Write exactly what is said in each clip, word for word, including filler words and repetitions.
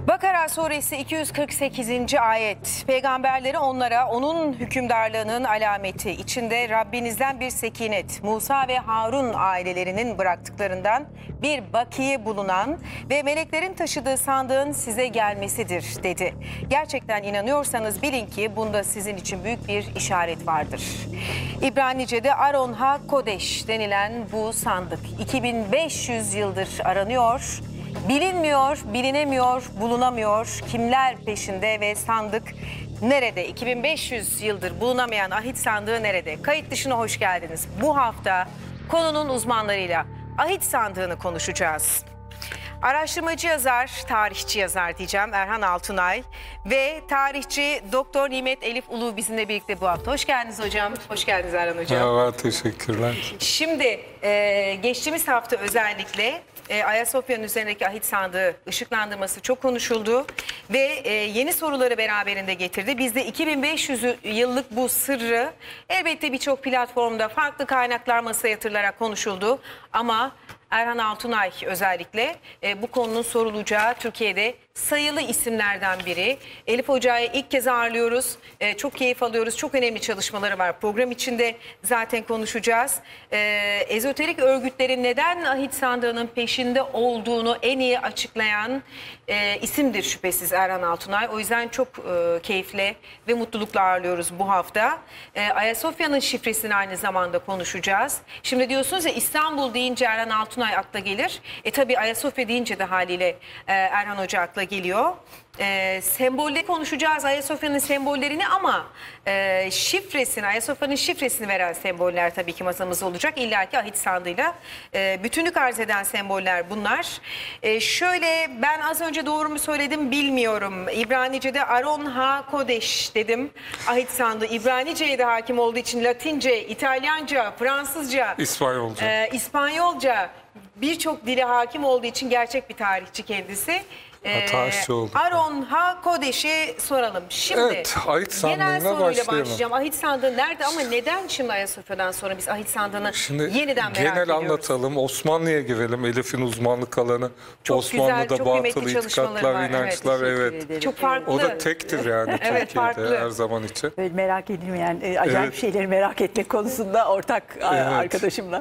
Bakara suresi iki yüz kırk sekizinci ayet. Peygamberleri onlara onun hükümdarlığının alameti, içinde Rabbinizden bir sekinet, Musa ve Harun ailelerinin bıraktıklarından bir bakiye bulunan ve meleklerin taşıdığı sandığın size gelmesidir dedi. Gerçekten inanıyorsanız bilin ki bunda sizin için büyük bir işaret vardır. İbranice'de Aron Ha Kodeş denilen bu sandık iki bin beş yüz yıldır aranıyor. Bilinmiyor, bilinemiyor, bulunamıyor. Kimler peşinde ve sandık nerede? iki bin beş yüz yıldır bulunamayan ahit sandığı nerede? Kayıt dışına hoş geldiniz. Bu hafta konunun uzmanlarıyla ahit sandığını konuşacağız. Araştırmacı yazar, tarihçi yazar diyeceğim Erhan Altunay ve tarihçi Doktor Nimet Elif Ulu bizimle birlikte bu hafta. Hoş geldiniz hocam. Hoş geldiniz Erhan hocam. Merhaba, teşekkürler. Şimdi e, geçtiğimiz hafta özellikle e, Ayasofya'nın üzerindeki ahit sandığı ışıklandırması çok konuşuldu ve e, yeni soruları beraberinde getirdi. Biz de iki bin beş yüz yıllık bu sırrı elbette birçok platformda farklı kaynaklar masaya yatırılarak konuşuldu ama Erhan Altunay özellikle e, bu konunun sorulacağı Türkiye'de sayılı isimlerden biri. Elif Hoca'yı ilk kez ağırlıyoruz. E, çok keyif alıyoruz. Çok önemli çalışmaları var. Program içinde zaten konuşacağız. E, ezoterik örgütlerin neden ahit sandığının peşinde olduğunu en iyi açıklayan e, isimdir şüphesiz Erhan Altunay. O yüzden çok e, keyifle ve mutlulukla ağırlıyoruz bu hafta. E, Ayasofya'nın şifresini aynı zamanda konuşacağız. Şimdi diyorsunuz ya İstanbul deyince Erhan Altunay akla gelir. E tabi Ayasofya deyince de haliyle e, Erhan Hoca akla geliyor. E, sembolleri konuşacağız, Ayasofya'nın sembollerini ama e, şifresini, Ayasofya'nın şifresini veren semboller tabii ki masamızda olacak. İlla ki ahit sandığıyla e, bütünlük arz eden semboller bunlar. E, şöyle ben az önce doğru mu söyledim bilmiyorum. İbranice'de Aron Ha Kodeş dedim. Ahit sandığı İbranice'ye de hakim olduğu için Latince, İtalyanca, Fransızca, İspanyolca. E, İspanyolca birçok dile hakim olduğu için gerçek bir tarihçi kendisi. Tarihçi oldu. Aron Ha Kodeş'i soralım. Şimdi evet, ahit genel sandığına soruyla başlayalım. başlayacağım. Ahit sandığı nerede ama neden şimdi Ayasofya'dan sonra biz ahit sandığını Şimdi yeniden merak genel ediyoruz? anlatalım. Osmanlı'ya girelim. Elif'in uzmanlık alanı. Çok Osmanlı'da güzel, çok batılı itikatlar, var. inançlar. Evet, Evet. çok farklı. O da tektir yani Evet, Türkiye'de farklı. her zaman için. Böyle merak edilmeyen, e, acayip Evet. şeyleri merak etmek konusunda ortak evet. arkadaşımla.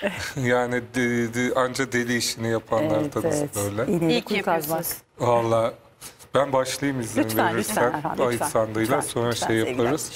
Yani de, de, anca deli işini yapanlardanız evet, evet. böyle. İğneyle İyi ki yapıyorsunuz. Valla ben başlayayım izin lütfen, verirsen. Lütfen Erhan, ahit sandığıyla lütfen, sonra lütfen, şey yaparız.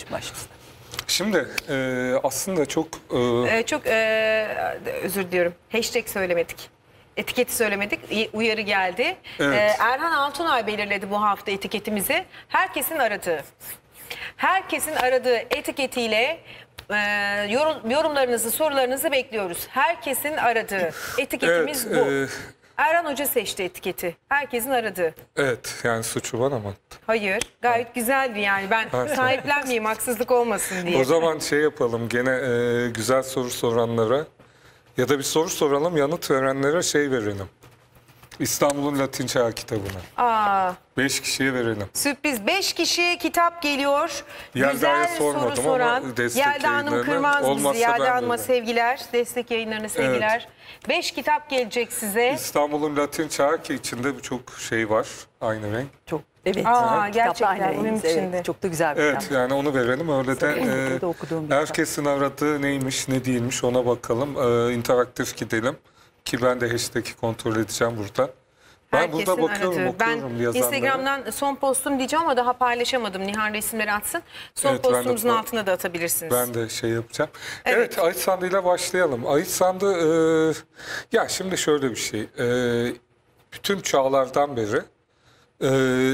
Şimdi e, aslında çok... E, ee, çok e, özür diliyorum. Hashtag söylemedik. Etiketi söylemedik. Uyarı geldi. Evet. Ee, Erhan Altunay belirledi bu hafta etiketimizi. Herkesin aradığı. Herkesin aradığı etiketiyle e, yorum, yorumlarınızı, sorularınızı bekliyoruz. Herkesin aradığı etiketimiz evet, bu. E, Erhan Hoca seçti etiketi. Herkesin aradığı. Evet, yani suçu bana mı attı? Hayır, gayet güzeldi yani. Ben sahiplenmeyeyim, haksızlık olmasın diye. O zaman şey yapalım, gene e, güzel soru soranlara ya da bir soru soralım, yanıt verenlere şey verelim. İstanbul'un Latin Çağ kitabını. Aa, Beş kişiye verelim. sürpriz. Beş kişiye kitap geliyor. Yelda'ya Güzel sormadım soru soran. ama destek Yelda Hanım yayınlarına kırmaz bizi. olmazsa Yelda ben Hanım'a veririm. sevgiler. Destek yayınlarına sevgiler. Beş kitap gelecek size. İstanbul'un Latin Çağı ki içinde çok şey var, aynı renk. Çok evet. Aa, evet. gerçekten Kitaplar bunun evet, içinde. çok da güzel bir Evet, kitap. yani onu verelim. Öyle de Burada okuduğum bir e, herkesin aradığı neymiş, ne değilmiş ona bakalım. E, interaktif gidelim. Ki ben de hashtag'i kontrol edeceğim burada. Ben Herkesin burada bakıyorum, aradığı. okuyorum Ben yazanlara. Instagram'dan son postum diyeceğim ama daha paylaşamadım. Nihal resimleri atsın. Son Evet, ben de- postumuzun altına da atabilirsiniz. Ben de şey yapacağım. Evet. Evet, ahit sandığıyla başlayalım. Ahit sandığı, e, ya şimdi şöyle bir şey. E, bütün çağlardan beri, e,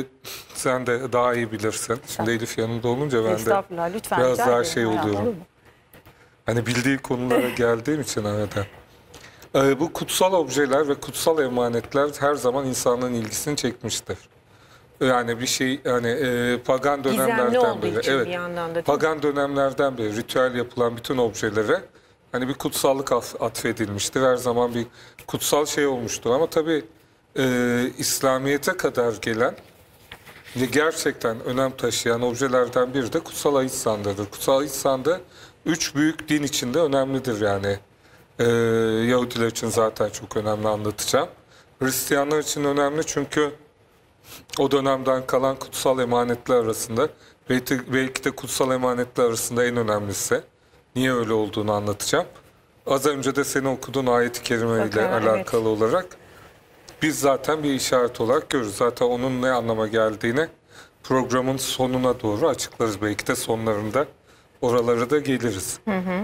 sen de daha iyi bilirsin. Şimdi Elif yanımda olunca ben de Estağfurullah, lütfen. biraz rica daha ederim. şey Ha, olur oluyorum. mu? Hani bildiği konulara geldiğim için arada. E, bu kutsal objeler ve kutsal emanetler her zaman insanın ilgisini çekmiştir. Yani bir şey yani e, pagan Gizemli dönemlerden olduğu beri, için evet, bir yandan da. değil mi? pagan dönemlerden beri ritüel yapılan bütün objelere hani bir kutsallık atfedilmiştir. Her zaman bir kutsal şey olmuştur. Ama tabii e, İslamiyet'e kadar gelen ve gerçekten önem taşıyan objelerden biri de kutsal ahit sandığıdır. Kutsal ahit sandığı üç büyük din içinde önemlidir yani. E, Yahudiler için zaten çok önemli, anlatacağım. Hristiyanlar için önemli çünkü o dönemden kalan kutsal emanetler arasında, belki, belki de kutsal emanetler arasında en önemlisi. Niye öyle olduğunu anlatacağım. Az önce de senin okuduğun ayet-i kerime ile Bakara, alakalı evet. olarak biz zaten bir işaret olarak görürüz. Zaten onun ne anlama geldiğini programın sonuna doğru açıklarız. Belki de sonlarında oralara da geliriz. Hı hı.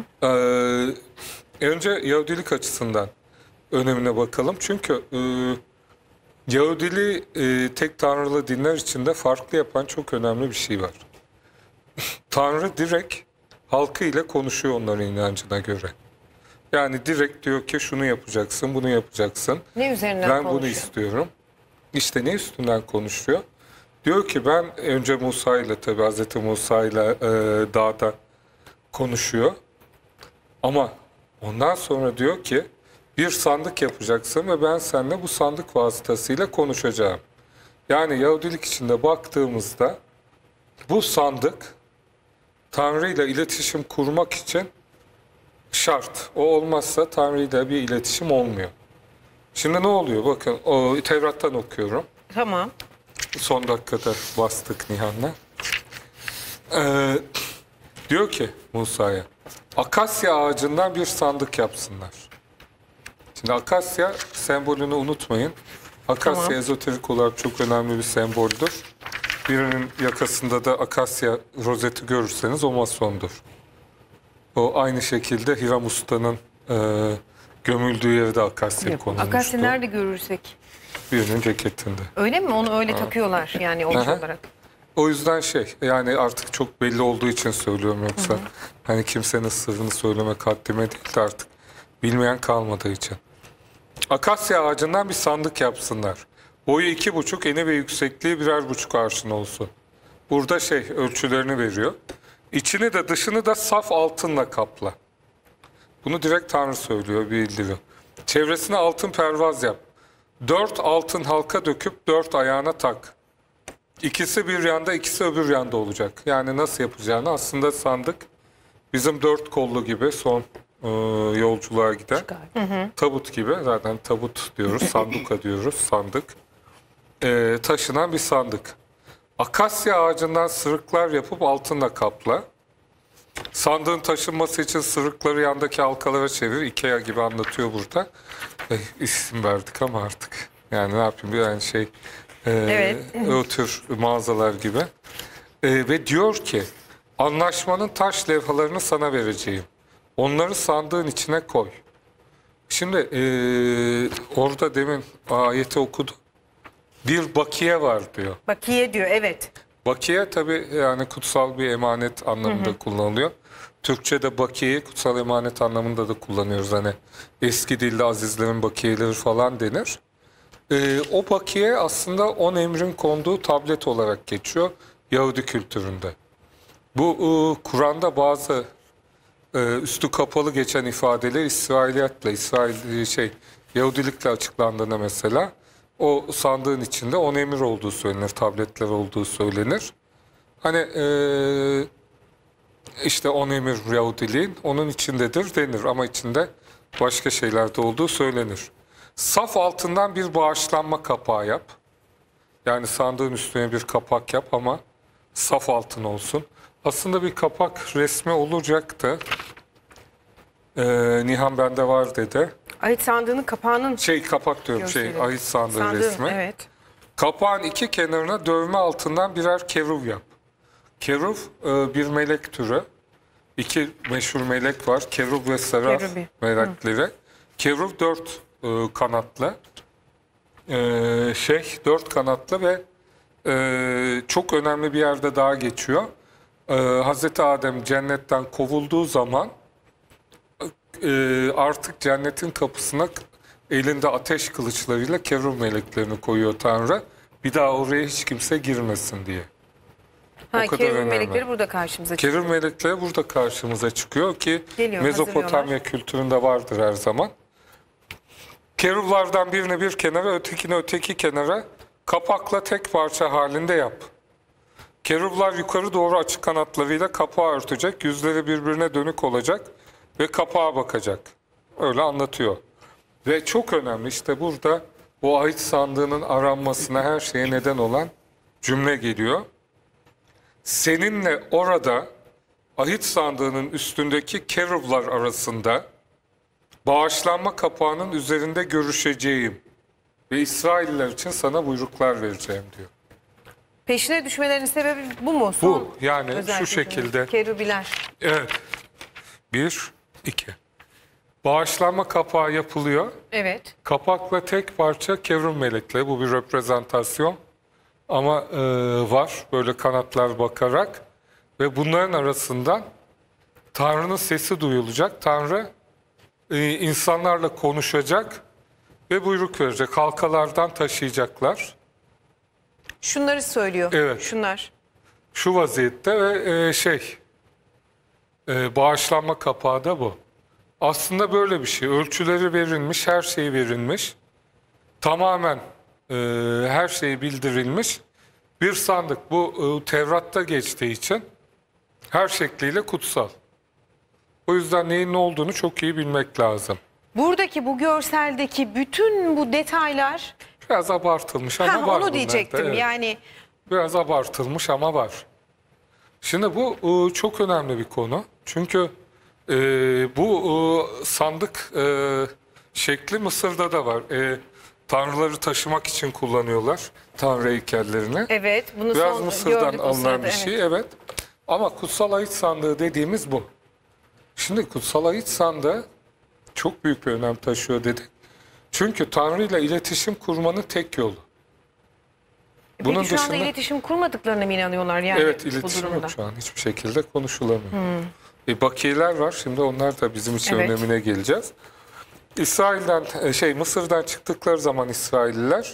Ee, önce Yahudilik açısından önemine bakalım. Çünkü e, Yahudiliği e, tek tanrılı dinler içinde farklı yapan çok önemli bir şey var. Tanrı direkt halkı ile konuşuyor onların inancına göre. Yani direkt diyor ki şunu yapacaksın, bunu yapacaksın. Ne üzerinden ben konuşuyor? bunu istiyorum. İşte ne üstünden konuşuyor? Diyor ki ben önce Musa ile tabi Hazreti Musa ile e, dağda konuşuyor. Ama ondan sonra diyor ki bir sandık yapacaksın ve ben seninle bu sandık vasıtasıyla konuşacağım. Yani Yahudilik içinde baktığımızda bu sandık Tanrı ile iletişim kurmak için şart. O olmazsa Tanrı ile bir iletişim olmuyor. Şimdi ne oluyor? Bakın o Tevrat'tan okuyorum. Tamam. Son dakikada bastık Nihan'la. Ee, diyor ki Musa'ya, akasya ağacından bir sandık yapsınlar. Şimdi akasya sembolünü unutmayın. Akasya Tamam. ezoterik olarak çok önemli bir semboldür. Birinin yakasında da akasya rozeti görürseniz o masondur. O aynı şekilde Hiram Usta'nın e, gömüldüğü yerde akasya konulmuştu. Akasya nerede görürsek? Birinin ceketinde. Öyle mi? Onu öyle takıyorlar yani oluş Aha. olarak. O yüzden şey yani artık çok belli olduğu için söylüyorum yoksa hı hı. hani kimsenin sırrını söylemek haddime değil de artık bilmeyen kalmadığı için. Akasya ağacından bir sandık yapsınlar. Boyu iki buçuk, eni ve yüksekliği birer buçuk arşın olsun. Burada şey ölçülerini veriyor. İçini de dışını da saf altınla kapla. Bunu direkt Tanrı söylüyor, bildiriyor. Çevresine altın pervaz yap. Dört altın halka döküp dört ayağına tak. İkisi bir yanda, ikisi öbür yanda olacak. Yani nasıl yapacağını aslında sandık bizim dört kollu gibi son e, yolculuğa giden hı hı. tabut gibi. Zaten tabut diyoruz, sanduka diyoruz, sandık. E, taşınan bir sandık. Akasya ağacından sırıklar yapıp altınla kapla. Sandığın taşınması için sırıkları yandaki halkalara çevir. Ikea gibi anlatıyor burada. E, isim verdik ama artık. Yani ne yapayım yani şey... Ee, evet. O tür mağazalar gibi. Ee, ve diyor ki anlaşmanın taş levhalarını sana vereceğim. Onları sandığın içine koy. Şimdi ee, orada demin ayeti okudu. Bir bakiye var diyor. Bakiye diyor, evet. Bakiye tabii yani kutsal bir emanet anlamında hı hı. kullanılıyor. Türkçe'de bakiyeyi kutsal emanet anlamında da kullanıyoruz. Hani eski dilde azizlerin bakiyeleri falan denir. Ee, o bakiye aslında on emrin konduğu tablet olarak geçiyor Yahudi kültüründe. Bu e, Kur'an'da bazı e, üstü kapalı geçen ifadeler İsrailiyatla, İsrail şey Yahudilikle açıklandığında mesela o sandığın içinde on emir olduğu söylenir, tabletler olduğu söylenir. Hani e, işte on emir Yahudiliğin onun içindedir denir ama içinde başka şeyler de olduğu söylenir. Saf altından bir bağışlanma kapağı yap. Yani sandığın üstüne bir kapak yap ama saf altın olsun. Aslında bir kapak resmi olacaktı. Ee, Nihan bende var dedi. Ahit sandığının kapağının... Şey kapak diyorum şey ahit sandığı Sandığın, resmi. Evet. Kapağın iki kenarına dövme altından birer keruv yap. Keruv e, bir melek türü. İki meşhur melek var. Keruv ve seraf Kerubi. melekleri. Hı. Keruv dört e, kanatlı. E, şey dört kanatlı ve e, çok önemli bir yerde daha geçiyor. E, Hazreti Adem cennetten kovulduğu zaman e, artık cennetin kapısına elinde ateş kılıçlarıyla keruv meleklerini koyuyor Tanrı. Bir daha oraya hiç kimse girmesin diye. Ha, keruv melekleri burada karşımıza çıkıyor. Keruv melekleri burada karşımıza çıkıyor ki Geliyor, Mezopotamya kültüründe vardır her zaman. Keruvlardan birini bir kenara, ötekini öteki kenara kapakla tek parça halinde yap. Keruvlar yukarı doğru açık kanatlarıyla kapağı örtecek, yüzleri birbirine dönük olacak ve kapağa bakacak. Öyle anlatıyor. Ve çok önemli işte burada o ahit sandığının aranmasına, her şeye neden olan cümle geliyor. Seninle orada ahit sandığının üstündeki keruvlar arasında bağışlanma kapağının üzerinde görüşeceğim ve İsrailliler için sana buyruklar vereceğim diyor. Peşine düşmelerinin sebebi bu mu? Son Bu yani özellikle şu şekilde. Kerubiler. Evet. Bir, iki. Bağışlanma kapağı yapılıyor. Evet. Kapakla tek parça kerum melekle. Bu bir reprezentasyon. Ama e, var böyle kanatlar bakarak. Ve bunların arasından Tanrı'nın sesi duyulacak. Tanrı e, insanlarla konuşacak ve buyruk verecek. Halkalardan taşıyacaklar. Şunları söylüyor. Evet. Şunlar. Şu vaziyette ve e, şey e, bağışlanma kapağı da bu. Aslında böyle bir şey. Ölçüleri verilmiş, her şey verilmiş. Tamamen e, her şey bildirilmiş. Bir sandık. Bu e, Tevrat'ta geçtiği için her şekliyle kutsal. O yüzden neyin ne olduğunu çok iyi bilmek lazım. Buradaki bu görseldeki bütün bu detaylar, Biraz abartılmış ama ha, var onu bunlarda, diyecektim evet. yani. Biraz abartılmış ama var. Şimdi bu e, çok önemli bir konu. Çünkü e, bu e, sandık e, şekli Mısır'da da var. E, tanrıları taşımak için kullanıyorlar tanrı heykellerini. Evet, bunu Biraz son Mısır'dan gördük bu alınan sırada, bir şey, evet. Ama kutsal ahit sandığı dediğimiz bu. Şimdi kutsal ahit sandığı çok büyük bir önem taşıyor dedik. Çünkü Tanrı ile iletişim kurmanın tek yolu. Bunun Peki şu anda iletişim kurmadıklarına mı inanıyorlar yani? Evet, bu iletişim durumda? yok şu an. Hiçbir şekilde konuşulamıyor. Hmm. E, bakiyeler var. Şimdi onlar da bizim için Evet. önemine geleceğiz. İsrail'den, şey Mısır'dan çıktıkları zaman İsrailliler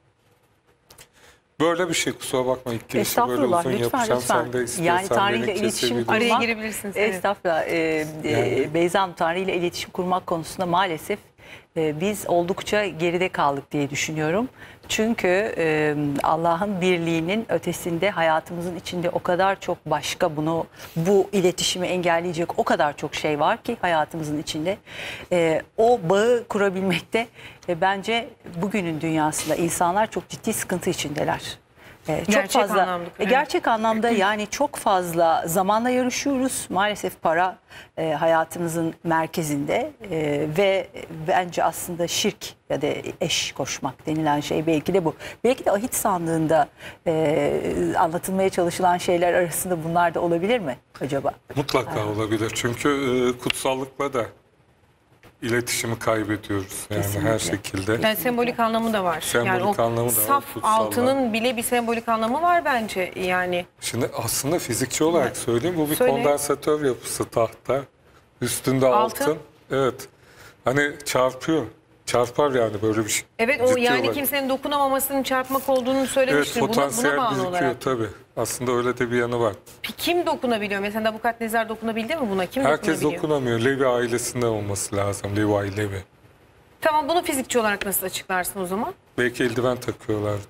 böyle bir şey, kusura bakma ilk girişi böyle Estağfurullah, uzun lütfen yapacağım. lütfen. Sen de istiyorsan Yani Tanrı ile beni iletişim kesebilirsin. kurmak. Araya girebilirsiniz. Evet. Estağfurullah. Ee, e, Yani. Beyza Hanım, Tanrı ile iletişim kurmak konusunda maalesef e, biz oldukça geride kaldık diye düşünüyorum. Çünkü e, Allah'ın birliğinin ötesinde hayatımızın içinde o kadar çok başka bunu bu iletişimi engelleyecek o kadar çok şey var ki hayatımızın içinde. E, o bağı kurabilmekte e, bence bugünün dünyasında insanlar çok ciddi sıkıntı içindeler. Ee, çok Gerçek fazla anlamda, e, evet. gerçek anlamda yani çok fazla zamanla yarışıyoruz. Maalesef para e, hayatımızın merkezinde e, ve bence aslında şirk ya da eş koşmak denilen şey belki de bu. Belki de ahit sandığında e, anlatılmaya çalışılan şeyler arasında bunlar da olabilir mi acaba? Mutlaka olabilir. Çünkü e, kutsallıkla da iletişimi kaybediyoruz. Yani Kesinlikle. her şekilde. Yani sembolik anlamı da var. Sembolik yani o anlamı da var, saf kutsallar. altının bile bir sembolik anlamı var bence yani. Şimdi aslında fizikçi olarak söyleyeyim, bu bir Söyle. kondansatör yapısı, tahta. Üstünde Altın. altın. Evet. Hani çarpıyor. Çarpar yani böyle bir şey. Evet, o Ciddi yani olarak. kimsenin dokunamamasının çarpmak olduğunu Evet, söylemiştir. Buna, buna potansiyel bağlı birikiyor olarak. tabii. Aslında öyle de bir yanı var. Peki kim dokunabiliyor? Mesela Nebukadnezar dokunabildi mi buna? Kim Herkes dokunabiliyor? dokunamıyor. Levi ailesinden olması lazım. Levi, Levi. Tamam, bunu fizikçi olarak nasıl açıklarsın o zaman? Belki eldiven takıyorlardı.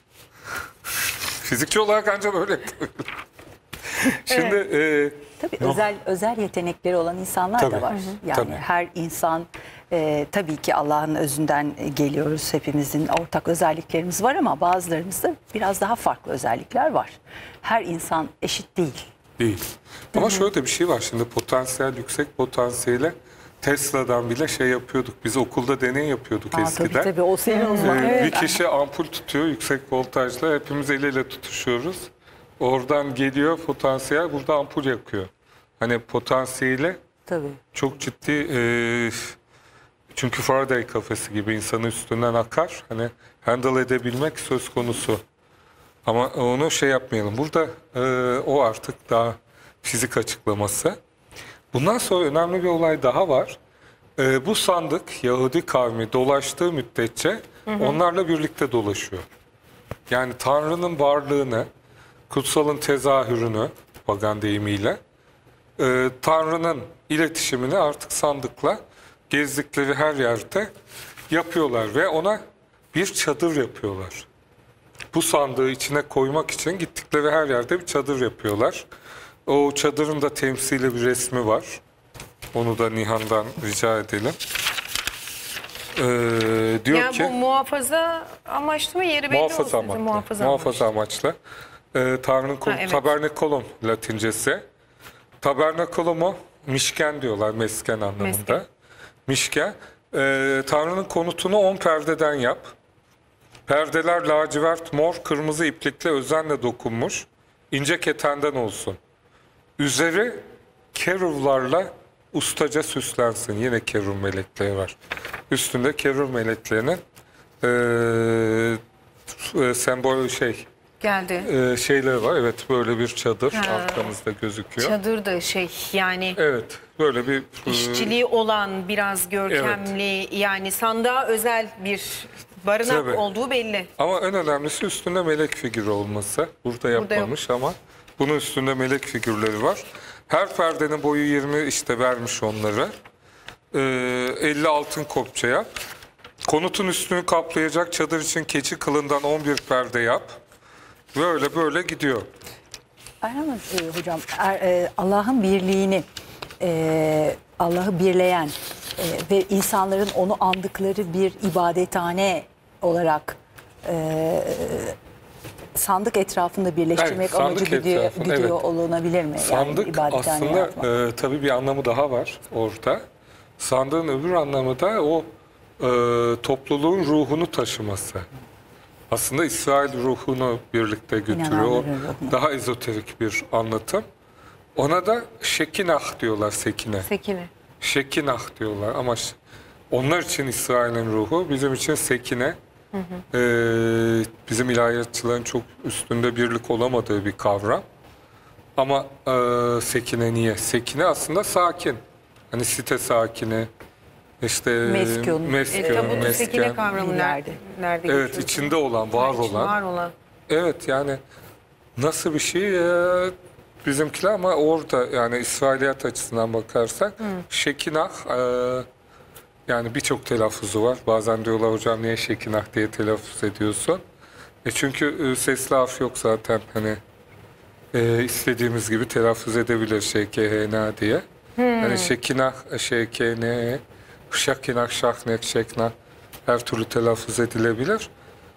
Fizikçi olarak ancak böyle. Şimdi e, Tabii Yok. özel özel yetenekleri olan insanlar Tabii. da var. Hı hı. Yani Tabii. her insan e, tabii ki Allah'ın özünden geliyoruz. Hepimizin ortak özelliklerimiz var ama bazılarımızda biraz daha farklı özellikler var. Her insan eşit değil. değil. Ama şöyle de bir şey var. Şimdi potansiyel, yüksek potansiyele Tesla'dan bile şey yapıyorduk. Biz okulda deney yapıyorduk Aa, eskiden. tabii tabii o senin uzman. Ee, Evet. Bir kişi ampul tutuyor yüksek voltajla. Hepimiz el ele tutuşuyoruz. Oradan geliyor potansiyel, burada ampul yakıyor. Hani potansiyeli Tabii. çok ciddi, e, çünkü Faraday kafesi gibi insanın üstünden akar. Hani handle edebilmek söz konusu. Ama onu şey yapmayalım. Burada e, o artık daha fizik açıklaması. Bundan sonra önemli bir olay daha var. E, bu sandık Yahudi kavmi dolaştığı müddetçe hı hı. onlarla birlikte dolaşıyor. Yani Tanrı'nın varlığını, kutsalın tezahürünü, pagan deyimiyle, e, Tanrı'nın iletişimini artık sandıkla gezdikleri her yerde yapıyorlar ve ona bir çadır yapıyorlar. Bu sandığı içine koymak için gittikleri her yerde bir çadır yapıyorlar. O çadırın da temsili bir resmi var. Onu da Nihan'dan rica edelim. Ee, diyor Yani ki bu muhafaza amaçlı mı, yeri belli muhafaza olsun. amaçlı. Muhafaza, Muhafaza amaçlı. amaçlı. Ee, Tanrı'nın kulu, Ha, evet. tabernakulum Latincesi. Tabernakulumu mişken diyorlar, mesken anlamında. Mesken. Mişken. Ee, Tanrı'nın konutunu on perdeden yap. Perdeler lacivert, mor, kırmızı iplikle özenle dokunmuş. İnce ketenden olsun. Üzeri keruvlarla ustaca süslensin. Yine keruv melekleri var. Üstünde keruv meleklerinin e, e, sembol şey Geldi. e, şeyleri var. Evet, böyle bir çadır Ha. arkamızda gözüküyor. Çadır da şey yani Evet, böyle bir e, işçiliği olan, biraz görkemli, yani sandığa özel bir barınak Tabii. olduğu belli. ama en önemlisi üstünde melek figürü olması. Burada yapmamış ama bunun üstünde melek figürleri var. Her perdenin boyu yirmi, işte vermiş onları. Ee, elli altın kopça yap. Konutun üstünü kaplayacak çadır için keçi kılından on bir perde yap. Böyle böyle gidiyor. Aynen e, hocam er- e, Allah'ın birliğini, e, Allah'ı birleyen e, ve insanların onu andıkları bir ibadethane olarak e, sandık etrafında birleştirmek Evet, sandık amacı gidiyor, etrafında, gidiyor evet. olunabilir mi? Sandık ibadethane aslında yapmak. e, tabii bir anlamı daha var orada. Sandığın öbür anlamı da o e, topluluğun ruhunu taşıması. Aslında İsrail ruhunu birlikte götürüyor. O İnananların ruhunu. daha ezoterik bir anlatım. Ona da şekinah diyorlar, sekine. Sekine. Şekinah diyorlar ama ş- onlar için İsrail'in ruhu, bizim için sekine. Ee, bizim ilahiyatçıların çok üstünde birlik olamadığı bir kavram. Ama e, sekine niye? Sekine aslında sakin. Hani site sakini, işte Meskun. meskun, E, tabutu mesken. sekine kavramı Nerede? nerede? Nerede Evet, geçiyor? içinde olan, var Ha, içinde olan. Var olan. Evet, yani nasıl bir şey e, bizimkiler, ama orada yani İsrailiyat açısından bakarsak şekinah, e, yani birçok telaffuzu var. Bazen diyorlar hocam niye şekinah diye telaffuz ediyorsun? E çünkü e, sesli harf yok zaten, hani e, istediğimiz gibi telaffuz edebilir şekehena diye. Hani şekinah, şekene, şakinah, şahnek, şeknah her türlü telaffuz edilebilir.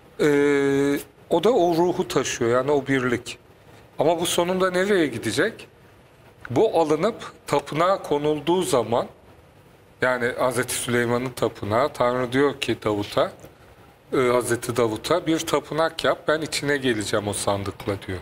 E, o da o ruhu taşıyor, yani o birlik. Ama bu sonunda nereye gidecek? Bu alınıp tapınağa konulduğu zaman, yani Hazreti Süleyman'ın tapınağı, Tanrı diyor ki Davut'a, e, Hazreti Davut'a bir tapınak yap, ben içine geleceğim o sandıkla diyor.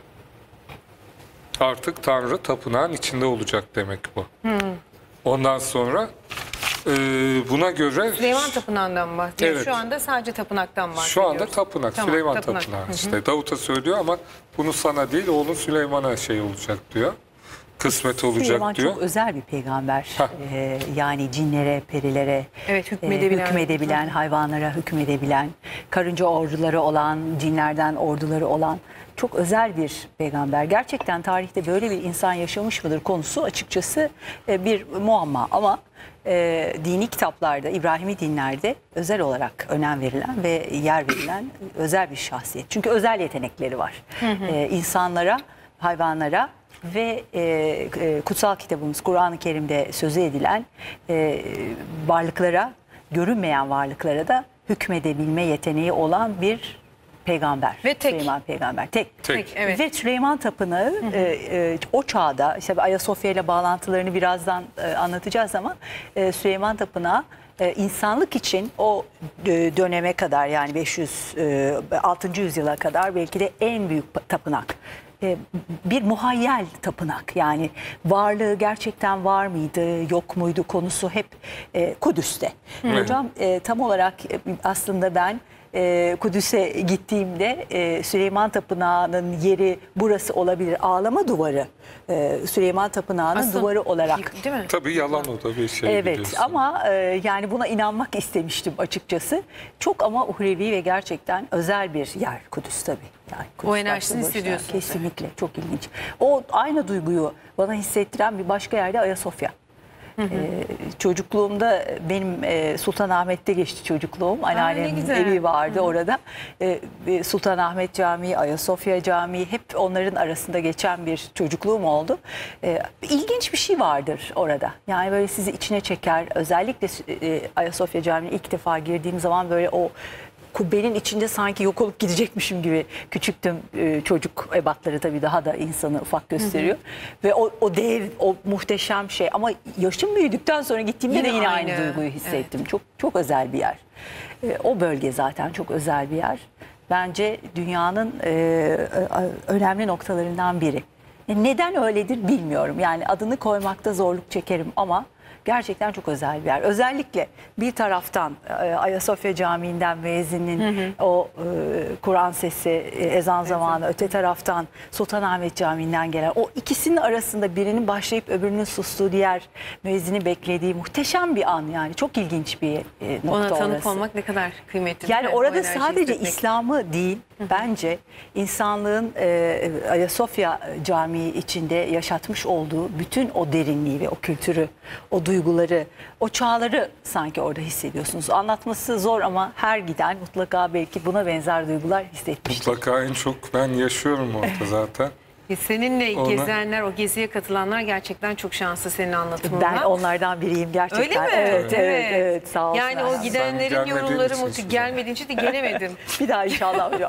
Artık Tanrı tapınağın içinde olacak demek bu. Ondan sonra e, buna göre Süleyman Tapınağı'ndan bahsediyor. Evet. Şu anda sadece tapınaktan bahsediyoruz. şu anda tapınak, Tamam, Süleyman tapınak. tapınağı. İşte Davut'a söylüyor ama bunu sana değil, oğlun Süleyman'a şey olacak diyor. Kısmet olacak Süleyman diyor. çok özel bir peygamber. Heh. Ee, yani cinlere, perilere, Evet, e, hükmedebilen. hükmedebilen, hayvanlara hükmedebilen, karınca orduları olan, cinlerden orduları olan çok özel bir peygamber. Gerçekten tarihte böyle bir insan yaşamış mıdır konusu açıkçası e, bir muamma. Ama e, dini kitaplarda, İbrahimi dinlerde özel olarak önem verilen ve yer verilen özel bir şahsiyet. Çünkü özel yetenekleri var. E, insanlara, hayvanlara ve e, e, kutsal kitabımız Kur'an-ı Kerim'de sözü edilen e, varlıklara, görünmeyen varlıklara da hükmedebilme yeteneği olan bir peygamber. Ve tek. Süleyman peygamber. Tek. Tek. Evet. Ve Süleyman Tapınağı e, e, o çağda, işte Ayasofya ile bağlantılarını birazdan e, anlatacağız ama e, Süleyman Tapınağı e, insanlık için o e, döneme kadar, yani beş yüz e, altıncı yüzyıla kadar belki de en büyük tapınak. E, bir muhayyel tapınak, yani varlığı gerçekten var mıydı yok muydu konusu hep e, Kudüs'te. Hocam e, tam olarak e, aslında ben e, Kudüs'e gittiğimde e, Süleyman Tapınağı'nın yeri burası olabilir. Ağlama duvarı e, Süleyman Tapınağı'nın Aslında- duvarı olarak. Değil mi? Tabii yalan o da bir şey, Evet, biliyorsun. ama e, yani buna inanmak istemiştim açıkçası. Çok ama uhrevi ve gerçekten özel bir yer Kudüs tabii. Yani Kudüs O enerjisini başlı başına. hissediyorsunuz. Kesinlikle, çok ilginç. O aynı duyguyu bana hissettiren bir başka yerde Ayasofya. Hı hı. Ee, çocukluğumda benim e, Sultanahmet'te geçti çocukluğum. Anneannemin güzel. evi vardı orada. Ee, Sultanahmet Camii, Ayasofya Camii hep onların arasında geçen bir çocukluğum oldu. Ee, ilginç bir şey vardır orada. Yani böyle sizi içine çeker. Özellikle e, Ayasofya Camii'ne ilk defa girdiğim zaman böyle o kubbenin içinde sanki yok olup gidecekmişim gibi küçüktüm. Ee, çocuk ebatları tabii daha da insanı ufak gösteriyor. Hı hı. Ve o, o dev, o muhteşem şey. Ama yaşım büyüdükten sonra gittiğimde Yine de yine aynı. aynı, duyguyu hissettim. Evet. Çok çok özel bir yer. Ee, o bölge zaten çok özel bir yer. Bence dünyanın e, önemli noktalarından biri. E, neden öyledir bilmiyorum. Yani adını koymakta zorluk çekerim ama gerçekten çok özel bir yer. Özellikle bir taraftan e, Ayasofya Camii'nden müezzinin hı hı. o e, Kur'an sesi, e, ezan zamanı, evet. öte taraftan Sultanahmet Camii'nden gelen o ikisinin arasında birinin başlayıp öbürünün sustuğu, diğer müezzini beklediği muhteşem bir an yani. Çok ilginç bir e, nokta Ona tanık orası. olmak ne kadar kıymetli. Yani Evet, orada sadece İslam'ı değil, hı hı. bence insanlığın e, Ayasofya Camii içinde yaşatmış olduğu bütün o derinliği ve o kültürü, o duyguları, o çağları sanki orada hissediyorsunuz. Anlatması zor ama her giden mutlaka belki buna benzer duygular hissetmiştir. Mutlaka en çok ben yaşıyorum orada zaten. Seninle Ona... gezenler, o geziye katılanlar gerçekten çok şanslı senin anlatımından. Ben onlardan biriyim gerçekten. Öyle mi? Evet, evet, evet, evet sağ olsun. Yani o gidenlerin yorumları mutlu. Gelmediğin için de gelemedim. Bir daha inşallah hocam.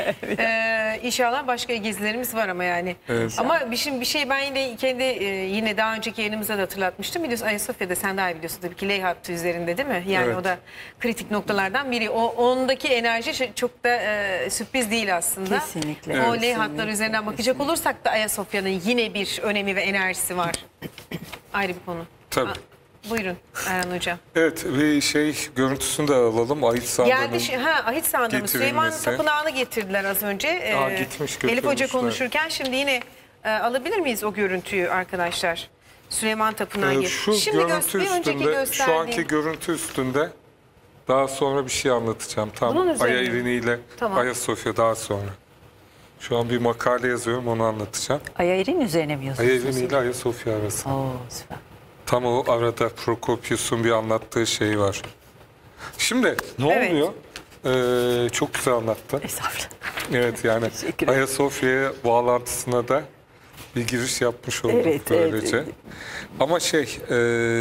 ee, inşallah başka gezilerimiz var ama yani. Evet. Ama bir, şimdi bir şey ben yine kendi e, yine daha önceki yayınımızda da hatırlatmıştım. Biliyorsun Ayasofya'da sen daha iyi biliyorsun tabii ki Leyh hattı üzerinde değil mi? Yani evet. o da kritik noktalardan biri. O ondaki enerji çok da e, sürpriz değil aslında. Kesinlikle. O Evet. Leyh hatları üzerinden bakacak olursak da Ayasofya'nın yine bir önemi ve enerjisi var. Ayrı bir konu. Tabii. Aa, buyurun Erhan Hocam. Evet, bir şey görüntüsünü de alalım. Ahit Sandal'ın Geldi şey, ha Ahit Sandal'ın Süleyman Tapınağı'nı getirdiler az önce. Aa, Ee, gitmiş, Elif Hoca götürmüşler. konuşurken şimdi yine e, alabilir miyiz o görüntüyü arkadaşlar? Süleyman Tapınağı. Ee, şu şimdi görüntü bir önceki üstünde, gösterdiğim... şu anki görüntü üstünde daha sonra bir şey anlatacağım. Tam Bunun üzerine Aya mi? İrini'yle Tamam. Ayasofya daha sonra. Şu an bir makale yazıyorum, onu anlatacağım. Ayayrin üzerine mi Aya yazıyorsunuz? İrini ile Ayasofya arası. Oo, süper. Tam o arada Prokopius'un bir anlattığı şey var. Şimdi ne Evet. oluyor? Ee, çok güzel anlattın. Estağfurullah. Evet yani Teşekkür ederim. Ayasofya'ya bağlantısına da bir giriş yapmış olduk Evet, böylece. evet, evet. Ama şey, e,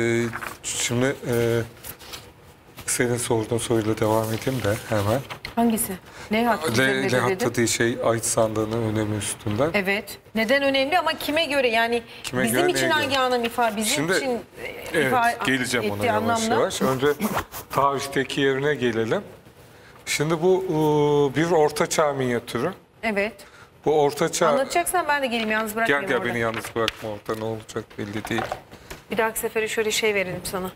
şimdi e, senin sorduğun soruyla devam edeyim de hemen. Hangisi? Leyh hattı Le, üzerinde Le dedim. hatta değil şey, Ahit Sandal'ın önemi üstünden. Evet. Neden önemli ama kime göre yani Kime bizim göre, için neye hangi göre? anlam ifade bizim Şimdi, için e, Evet, ifade geleceğim ona ettiği yavaş anlamda. yavaş. Önce tarihteki yerine gelelim. Şimdi bu e, bir ortaçağ minyatürü. Evet. Bu ortaçağ... Anlatacaksan ben de geleyim yalnız Gel bırakmayayım gel orada. beni yalnız bırakma orada, ne olacak belli değil. Bir dahaki sefere şöyle şey verelim sana.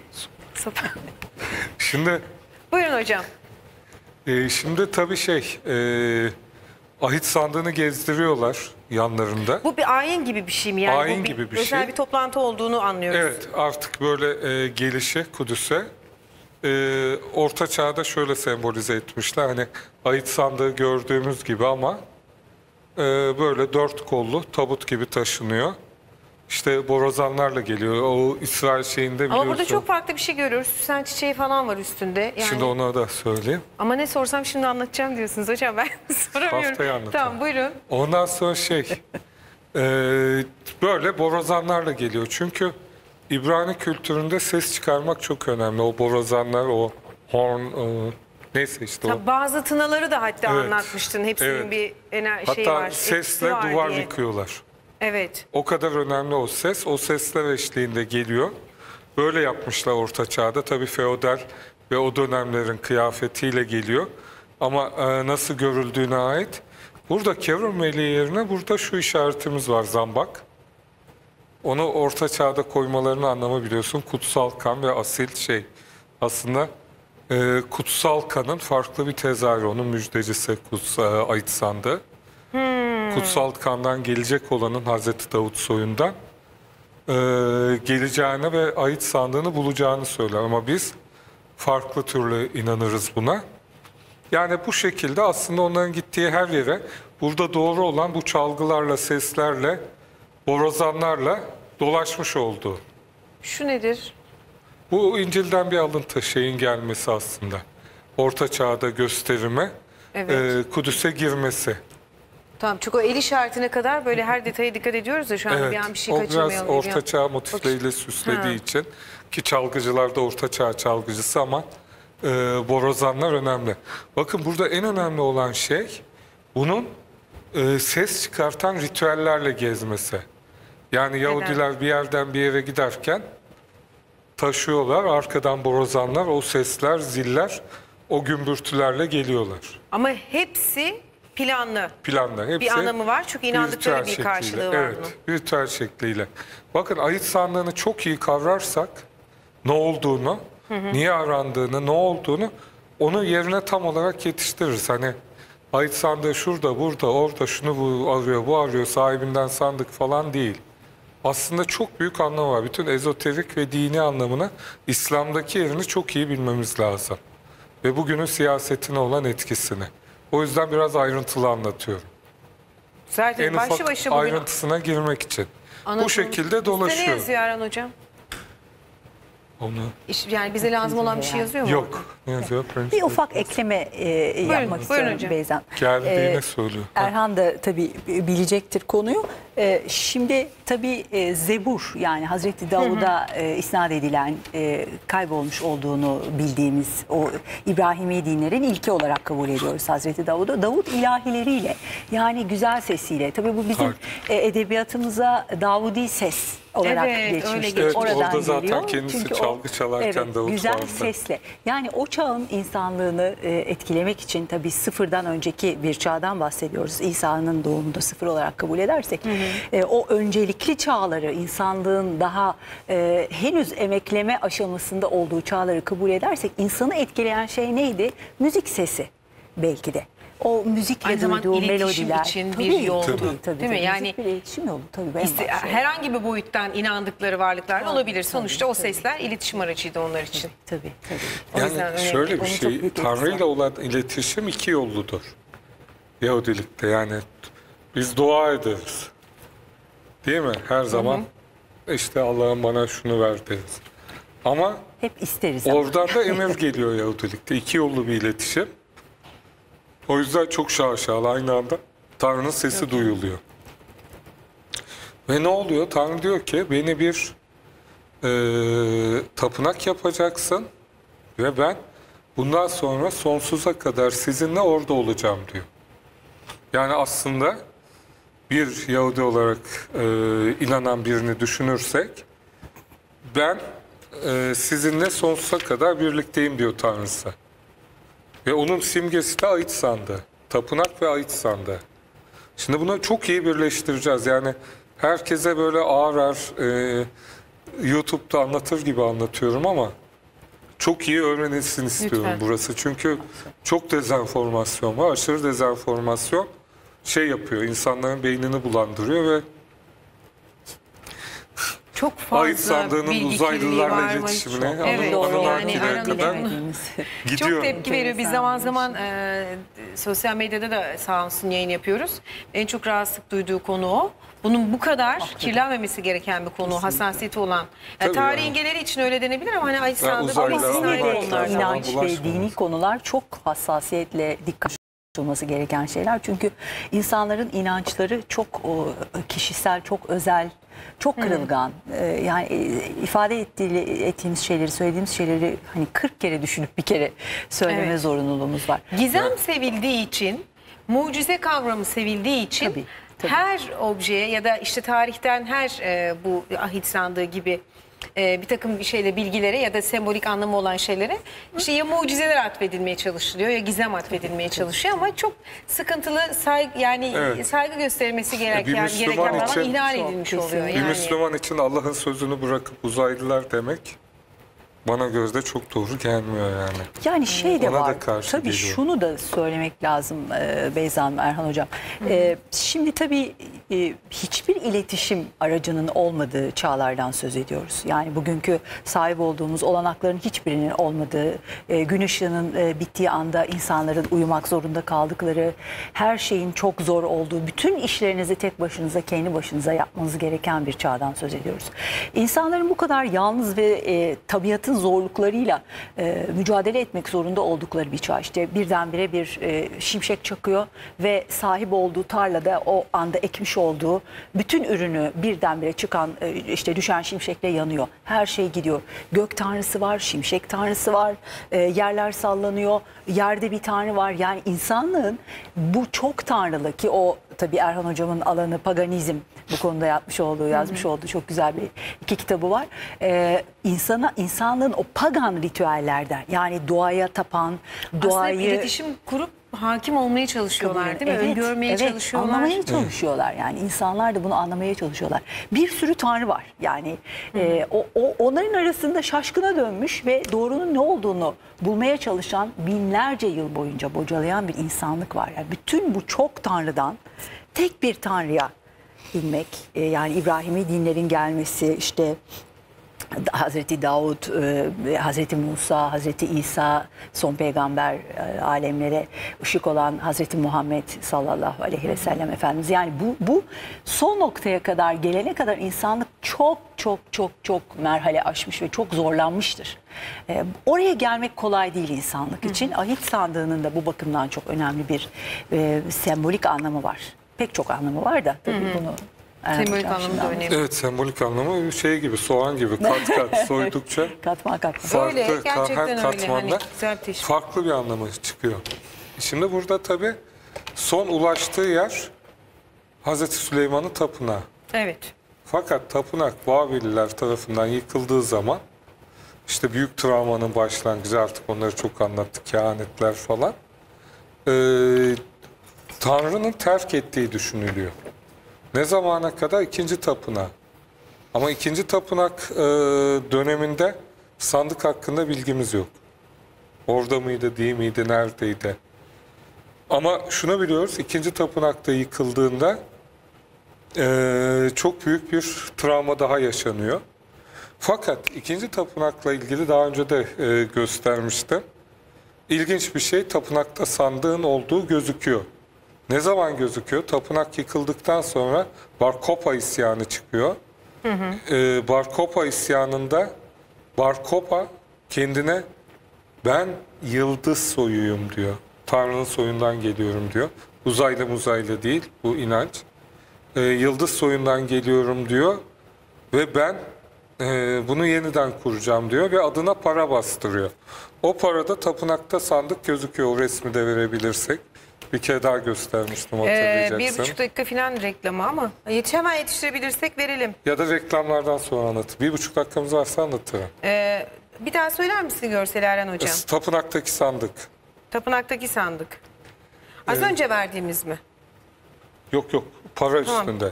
Şimdi Buyurun hocam. e, şimdi tabii şey, e, Ahit Sandığı'nı gezdiriyorlar yanlarında. Bu bir ayin gibi bir şey mi? Yani Ayin bu bir, gibi bir özel şey. bir toplantı olduğunu anlıyoruz. Evet, artık böyle e, gelişi Kudüs'e e, Orta Çağ'da şöyle sembolize etmişler. Hani Ahit Sandığı gördüğümüz gibi ama e, böyle dört kollu tabut gibi taşınıyor. İşte borazanlarla geliyor. O İsrail şeyinde biliyorsun. Ama burada çok farklı bir şey görüyoruz. Süsen çiçeği falan var üstünde. Yani... Şimdi ona da söyleyeyim. Ama ne sorsam şimdi anlatacağım diyorsunuz hocam. Ben soramıyorum. Haftaya anlatacağım. Tamam buyurun. Ondan sonra şey, e, böyle borazanlarla geliyor. Çünkü İbrani kültüründe ses çıkarmak çok önemli. O borazanlar, o horn, e, neyse işte o. Tabii bazı tınaları da hatta Evet. anlatmıştın. Hepsinin Evet. bir ener şeyi Hatta var. etkisi sesle var duvar diye. yıkıyorlar. Evet. O kadar önemli o ses. O sesler eşliğinde geliyor. Böyle yapmışlar Orta Çağ'da. Tabii feodal ve o dönemlerin kıyafetiyle geliyor. Ama e, nasıl görüldüğüne ait. Burada Kerun Meleği yerine burada şu işaretimiz var, zambak. Onu Orta Çağ'da koymalarının anlamı biliyorsun. Kutsal kan ve asil şey. Aslında e, kutsal kanın farklı bir tezahürü. Onun müjdecisi kutsal, Ahit Sandığı. Kutsal kandan gelecek olanın Hazreti Davut soyundan e, geleceğine ve Ahit Sandığını bulacağını söyler. Ama biz farklı türlü inanırız buna. Yani bu şekilde aslında onların gittiği her yere burada doğru olan bu çalgılarla, seslerle, borazanlarla dolaşmış oldu. Şu nedir? Bu İncil'den bir alıntı, şeyin gelmesi aslında. Orta Çağ'da gösterime, Evet. e, Kudüs'e girmesi. Tamam, çünkü o el işaretine kadar böyle her detaya dikkat ediyoruz da şu an Evet, bir an bir şey o biraz kaçırmayalım. diye bir Orta an- Çağ motifleriyle süslediği Ha. için, ki çalgıcılar da Orta Çağ çalgıcısı ama e, borazanlar önemli. Bakın burada en önemli olan şey bunun e, ses çıkartan ritüellerle gezmesi. Yani Yahudiler bir yerden bir yere giderken taşıyorlar, arkadan borazanlar, o sesler, ziller, o gümbürtülerle geliyorlar. Ama hepsi planlı. Planla hepsi Bir anlamı var çünkü inandıkları ritüel bir karşılığı şekliyle, var evet, bunun. ritüel şekliyle. Bakın ayet sandığını çok iyi kavrarsak ne olduğunu, niye arandığını, ne olduğunu onu yerine tam olarak yetiştiririz. Hani ayet sandığı şurada, burada, orada, şunu bu arıyor, bu arıyor, sahibinden sandık falan değil. Aslında çok büyük anlamı var. Bütün ezoterik ve dini anlamını, İslam'daki yerini çok iyi bilmemiz lazım. Ve bugünün siyasetine olan etkisini. O yüzden biraz ayrıntılı anlatıyorum. Zaten En başlı ufak başına bugün ayrıntısına girmek için. Anladım. Bu şekilde Liste ne dolaşıyor. yazıyor Erhan Hocam? Onu İş- Yani bize lazım olan bir şey yazıyor mu? yok. Ne yazıyor? Bir ufak ekleme e, yapmak istiyorum hocam. Beyzan. Geldiğine Ee, söylüyor. Erhan da tabii bilecektir konuyu. Ee, şimdi tabii e, Zebur, yani Hazreti Davud'a e, isnat edilen, e, kaybolmuş olduğunu bildiğimiz o İbrahimi dinlerin ilki olarak kabul ediyoruz Hazreti Davud'u. Davud ilahileriyle, yani güzel sesiyle. Tabii bu bizim Harika. e, edebiyatımıza Davudi ses olarak Evet, öyle geçmiştir. geçmiş. Evet, Oradan orada zaten geliyor. kendisi Çünkü o- çalgı çalarken evet, Davut güzel vardı. sesle. Yani o çağın insanlığını e, etkilemek için, tabii sıfırdan önceki bir çağdan bahsediyoruz. İsa'nın doğumunu da sıfır olarak kabul edersek, e, o öncelikli çağları, insanlığın daha e, henüz emekleme aşamasında olduğu çağları kabul edersek, insanı etkileyen şey neydi? Müzik sesi belki de. O müzikle Aynı zamanda duyduğu iletişim melodiler. için bir Tabii, yoldu. Tabii, tabii, Değil mi? tabii. Yani- Müzik bir iletişim yolu tabii. en İşte başta. herhangi bir boyuttan inandıkları varlıklar olabilir. Sonuçta o tabii. sesler iletişim aracıydı onlar için. Tabii, tabii. O yüzden Yani önemli. şöyle bir Onun çok şey, büyük etkisi Tanrı ile var. olan iletişim iki yolludur. Yahudilikte yani biz dua ederiz. Değil mi? Her zaman işte Allah'ım bana şunu ver deriz. Ama Hep isteriz. ama. oradan da emir geliyor Yahudilikte. İki yollu bir iletişim. O yüzden çok şaşalı aynı anda Tanrı'nın sesi duyuluyor. Ve ne oluyor? Tanrı diyor ki beni bir e, tapınak yapacaksın ve ben bundan sonra sonsuza kadar sizinle orada olacağım diyor. Yani aslında bir Yahudi olarak e, inanan birini düşünürsek ben e, sizinle sonsuza kadar birlikteyim diyor Tanrısı. Ve onun simgesi de ait sandığı. Tapınak ve ait sandığı. Şimdi bunu çok iyi birleştireceğiz. Yani herkese böyle ağır ağır e, YouTube'da anlatır gibi anlatıyorum ama çok iyi öğrenilsin istiyorum Lütfen. burası. Çünkü çok dezenformasyon var. Aşırı dezenformasyon şey yapıyor. İnsanların beynini bulandırıyor ve Çok ait fazla sandığının bilgi kirliliği uzaylılarla var. iletişimine, Evet, anı- Doğru, anılar yani türüne aranın kadar bilemediğimiz. gidiyor. Çok tepki veriyor. Biz Enteresan zaman bir zaman e, sosyal medyada da sağ olsun yayın yapıyoruz. En çok rahatsızlık duyduğu konu o. Bunun bu kadar kirlenmemesi gereken bir konu, hassasiyeti olan. Ya, Tabii tarihin yani. geneli için öyle denebilir ama hani ay sandığı uzaylılar, bir istisnai uzaylılar Yine de falan konular. inanç ve bulaşmaması. dini konular çok hassasiyetle dikkat olması gereken şeyler. Çünkü insanların inançları çok o, kişisel, çok özel, çok kırılgan. Ee, yani e, ifade ettiği, ettiğimiz şeyleri, söylediğimiz şeyleri hani kırk kere düşünüp bir kere söyleme Evet. zorunluluğumuz var. Gizem sevildiği için, mucize kavramı sevildiği için Tabii, tabii. her objeye ya da işte tarihten her e, bu ahit sandığı gibi e, bir takım bir şeyle bilgilere ya da sembolik anlamı olan şeylere işte ya mucizeler atfedilmeye çalışılıyor ya gizem atfedilmeye çalışıyor ama çok sıkıntılı saygı yani Evet. saygı gösterilmesi bir gereken Müslüman gereken alan için- ihlal Çok, edilmiş kesinlikle. oluyor Bir yani. Müslüman için Allah'ın sözünü bırakıp uzaylılar demek bana gözde çok doğru gelmiyor yani. Yani şey de Ona da var. karşı Tabii geliyorum. şunu da söylemek lazım e, Beyza Hanım, Erhan Hocam. E, şimdi tabii e, hiçbir iletişim aracının olmadığı çağlardan söz ediyoruz. Yani bugünkü sahip olduğumuz olanakların hiçbirinin olmadığı, e, gün ışığının e, bittiği anda insanların uyumak zorunda kaldıkları, her şeyin çok zor olduğu, bütün işlerinizi tek başınıza, kendi başınıza yapmanız gereken bir çağdan söz ediyoruz. İnsanların bu kadar yalnız ve e, tabiatın zorluklarıyla e, mücadele etmek zorunda oldukları bir çağ. İşte birdenbire bir e, şimşek çakıyor ve sahip olduğu tarlada o anda ekmiş olduğu bütün ürünü birdenbire çıkan e, işte düşen şimşekle yanıyor. Her şey gidiyor. Gök tanrısı var, şimşek tanrısı var, e, yerler sallanıyor, yerde bir tanrı var. Yani insanlığın bu çok tanrılı, ki o tabii Erhan hocamın alanı paganizm, bu konuda yapmış olduğu, yazmış olduğu çok güzel bir iki kitabı var. Ee, insana, insanlığın o pagan ritüellerden, yani doğaya tapan, doğayı... Aslında iletişim kurup hakim olmaya çalışıyorlar değil mi? Evet, Öngörmeye evet, çalışıyorlar. anlamaya çalışıyorlar. Yani insanlar da bunu anlamaya çalışıyorlar. Bir sürü tanrı var. Yani e, o, o onların arasında şaşkına dönmüş ve doğrunun ne olduğunu bulmaya çalışan, binlerce yıl boyunca bocalayan bir insanlık var. Yani bütün bu çok tanrıdan tek bir tanrıya inmek, e, yani İbrahimi dinlerin gelmesi, işte Hazreti Davud, e, Hazreti Musa, Hazreti İsa, son peygamber, e, alemlere ışık olan Hazreti Muhammed sallallahu aleyhi ve sellem Efendimiz. Yani bu, bu son noktaya kadar gelene kadar insanlık çok çok çok çok merhale aşmış ve çok zorlanmıştır. E, oraya gelmek kolay değil insanlık için. Ahit sandığının da bu bakımdan çok önemli bir e, sembolik anlamı var. Pek çok anlamı var da tabii bunu... Sembolik anlamı da önemli. Evet, sembolik anlamı şey gibi, soğan gibi kat kat soydukça katman katman. Öyle, farklı, gerçekten her öyle. katmanda Hani güzel bir teşvik. farklı bir anlamı çıkıyor. Şimdi burada tabii son ulaştığı yer Hazreti Süleyman'ın tapınağı. Evet. Fakat tapınak Babiller tarafından yıkıldığı zaman, işte büyük travmanın başlangıcı, artık onları çok anlattık, kehanetler falan. Ee, Tanrı'nın terk ettiği düşünülüyor. Ne zamana kadar? İkinci tapınağı. Ama ikinci tapınak e, döneminde sandık hakkında bilgimiz yok. Orada mıydı, değil miydi, neredeydi? Ama şunu biliyoruz, ikinci tapınakta yıkıldığında e, çok büyük bir travma daha yaşanıyor. Fakat ikinci tapınakla ilgili daha önce de e, göstermiştim. İlginç bir şey, tapınakta sandığın olduğu gözüküyor. Ne zaman gözüküyor? Tapınak yıkıldıktan sonra Bar Kokhba isyanı çıkıyor. Hı hı. Ee, Bar Kokhba isyanında Bar Kokhba kendine ben yıldız soyuyum diyor. Tanrı'nın soyundan geliyorum diyor. Uzaylı muzaylı değil bu inanç. Ee, yıldız soyundan geliyorum diyor. Ve ben e, bunu yeniden kuracağım diyor ve adına para bastırıyor. O parada tapınakta sandık gözüküyor. O resmi de verebilirsek. Bir kere daha göstermiştim, Ee, hatırlayacaksın. bir buçuk dakika falan reklamı ama yet hemen yetiştirebilirsek verelim. Ya da reklamlardan sonra anlat. Bir buçuk dakikamız varsa anlatırım. Ee, bir daha söyler misin görseli Erhan Hocam? Tapınaktaki sandık. Tapınaktaki sandık. Az Evet. önce verdiğimiz mi? Yok yok, para Tamam. üstünde.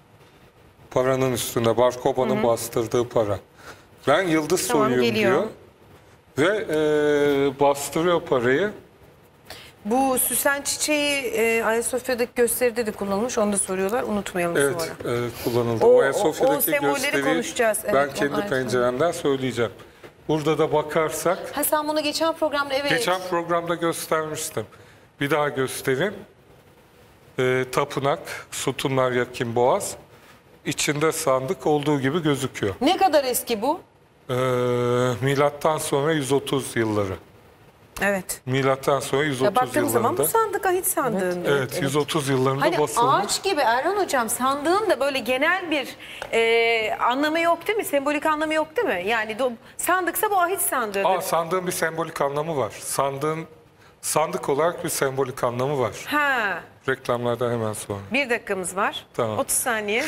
Paranın üstünde, Bar Kokhba'nın bastırdığı para. Ben yıldız Tamam, soyuyum geliyor. diyor. Ve e, bastırıyor parayı. Bu süsen çiçeği e, Ayasofya'daki gösteride de kullanılmış. Onu da soruyorlar. Unutmayalım Evet, sonra. e, kullanıldı. O- O, o- Ayasofya'daki o sembolleri gösteriyi konuşacağız. Evet, ben onu kendi ayrı penceremden söyleyeceğim. Burada da bakarsak, Ha sen bunu geçen programda evet. geçen programda göstermiştim. Bir daha göstereyim. E, tapınak, sütunlar, yakin boğaz. İçinde sandık olduğu gibi gözüküyor. Ne kadar eski bu? E, milattan sonra yüz otuz yılları. Evet. Milattan sonra yüz Ya otuz baktığımız zaman bu yıllarında. sandık ahit sandığında. Evet, yüz otuz yıllarında Hani basılmış. ağaç gibi Erhan Hocam, sandığın da böyle genel bir e, anlamı yok değil mi? Sembolik anlamı yok değil mi? Yani do, sandıksa bu ahit sandığıdır. Aa, sandığın bir sembolik anlamı var. Sandığın sandık olarak bir sembolik anlamı var. Ha, Reklamlardan hemen sonra. bir dakikamız var. Tamam. otuz saniye.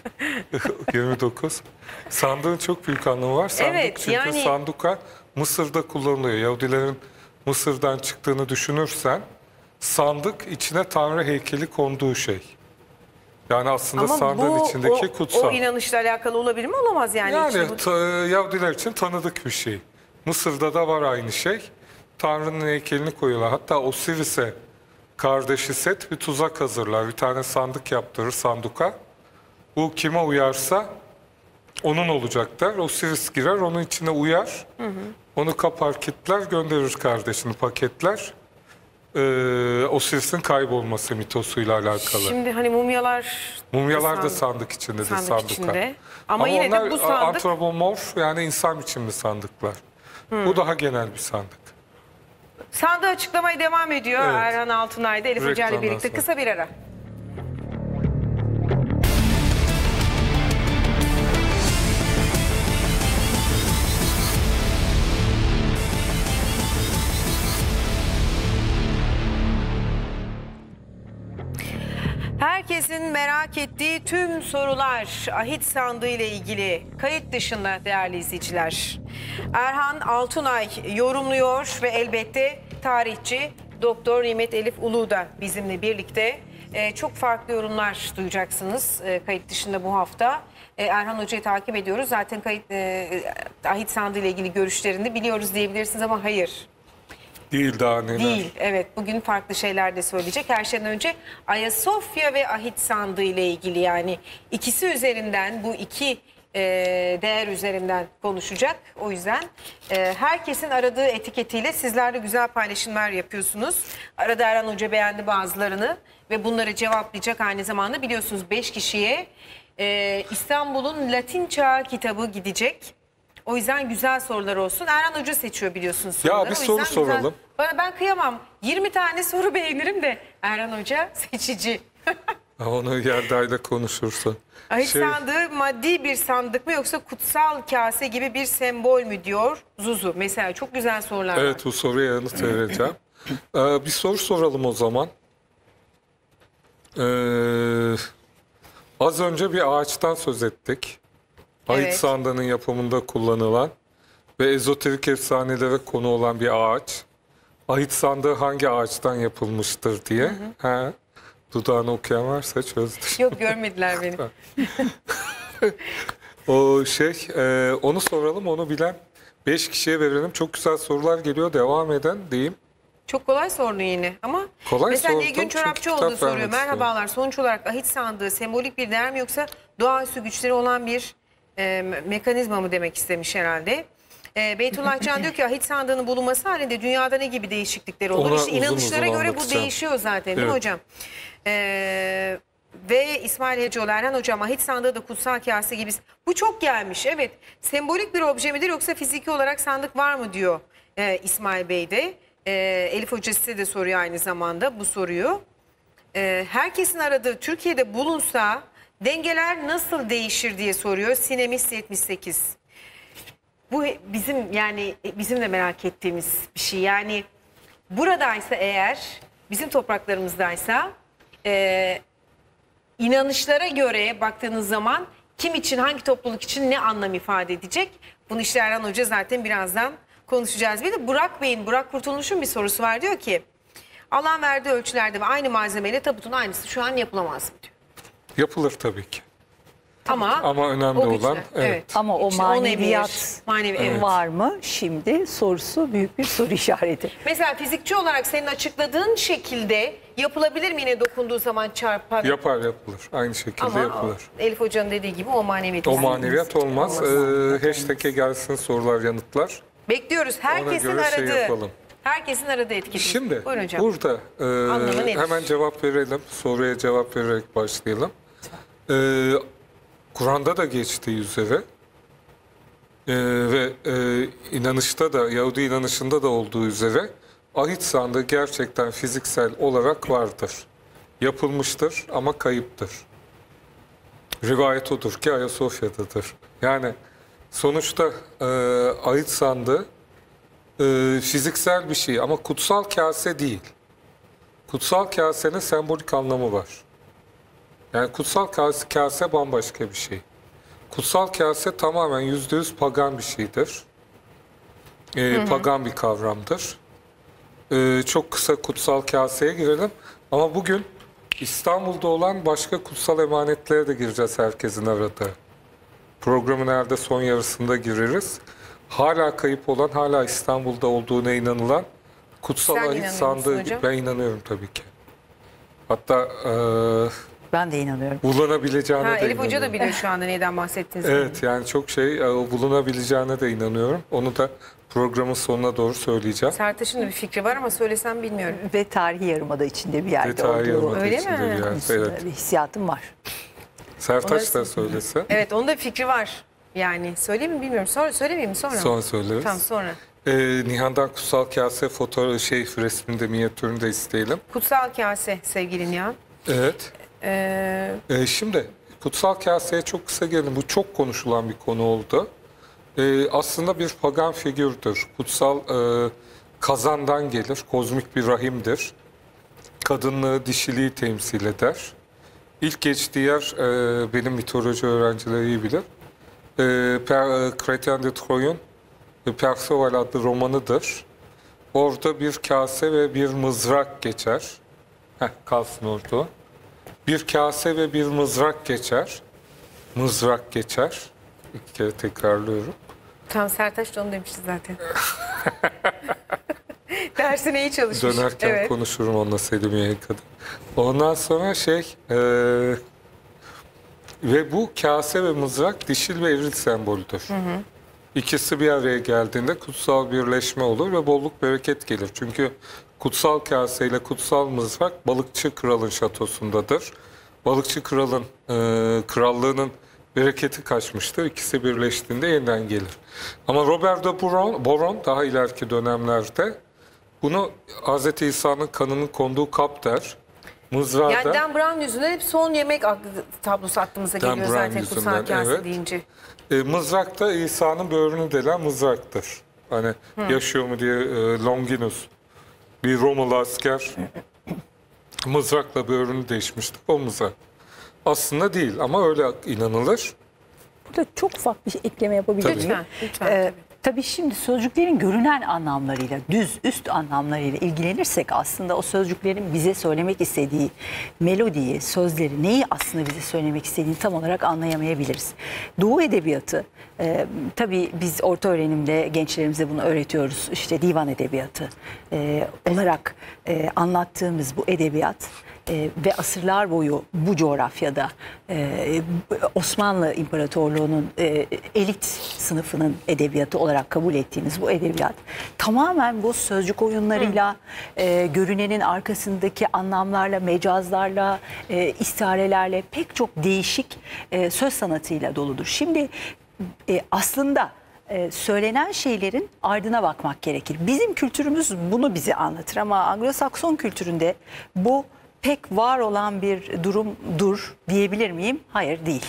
yirmi dokuz. Sandığın çok büyük anlamı var. Sandık Evet, çünkü yani- sanduka Mısır'da kullanılıyor. Yahudilerin Mısır'dan çıktığını düşünürsen sandık içine Tanrı heykeli konduğu şey. Yani aslında Ama sandığın bu içindeki o, kutsal. o inanışla alakalı olabilir mi? Olamaz yani. Yani İçinde bu- ta- Yahudiler için tanıdık bir şey. Mısır'da da var aynı şey. Tanrı'nın heykelini koyuyorlar. Hatta Osiris'e kardeşi Set bir tuzak hazırlar. Bir tane sandık yaptırır sanduka. Bu kime uyarsa onun olacak der. Osiris girer, onun içine uyar. Hı hı. Onu kapar, kitler, gönderir kardeşini, paketler. Ee, Osiris'in kaybolması mitosuyla alakalı. Şimdi hani mumyalar Mumyalar da sandık- sandık içindedir, sandık sanduka. içinde. Ama, Ama yine onlar de bu sandık antropomorf, yani insan biçimli sandıklar. Bu daha genel bir sandık. sandığı açıklamaya devam ediyor. Evet. Erhan Altunay'da Elif Hoca ile Reklamdan birlikte sonra. kısa bir ara. Herkesin merak ettiği tüm sorular ahit sandığı ile ilgili kayıt dışında değerli izleyiciler. Erhan Altunay yorumluyor ve elbette tarihçi Doktor Nimet Elif Ulu da bizimle birlikte. Ee, çok farklı yorumlar duyacaksınız e, kayıt dışında bu hafta. E, Erhan Hoca'yı takip ediyoruz. Zaten kayıt e, ahit sandığı ile ilgili görüşlerini biliyoruz diyebilirsiniz ama hayır. Değil daha neler. Değil. Evet, bugün farklı şeyler de söyleyecek. Her şeyden önce Ayasofya ve ahit sandığı ile ilgili, yani ikisi üzerinden, bu iki e, değer üzerinden konuşacak. O yüzden e, herkesin aradığı etiketiyle sizler de güzel paylaşımlar yapıyorsunuz. Arada Erhan Hoca beğendi bazılarını ve bunları cevaplayacak. Aynı zamanda biliyorsunuz beş kişiye e, İstanbul'un Latin Çağ kitabı gidecek. O yüzden güzel sorular olsun. Erhan Hoca seçiyor biliyorsunuz soruları. bir O soru yüzden güzel- soralım. Bana, ben kıyamam. yirmi tane soru beğenirim de Erhan Hoca seçici. Onu Yerday'la konuşursun. Ahit Şey- sandığı maddi bir sandık mı yoksa kutsal kase gibi bir sembol mü diyor Zuzu. Mesela çok güzel sorular var. Evet, bu soruya yanıt vereceğim. ee, bir soru soralım o zaman. Ee, az önce bir ağaçtan söz ettik. Ahit Evet. sandığının yapımında kullanılan ve ezoterik efsanelere konu olan bir ağaç. Ahit sandığı hangi ağaçtan yapılmıştır diye. Hı hı. Ha, dudağını okuyan varsa çözdü. Yok, görmediler beni. O şey, e, onu soralım, onu bilen beş kişiye verelim. Çok güzel sorular geliyor, devam eden diyeyim. Çok kolay sordun yine ama Kolay mesela sordum Nilgün çünkü Çorapçıoğlu kitap soruyor. vermek Merhabalar, sonuç olarak ahit sandığı sembolik bir değer mi yoksa doğaüstü güçleri olan bir e, me- mekanizma mı demek istemiş herhalde. E, Beytullah Can diyor ki ahit sandığının bulunması halinde dünyada ne gibi değişiklikler olur? Ona İşte uzun inanışlara uzun göre bu anlatacağım. değişiyor zaten değil mi Evet. hocam? E, ve İsmail Hacıoğlu, Erhan hocam ahit sandığı da kutsal kase gibi. Bu çok gelmiş. Evet, sembolik bir obje midir yoksa fiziki olarak sandık var mı diyor e, İsmail Bey de. E, Elif Hoca size de soruyor aynı zamanda bu soruyu. E, herkesin aradığı Türkiye'de bulunsa dengeler nasıl değişir diye soruyor Sinemis yetmiş sekiz. Bu bizim, yani bizim de merak ettiğimiz bir şey. Yani buradaysa eğer, bizim topraklarımızdaysa e, inanışlara göre baktığınız zaman kim için, hangi topluluk için ne anlam ifade edecek? Bunu işte Erhan Hoca zaten birazdan konuşacağız. Bir de Burak Bey'in, Burak Kurtulmuş'un bir sorusu var. Diyor ki Allah'ın verdiği ölçülerde ve aynı malzemeyle tabutun aynısı şu an yapılamaz mı diyor. Yapılır tabii ki. Ama, Ama önemli o güçler, olan, evet. Ama o İşte on maneviyat emir, manevi, evet. var mı? Şimdi sorusu büyük bir soru işareti. Mesela fizikçi olarak senin açıkladığın şekilde yapılabilir mi yine dokunduğu zaman çarpan? Yapar, yapılır. Aynı şekilde Ama yapılır. o, Elif Hoca'nın dediği gibi o maneviyat. O maneviyat olmaz. Ee, hashtag'e gelsin sorular, yanıtlar. Bekliyoruz. Herkesin göre şey aradığı. yapalım. Herkesin aradığı etkili. Şimdi Buyurun hocam. burada e, Anlamı nedir? hemen cevap verelim. Soruya cevap vererek başlayalım. Ee, Kur'an'da da geçtiği üzere e, ve e, inanışta da, Yahudi inanışında da olduğu üzere ahit sandığı gerçekten fiziksel olarak vardır. Yapılmıştır ama kayıptır. Rivayet odur ki Ayasofya'dadır. Yani sonuçta e, ahit sandığı e, fiziksel bir şey ama kutsal kase değil. Kutsal kasenin sembolik anlamı var. Yani kutsal kase, kase bambaşka bir şey. Kutsal kase tamamen yüzde yüz pagan bir şeydir. E, pagan bir kavramdır. E, çok kısa kutsal kaseye girelim. Ama bugün İstanbul'da olan başka kutsal emanetlere de gireceğiz herkesin aradığı. Programın herhalde son yarısında gireriz. Hala kayıp olan, hala İstanbul'da olduğuna inanılan kutsal Sen ahit inanıyor musun sandığı. hocam? Ben inanıyorum tabii ki. Hatta e, Ben de inanıyorum. bulunabileceğine Ha, de Elif Hoca da inanıyorum. biliyor şu anda neyden bahsettiğinizi. Evet, yani çok şey e, bulunabileceğine de inanıyorum. Onu da programın sonuna doğru söyleyeceğim. Sertaç'ın da bir fikri var ama söylesem bilmiyorum. Ve tarihi yarımada içinde bir yerde Ve tarihi olduğu yarımada Öyle içinde mi? bir yer. konusunda Evet. bir hissiyatım var. Sertaç da söylese. Evet, onun da bir fikri var. Yani söyleyeyim mi bilmiyorum. Sonra söylemeyeyim mi sonra? mı? Sonra söyleriz. Tamam, sonra. Ee, Nihan'dan Kutsal Kase fotoğrafı şey resminde minyatürünü de isteyelim. Kutsal Kase sevgili Nihan. Evet. Ee, Ee, şimdi Kutsal Kase'ye çok kısa gelin. Bu çok konuşulan bir konu oldu. Ee, aslında bir pagan figürdür. Kutsal e, kazandan gelir. Kozmik bir rahimdir. Kadınlığı, dişiliği temsil eder. İlk geçtiği yer e, benim mitoloji öğrencileri iyi bilir. E, per, e, Chrétien de Troyes'un e, Perceval adlı romanıdır. Orada bir kase ve bir mızrak geçer. Heh, kalsın orada. Bir kase ve bir mızrak geçer. Mızrak geçer. İki kere tekrarlıyorum. Tam Sertaç da onu demişti zaten. Dersine iyi çalışmış. Dönerken Evet. konuşurum onunla Selimiye'ye kadar. Ondan sonra şey e, ve bu kase ve mızrak dişil ve eril sembolüdür. Hı hı. İkisi bir araya geldiğinde kutsal birleşme olur ve bolluk bereket gelir. Çünkü kutsal kase ile kutsal mızrak balıkçı kralın şatosundadır. Balıkçı kralın e, krallığının bereketi kaçmıştır. İkisi birleştiğinde yeniden gelir. Ama Robert de Boron, Boron daha ileriki dönemlerde bunu Hz. İsa'nın kanının konduğu kap der. Mızrağı Yani da Dan Brown yüzünden hep son yemek aklı- tablosu aklımıza Dan geliyor Brown zaten kutsal yüzünden, kase evet. deyince. e, mızrak da İsa'nın böğrünü delen mızraktır. Hani yaşıyor mu diye e, Longinus bir Romalı asker mızrakla böğrünü değişmişti. O mızrak. Aslında değil ama öyle inanılır. Burada çok ufak bir ekleme yapabilir miyim? Lütfen, lütfen. Ee, tabii. tabii şimdi sözcüklerin görünen anlamlarıyla, düz, üst anlamlarıyla ilgilenirsek aslında o sözcüklerin bize söylemek istediği melodiyi, sözleri, neyi aslında bize söylemek istediğini tam olarak anlayamayabiliriz. Doğu edebiyatı, e, tabii biz orta öğrenimde gençlerimize bunu öğretiyoruz. İşte divan edebiyatı e, olarak e, anlattığımız bu edebiyat, Ee, ve asırlar boyu bu coğrafyada e, Osmanlı İmparatorluğu'nun e, elit sınıfının edebiyatı olarak kabul ettiğimiz bu edebiyat tamamen bu sözcük oyunlarıyla, e, görünenin arkasındaki anlamlarla, mecazlarla, e, istiarelerle pek çok değişik e, söz sanatıyla doludur. Şimdi e, aslında e, söylenen şeylerin ardına bakmak gerekir. Bizim kültürümüz bunu bize anlatır ama Anglo-Sakson kültüründe bu pek var olan bir durumdur diyebilir miyim? Hayır, değil.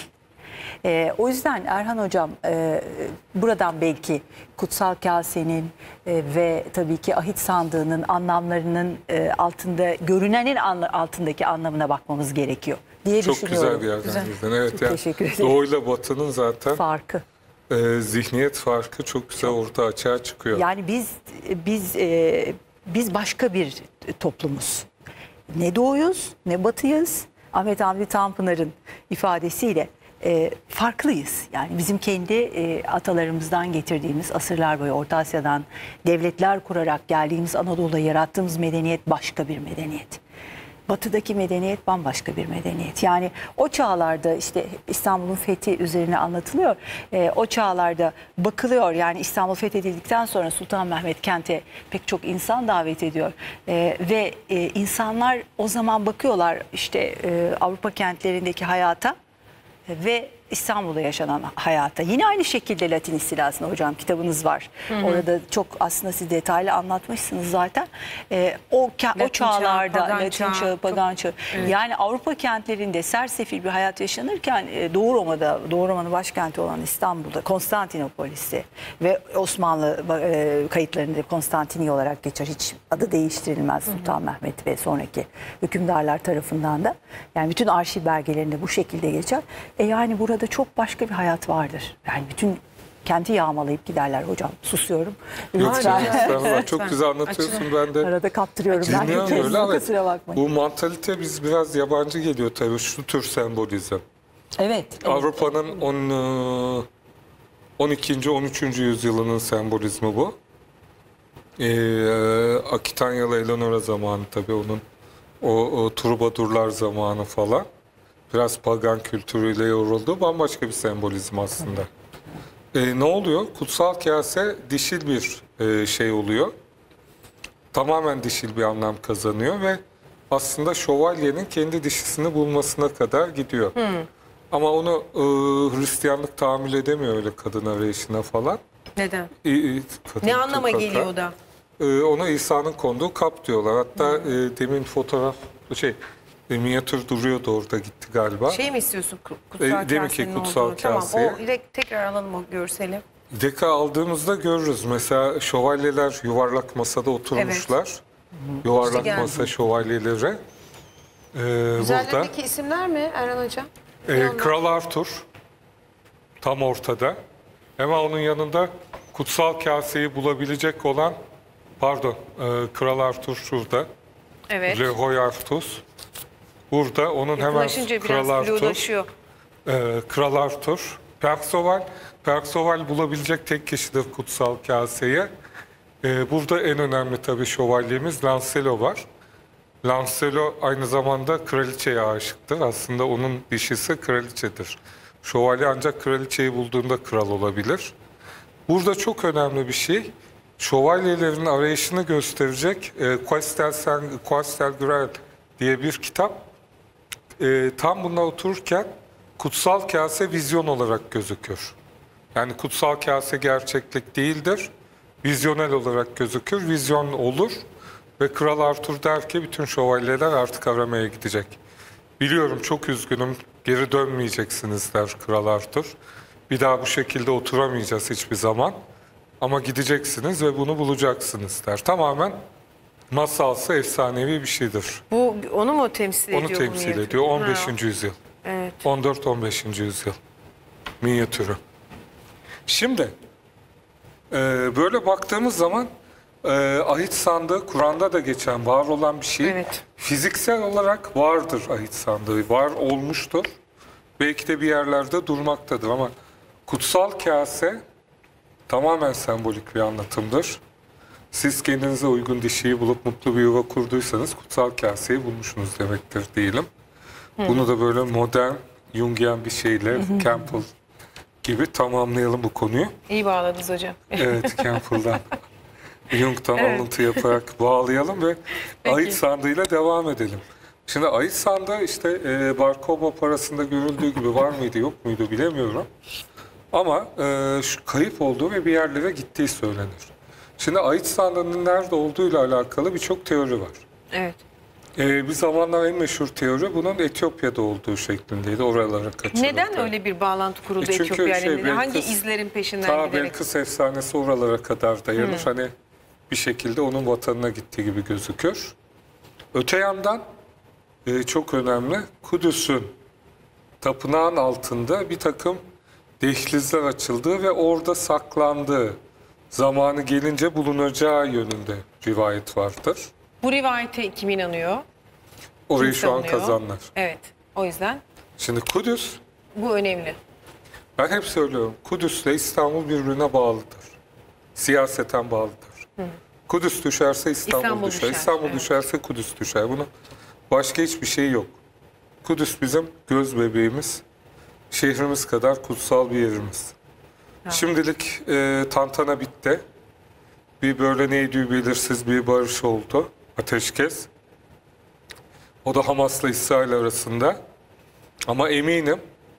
Ee, o yüzden Erhan Hocam e, buradan belki kutsal kasenin e, ve tabii ki ahit sandığının anlamlarının e, altında, görünenin anla, altındaki anlamına bakmamız gerekiyor diye Çok düşünüyorum. güzel bir yerden Güzel. girdin. Evet, Çok yani teşekkür ederim. Doğuyla Batı'nın zaten Farkı. e, zihniyet farkı çok güzel orta açığa çıkıyor. Yani biz biz e, biz başka bir toplumuz. Ne doğuyuz ne batıyız. Ahmet Hamdi Tanpınar'ın ifadesiyle e, farklıyız. Yani bizim kendi e, atalarımızdan getirdiğimiz asırlar boyu Orta Asya'dan devletler kurarak geldiğimiz Anadolu'da yarattığımız medeniyet başka bir medeniyet. Batıdaki medeniyet bambaşka bir medeniyet. Yani o çağlarda işte İstanbul'un fethi üzerine anlatılıyor. Ee, o çağlarda bakılıyor, yani İstanbul fethedildikten sonra Sultan Mehmet kente pek çok insan davet ediyor. Ee, ve e, insanlar o zaman bakıyorlar işte e, Avrupa kentlerindeki hayata ve İstanbul'da yaşanan hayata. Yine aynı şekilde Latin istilasında hocam kitabınız var. Hı hı. Orada çok aslında siz detaylı anlatmışsınız zaten. Ee, o Latin o çağlarda çağı, pagan Latin çağı, çağı, çok- pagan çağı. Evet. Yani Avrupa kentlerinde sersefil bir hayat yaşanırken e, Doğu Roma'da, Doğu Roma'nın başkenti olan İstanbul'da, Konstantinopolis'te ve Osmanlı e, kayıtlarında Konstantini olarak geçer. Hiç adı değiştirilmez Sultan Mehmet ve sonraki hükümdarlar tarafından da. Yani bütün arşiv belgelerinde bu şekilde geçer. E yani burada çok başka bir hayat vardır. Yani bütün kenti yağmalayıp giderler hocam. Susuyorum. Yok Lütfen. canım, estağfurullah. Çok Lütfen. güzel anlatıyorsun, ben de Arada kaptırıyorum. Ben dinliyorum de öyle ama kusura bakmayın. bu mantalite biz biraz yabancı geliyor tabii, şu tür sembolizm. Evet. evet. Avrupa'nın on, on ikinci on üçüncü yüzyılının sembolizmi bu. Ee, Akitanyalı Eleonora zamanı tabii onun, o, o Trubadurlar zamanı falan. biraz pagan kültürüyle yoğrulduğu bambaşka bir sembolizm aslında. E, ne oluyor? Kutsal kase dişil bir e, şey oluyor. Tamamen dişil bir anlam kazanıyor ve aslında şövalyenin kendi dişisini bulmasına kadar gidiyor. Hmm. Ama onu e, Hristiyanlık tahammül edemiyor öyle kadın arayışına falan. Neden? E, e, kadın Ne anlama tukaka. geliyor o da? E, ona İsa'nın konduğu kap diyorlar. Hatta hmm. e, demin fotoğraf şey e, minyatür duruyordu orada gitti galiba. Şey mi istiyorsun kutsal E, demin ki kasenin kutsal olduğunu? kaseye. Tamam, o direkt tekrar alalım o görseli. Deka aldığımızda görürüz. Mesela şövalyeler yuvarlak masada oturmuşlar. Evet. Yuvarlak İşte masa şövalyeleri. Ee, Üzerlerindeki burada, isimler mi Erhan Hocam? e, Kral Arthur tam ortada. Hemen onun yanında kutsal kaseyi bulabilecek olan, pardon, e, Kral Arthur şurada. Evet. Lehoy Artus. Burada onun hemen Yaklaşınca Kral biraz Arthur. flulaşıyor. E, Kral Arthur. Persoval. Persoval bulabilecek tek kişidir kutsal kaseye. Ee, burada en önemli tabii şövalyemiz Lancelot var. Lancelot aynı zamanda kraliçeye aşıktır. Aslında onun dişisi kraliçedir. Şövalye ancak kraliçeyi bulduğunda kral olabilir. Burada çok önemli bir şey. Şövalyelerin arayışını gösterecek e, Questel Graal diye bir kitap. E, tam buna otururken kutsal kase vizyon olarak gözükür. Yani kutsal kase gerçeklik değildir. Vizyonel olarak gözükür. Vizyon olur. Ve Kral Arthur der ki bütün şövalyeler artık aramaya gidecek. Biliyorum çok üzgünüm. Geri dönmeyeceksiniz der Kral Arthur. Bir daha bu şekilde oturamayacağız hiçbir zaman. Ama gideceksiniz ve bunu bulacaksınız der. Tamamen masalsı, efsanevi bir şeydir. Bu onu mu temsil Onu ediyor? Onu temsil ediyor. on beşinci Ha. yüzyıl. Evet. on dört on beşinci yüzyıl. Minyatürü. Şimdi e, böyle baktığımız zaman e, ahit sandığı Kur'an'da da geçen var olan bir şey. Evet. Fiziksel olarak vardır ahit sandığı. Var olmuştur. Belki de bir yerlerde durmaktadır ama kutsal kase tamamen sembolik bir anlatımdır. Siz kendinize uygun dişiyi bulup mutlu bir yuva kurduysanız kutsal kaseyi bulmuşsunuz demektir diyelim. Hı. Bunu da böyle modern, Jungian bir şeyle hı. Campbell gibi tamamlayalım bu konuyu. İyi bağladınız hocam. Evet, Campbell'dan, Jung'dan evet. alıntı yaparak bağlayalım ve Peki. ahit sandığıyla devam edelim. Şimdi ahit sandığı işte e, Barkoba parasında görüldüğü gibi var mıydı yok muydu bilemiyorum. Ama e, şu kayıp olduğu ve bir yerlere gittiği söylenir. Şimdi ahit sandığının nerede olduğuyla alakalı birçok teori var. Evet. Ee, bir zamanlar en meşhur teori bunun Etiyopya'da olduğu şeklindeydi. Oralara kaçırıldı. Neden öyle bir bağlantı kuruldu e Etiyopya şey, ile? Hangi Belkıs, izlerin peşinden ta giderek? Belkıs efsanesi oralara kadar dayanır. Hmm. Hani bir şekilde onun vatanına gittiği gibi gözükür. Öte yandan e, çok önemli Kudüs'ün tapınağın altında bir takım dehlizler açıldığı ve orada saklandığı, zamanı gelince bulunacağı yönünde rivayet vardır. Bu rivayete kim inanıyor? Orayı kim şu an savunuyor? kazanlar. Evet. O yüzden. Şimdi Kudüs, bu önemli. Ben hep söylüyorum. Kudüs'le İstanbul birbirine bağlıdır. Siyaseten bağlıdır. Hı. Kudüs düşerse İstanbul, İstanbul düşer. düşer. İstanbul evet. düşerse Kudüs düşer. Bunun başka hiçbir şey yok. Kudüs bizim göz bebeğimiz. Şehrimiz kadar kutsal bir yerimiz. Ha. Şimdilik e, tantana bitti. Bir böyle neydi belirsiz bir barış oldu. Ateşkes. O da Hamas'la İsrail arasında. Ama eminim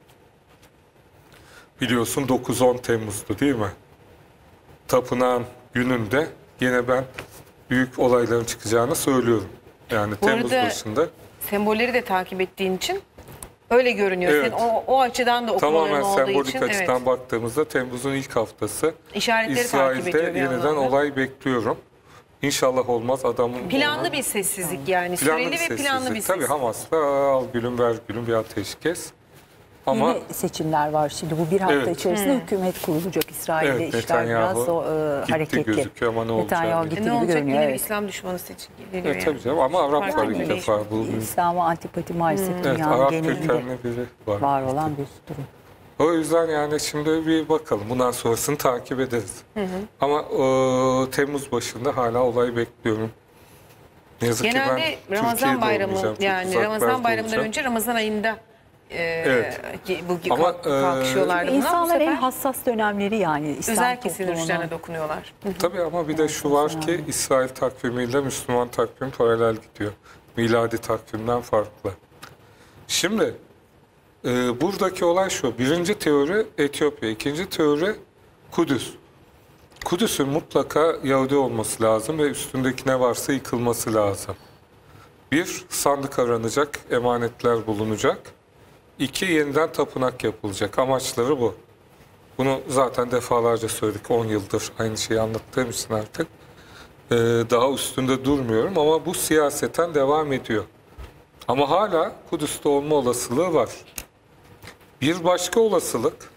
biliyorsun dokuz on Temmuz'du değil mi? Tapınağın gününde yine ben büyük olayların çıkacağını söylüyorum. Yani Bu Temmuz arada başında. Sembolleri de takip ettiğin için öyle görünüyor. Evet. Sen o, o açıdan da okumaların Tamamen olduğu sembolik için. açıdan Evet. baktığımızda Temmuz'un ilk haftası. İşaretleri takip ediyor İsrail'de bir yeniden anlamda. olay bekliyorum. İnşallah olmaz adamın... Planlı olan... bir sessizlik yani. Planlı Süreli bir ve planlı bir sessizlik. sessizlik. Tabii Hamas'la al gülüm ver gülüm bir ateşkes. Ama Yeni seçimler var şimdi. Bu bir hafta Evet. içerisinde Hmm. hükümet kurulacak. İsrail'de Evet, işler biraz Netanyahu o, e, gitti hareketli. gözüküyor ama ne Netanyahu olacak? gitti E ne gibi olacak görünüyor. yine bir Evet. İslam düşmanı seçim geliyor evet, yani. tabii canım ama Arap Fark var etmiyor, ilk defa. Bu, İslam'a antipati maalesef evet, dünyanın Arap genelinde kökenli biri var. var olan bir durum. O yüzden yani şimdi bir bakalım. Bundan sonrasını takip ederiz. Hı hı. Ama o, Temmuz başında hala olay bekliyorum. Ne yazık Genelde ki ben Ramazan Türkiye'de bayramı olmayacağım. Çok yani uzaklarda Ramazan bayramından olacağım. önce Ramazan ayında e, Evet. ki- bu Ama, kalk- e, kalkışıyorlardı buna. Bu İnsanlar en sefer hassas dönemleri yani İslam özel kesimler toplumuna. uçlarına dokunuyorlar. Tabii ama bir de şu var ki İsrail takvimiyle Müslüman takvim paralel gidiyor. Miladi takvimden farklı. Şimdi e, buradaki olay şu. Birinci teori Etiyopya, ikinci teori Kudüs. Kudüs'ün mutlaka Yahudi olması lazım ve üstündeki ne varsa yıkılması lazım. Bir, sandık aranacak, emanetler bulunacak. İki, yeniden tapınak yapılacak. Amaçları bu. Bunu zaten defalarca söyledik. on yıldır aynı şeyi anlattığım için artık. Ee, daha üstünde durmuyorum ama bu siyaseten devam ediyor. Ama hala Kudüs'te olma olasılığı var. Bir başka olasılık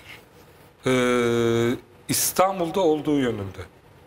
ee, İstanbul'da olduğu yönünde.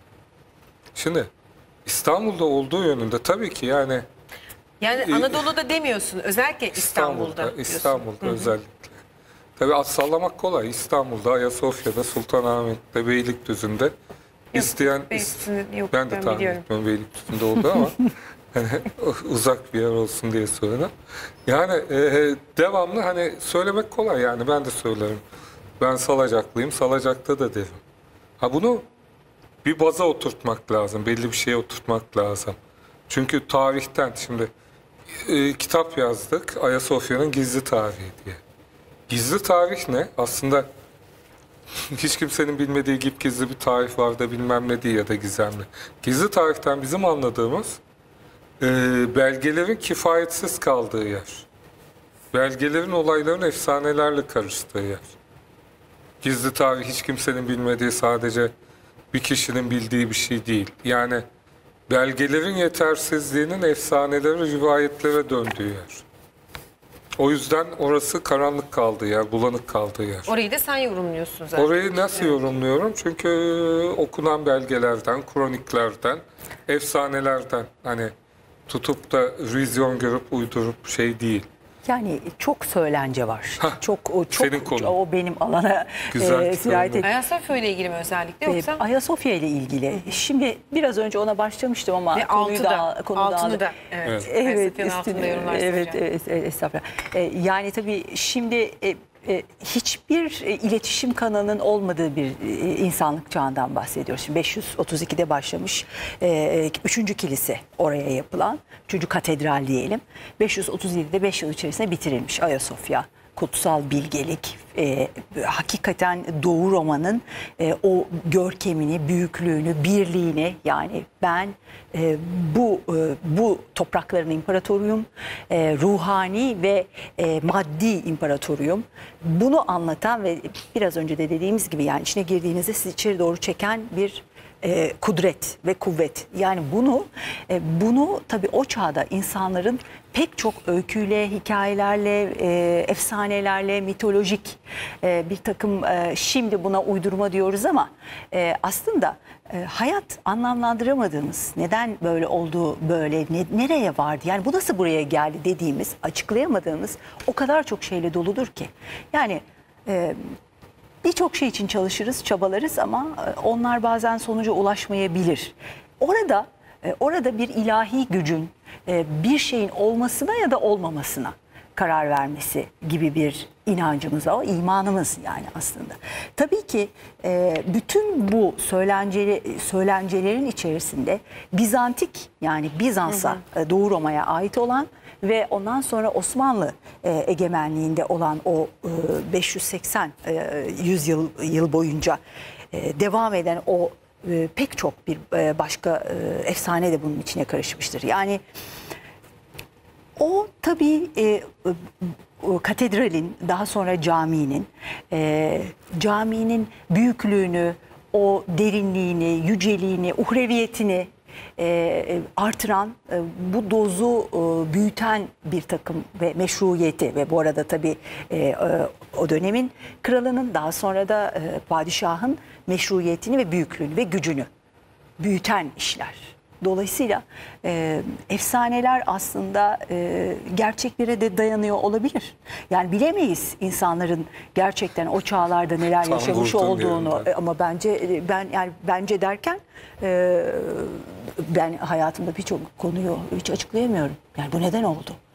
Şimdi İstanbul'da olduğu yönünde tabii ki yani Yani Anadolu'da demiyorsun. Özellikle İstanbul'da. İstanbul'da, İstanbul'da özellikle. Tabii at sallamak kolay. İstanbul'da, Ayasofya'da, Sultanahmet'te, Beylikdüzü'nde isteyen Beylikdüzü'nde yok, ben de ben tahmin biliyorum. etmiyorum Beylikdüzü'nde oldu ama hani uzak bir yer olsun diye söyledim. Yani e, devamlı hani söylemek kolay yani ben de söylerim. Ben Salacaklıyım, Salacak'ta da derim. Ha bunu bir baza oturtmak lazım, belli bir şeye oturtmak lazım. Çünkü tarihten şimdi e, kitap yazdık Ayasofya'nın gizli tarihi diye. Gizli tarih ne? Aslında hiç kimsenin bilmediği gibi gizli bir tarih var da bilmem ne diye ya da gizemli. Gizli tarihten bizim anladığımız e, belgelerin kifayetsiz kaldığı yer. Belgelerin olayların efsanelerle karıştığı yer. Gizli tarih hiç kimsenin bilmediği sadece bir kişinin bildiği bir şey değil. Yani belgelerin yetersizliğinin efsanelere, rivayetlere döndüğü yer. O yüzden orası karanlık kaldığı yer, bulanık kaldığı yer. Orayı da sen yorumluyorsun zaten. Orayı nasıl yorumluyorum? Çünkü okunan belgelerden, kroniklerden, efsanelerden hani tutup da vizyon görüp uydurup şey değil. Yani çok söylence var. Hah, çok o çok senin konun. o benim alana Güzel, e, sirayet tamam. et- Ayasofya ile ilgili mi özellikle Ee, yoksa? Ayasofya ile ilgili. Şimdi biraz önce ona başlamıştım ama Ve konuyu altıda, da konu altını dağıldı. da. Evet. Evet, Ayasofya'nın altında üstüne- yorumlar evet, soracağım. evet, evet, estağfurullah. Ee, yani tabii şimdi e, e, hiçbir e, iletişim kanalının olmadığı bir e, insanlık çağından bahsediyoruz. Şimdi beş yüz otuz ikide başlamış e, üçüncü kilise oraya yapılan, üçüncü katedral diyelim. beş yüz otuz yedide beş yıl içerisinde bitirilmiş Ayasofya. Kutsal bilgelik, e, hakikaten Doğu Roma'nın e, o görkemini, büyüklüğünü, birliğini yani ben e, bu e, bu toprakların imparatoruyum, e, ruhani ve e, maddi imparatoruyum. Bunu anlatan ve biraz önce de dediğimiz gibi yani içine girdiğinizde sizi içeri doğru çeken bir e, kudret ve kuvvet. Yani bunu e, bunu tabii o çağda insanların pek çok öyküyle, hikayelerle, e, efsanelerle, mitolojik e, bir takım e, şimdi buna uydurma diyoruz ama e, aslında e, hayat anlamlandıramadığımız, neden böyle oldu, böyle ne, nereye vardı, yani bu nasıl buraya geldi dediğimiz, açıklayamadığımız o kadar çok şeyle doludur ki. Yani e, birçok şey için çalışırız, çabalarız ama e, onlar bazen sonuca ulaşmayabilir. Orada e, orada bir ilahi gücün e, bir şeyin olmasına ya da olmamasına karar vermesi gibi bir inancımız var, o imanımız yani aslında. Tabii ki e, bütün bu söylenceli, söylencelerin içerisinde Bizantik yani Bizans'a, e, Doğu Roma'ya ait olan ve ondan sonra Osmanlı e, egemenliğinde olan o e, beş yüz seksen e, yüz yıl, yıl boyunca e, devam eden o e, pek çok bir e, başka e, efsane de bunun içine karışmıştır. Yani o tabii e, o katedralin, daha sonra caminin, e, caminin büyüklüğünü, o derinliğini, yüceliğini, uhreviyetini e, artıran, e, bu dozu e, büyüten bir takım ve meşruiyeti ve bu arada tabii e, e, o dönemin kralının, daha sonra da e, padişahın meşruiyetini ve büyüklüğünü ve gücünü büyüten işler. Dolayısıyla e, efsaneler aslında e, gerçeklere de dayanıyor olabilir. Yani bilemeyiz insanların gerçekten o çağlarda neler Tam yaşamış vurdun olduğunu. yerinde. E, ama bence ben yani bence derken e, ben hayatımda birçok konuyu hiç açıklayamıyorum. Yani bu neden oldu?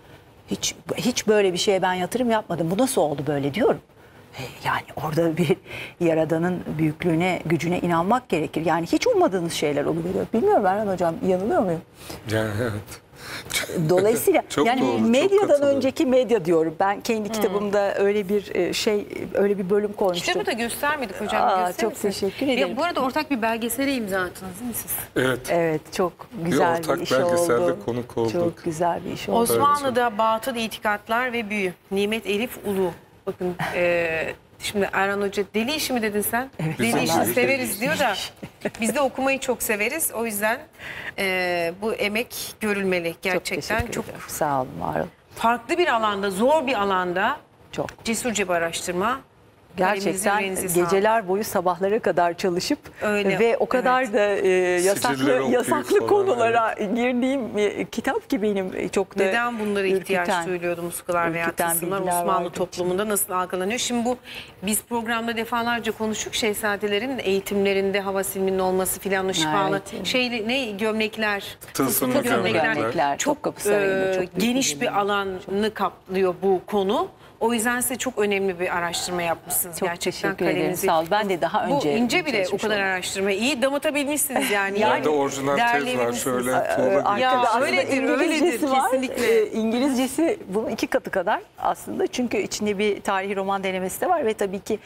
Hiç hiç böyle bir şeye ben yatırım yapmadım. Bu nasıl oldu böyle diyorum. E, Yani orada bir Yaradan'ın büyüklüğüne, gücüne inanmak gerekir. Yani hiç ummadığınız şeyler oluyor. Bilmiyorum Erhan Hocam, yanılıyor muyum? Yani evet. Dolayısıyla Çok yani doğru, çok medyadan katılıyorum. önceki medya diyorum. Ben kendi kitabımda öyle bir e, şey, öyle bir bölüm koymuştum. Kitabı da göstermedik hocam. Aa, gösterir çok misiniz? teşekkür Ya, ederim. bu arada ortak bir belgesele imza attınız değil mi siz? Evet. Evet, çok güzel bir, ortak iş belgeselde oldu. konuk olduk. Çok güzel bir iş oldu. Osmanlı'da batıl itikatlar ve büyü. Nimet Elif Ulu. Bakın e, şimdi Erhan Hoca deli işi mi dedin sen? Deli Bizim işi deli severiz işi. diyor da biz de okumayı çok severiz. O yüzden e, bu emek görülmeli Çok gerçekten. teşekkür Çok, ederim. Sağ olun, var olun. farklı bir alanda, zor bir alanda Çok. cesurca bir araştırma. Gerçekten Kalemize, elinize geceler boyu sabahlara kadar çalışıp Öyle, ve o kadar evet. da e, yasaklı Sicilleri okuyup yasaklı falan, konulara girdiğim e, kitap ki benim çok da Neden bunlara ihtiyaç ürküten, duyuluyordu muskalar veya ürküten tılsımlar bilgiler Osmanlı vardı. toplumunda nasıl algılanıyor? Şimdi bu biz programda defalarca konuştuk şehzadelerin eğitimlerinde hava silminin olması filan o şifalı Evet, evet. şeyli ne gömlekler, Tılsımlı gömlekler. gömlekler. Çok Topkapı Sarayı'nda e, çok büyük geniş bir bir alanı kaplıyor bu konu. O yüzden size çok önemli bir araştırma yapmışsınız. Çok Gerçekten teşekkür ederim. kalenizi- Sağ ol. Ben de daha Bu önce ince bile o çalışmış kadar oldum. araştırma iyi damıtabilmişsiniz yani. Bende orijinal tez var değerleyebilmişsiniz. şöyle. Ee, tuğla gibi. arkada Ya, aslında öyledir, İngilizcesi öyledir, var. kesinlikle. Ee, İngilizcesi bunun iki katı kadar aslında. Çünkü içinde bir tarihi roman denemesi de var ve tabii ki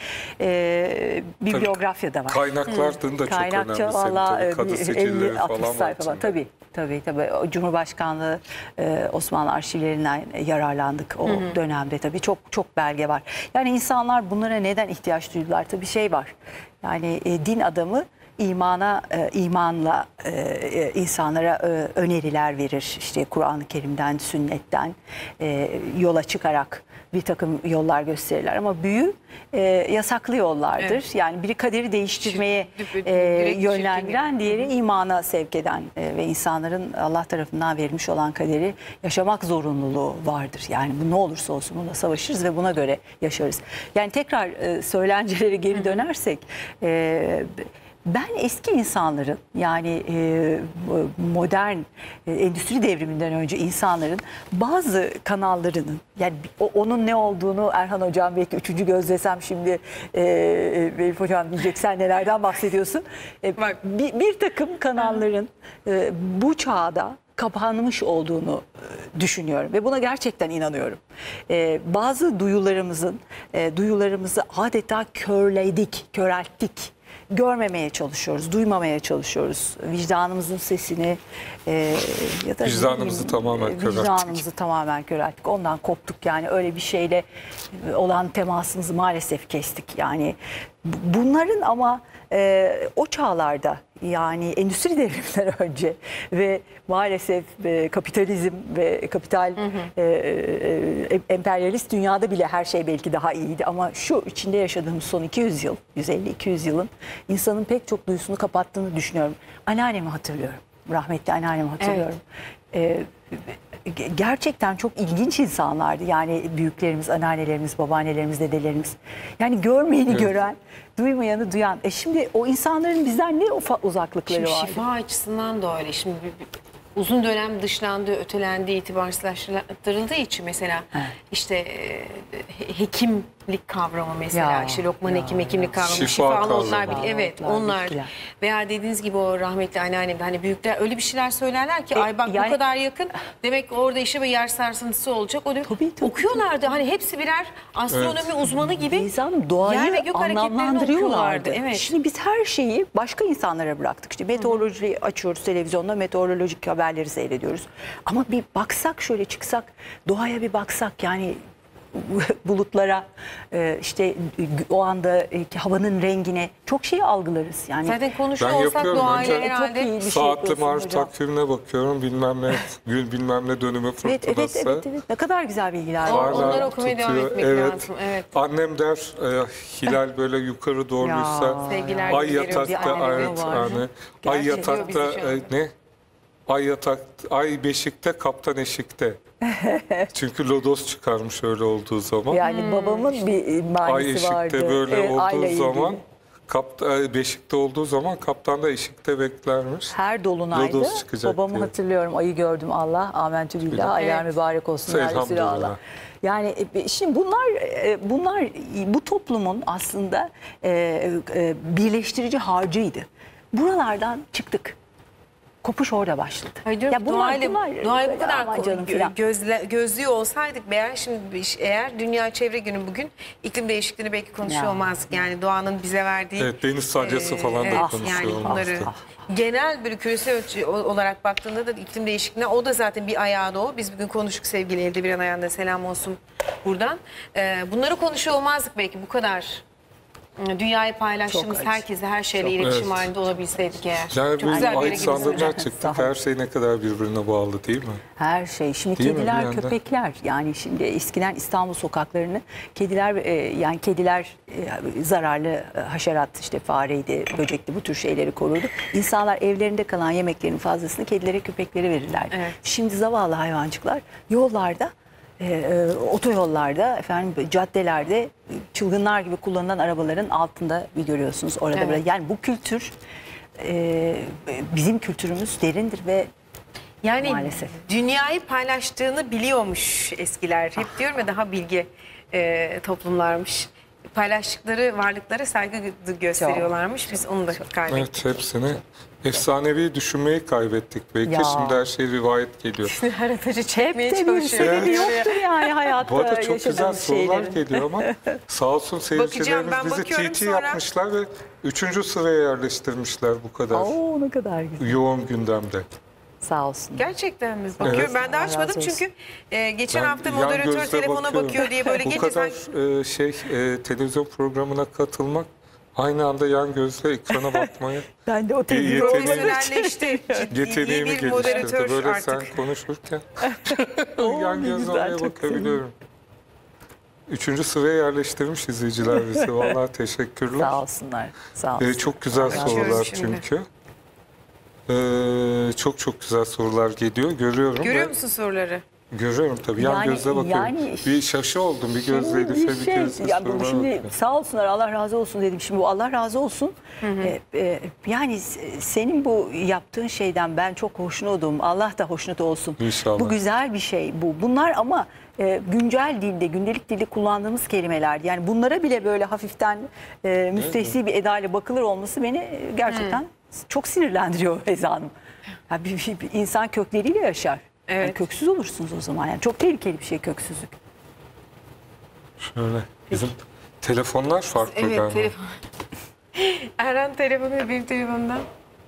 e, bir Tabii, biyografya da var. Kaynaklardın da çok Kaynakça önemli. valla Tabii, kadı sicilleri elli altmış falan var sayfa var. içinde. Tabii. Tabii tabii. O Cumhurbaşkanlığı e, Osmanlı arşivlerinden yararlandık o dönemde tabii. Çok çok belge var. Yani insanlar bunlara neden ihtiyaç duydular? Tabii şey var. Yani e, din adamı imana e, imanla e, e, insanlara e, öneriler verir. İşte Kur'an-ı Kerim'den, sünnetten e, yola çıkarak bir takım yollar gösterirler ama büyü e, yasaklı yollardır. Evet. Yani biri kaderi değiştirmeye Direkt e, çirkin. yönlendiren, diğeri imana sevk eden e, ve insanların Allah tarafından verilmiş olan kaderi yaşamak zorunluluğu vardır. Yani bu ne olursa olsun buna savaşırız ve buna göre yaşarız. Yani tekrar e, söylencelere geri dönersek e, ben eski insanların yani e, modern e, endüstri devriminden önce insanların bazı kanallarının yani o, onun ne olduğunu Erhan Hocam belki üçüncü göz desem şimdi e, Elif Hocam diyecek sen nelerden bahsediyorsun. E, Bak. bir, bir takım kanalların e, bu çağda kapanmış olduğunu e, düşünüyorum ve buna gerçekten inanıyorum. E, bazı duyularımızın e, duyularımızı adeta körledik, körelttik. Görmemeye çalışıyoruz, duymamaya çalışıyoruz. Vicdanımızın sesini e, ya da Vicdanımızı ne bileyim, tamamen e, körelttik. Vicdanımızı tamamen körelttik. Ondan koptuk yani öyle bir şeyle e, olan temasımızı maalesef kestik. Yani bu- bunların ama e, o çağlarda yani endüstri devriminden önce ve maalesef e, kapitalizm ve kapital e, e, emperyalist dünyada bile her şey belki daha iyiydi ama şu içinde yaşadığımız son iki yüz yıl, yüz elli iki yüz yılın insanın pek çok duyusunu kapattığını düşünüyorum. Anneannemi hatırlıyorum. Rahmetli anneannemi hatırlıyorum. E, gerçekten çok ilginç insanlardı. Yani büyüklerimiz, anneannelerimiz, babaannelerimiz, dedelerimiz. Yani görmeyeni Evet. gören, duymayanı duyan. E şimdi o insanların bizden ne ufa- uzaklıkları Şimdi var? şifa açısından da öyle. Şimdi bir- bir- uzun dönem dışlandığı, ötelendiği, itibarsızlaştırıldığı için mesela işte e, he- hekimlik kavramı mesela Ya, işte Lokman ya, Hekim hekimlik kavramı, Şifa şifalı otlar kavramı. bile evet Şifalı otlar, onlar bitkiler. veya dediğiniz gibi o rahmetli anneannem hani büyükler öyle bir şeyler söylerler ki E, ay bak yani- bu kadar yakın demek ki orada işte bir yer sarsıntısı olacak. O diyor, Tabii, tabii, okuyorlardı hani hepsi birer astronomi uzmanı gibi İnsan doğayı yer ve gök hareketlerini anlamlandırıyorlardı. okuyorlardı. Evet. Şimdi biz her şeyi başka insanlara bıraktık. İşte meteorolojiyi açıyoruz televizyonda, meteorolojik haberleri seyrediyoruz. Ama bir baksak şöyle çıksak, doğaya bir baksak yani bulutlara e, işte o anda e, havanın rengine çok şey algılarız. Yani Zaten konuşuyor Ben olsak yapıyorum doğayla önce. herhalde Çok iyi bir şey Saatli yapıyorsun marş hocam. takvimine bakıyorum. Bilmem ne gün bilmem ne dönümü Evet, fırtınası. evet, evet, evet. Ne kadar güzel bilgiler var. Hala- Hala Onları okumaya devam tutuyor. etmek evet. lazım, evet. Annem der e, hilal böyle yukarı doğruysa Ya. Sevgiler ay gönderiyoruz yatakta bir anneme evet, var. hani, ay Gerçekten yatakta bizi şu anda. e, ne? Ay yatak ay beşikte kaptan eşikte. Çünkü lodos çıkarmış öyle olduğu zaman. Yani babamın bir Ay manisi eşikte vardı. böyle Evet, olduğu ayla ilgili. zaman kapta, beşikte olduğu zaman kaptan da eşikte beklermiş. Her dolunayda Lodos çıkacak babamı diye. hatırlıyorum. Ayı gördüm Allah. Amentülillah. Aylar Evet. mübarek olsun. Ya Elhamdülillah. Resulallah. Yani e, şimdi bunlar e, bunlar bu toplumun aslında e, e, birleştirici harcıydı. Buralardan çıktık. Kopuş orada başladı. Hayır diyorum, Ya bunlar- doğayla, bunlar- doğayı bu kadar aman canım gö- filan. gözle, gözlüyor olsaydık eğer şimdi eğer Dünya Çevre Günü bugün iklim değişikliğini belki konuşuyor Ya. olmazdık. Yani doğanın bize verdiği Evet, deniz salyası Ee, falan evet, da konuşuyor yani bunları olmazdı. genel bir küresel ölçü olarak baktığında da iklim değişikliğine o da zaten bir ayağı da o. Biz bugün konuştuk sevgili Elde bir ayağında selam olsun buradan. Ee, bunları konuşuyor olmazdık belki bu kadar. Dünyayı paylaştığımız Çok acı. herkese her şeyle Çok. iletişim Evet. halinde olabilseydik eğer. Yani Çok bu güzel bir yere ait sandalyeler gidiyoruz. çıktık. Sağ ol. Her şey ne kadar birbirine bağlı değil mi? Her şey. Şimdi Değil mi? Bir kediler, yanda. köpekler. Yani şimdi eskiden İstanbul sokaklarını kediler e, yani kediler e, zararlı e, haşerat işte fareydi, böcekti bu tür şeyleri korurdu. İnsanlar evlerinde kalan yemeklerin fazlasını kedilere, köpeklere verirlerdi. Evet. Şimdi zavallı hayvancıklar yollarda e, e, otoyollarda, efendim caddelerde çılgınlar gibi kullanılan arabaların altında bir görüyorsunuz orada Evet. böyle. Yani bu kültür e, bizim kültürümüz derindir ve Yani Maalesef. dünyayı paylaştığını biliyormuş eskiler. Hep diyorum ya daha bilgi e, toplumlarmış. Paylaştıkları varlıklara saygı gö- gösteriyorlarmış. Biz onu da kaybettik. Evet, hepsini. Efsanevi düşünmeyi kaybettik belki. Ya. Şimdi her şey rivayet geliyor. Her aracı Hep çekmeye de bir çalışıyor. sebebi yoktur yani hayatta Bu arada çok güzel yaşadığımız sorular şeylerin. geliyor ama sağ olsun seyircilerimiz ben bizi bakıyorum T T sonra. yapmışlar ve üçüncü sıraya yerleştirmişler bu kadar Oo ne kadar güzel. yoğun gündemde. Sağ olsun. Gerçekten mi? Bakıyorum. Evet. Ben de Allah açmadım razı olsun. çünkü e, geçen Ben hafta yan moderatör gözle telefona bakıyorum. bakıyor diye böyle Bu gelince kadar sanki e, şey e, televizyon programına katılmak aynı anda yan gözle ekrana bakmaya Ben de o yeteneği- profesyonelleşti. Ciddi yeteneğimi bir geliştirdi. moderatör Böyle artık. sen konuşurken yan ne gözle güzel, oraya çok bakabiliyorum. Üçüncü sıraya yerleştirmiş izleyiciler bizi. Vallahi teşekkürler. Sağ olsunlar. Sağ olsun. Ee, çok güzel Açıyorum sorular şimdi. çünkü. Ee, çok çok güzel sorular geliyor. Görüyorum. Görüyor ve- musun soruları? Görüyorum tabii. Yan Yani- gözle bakıyorum. yani- bir şaşı oldum. Bir gözle Şimdi Elif'e, bir bir şey, gözle ya bu sorulara şimdi bakıyorum. sağ olsunlar Allah razı olsun dedim. Şimdi bu Allah razı olsun. Ee, e, yani s- senin bu yaptığın şeyden ben çok hoşnutum. Allah da hoşnut olsun. İnşallah. Bu güzel bir şey bu. Bunlar ama e, güncel dilde, gündelik dilde kullandığımız kelimelerdi. Yani bunlara bile böyle hafiften e, müstehsi bir edayla bakılır olması beni e, gerçekten çok sinirlendiriyor Feyza Hanım. Ya bir, bir- bir insan kökleriyle yaşar. Yani Evet. köksüz olursunuz o zaman. Yani çok tehlikeli bir şey köksüzlük. Şöyle. Bizim telefonlar farklı Evet galiba. telefon. Erhan telefonu ve benim telefonumdan.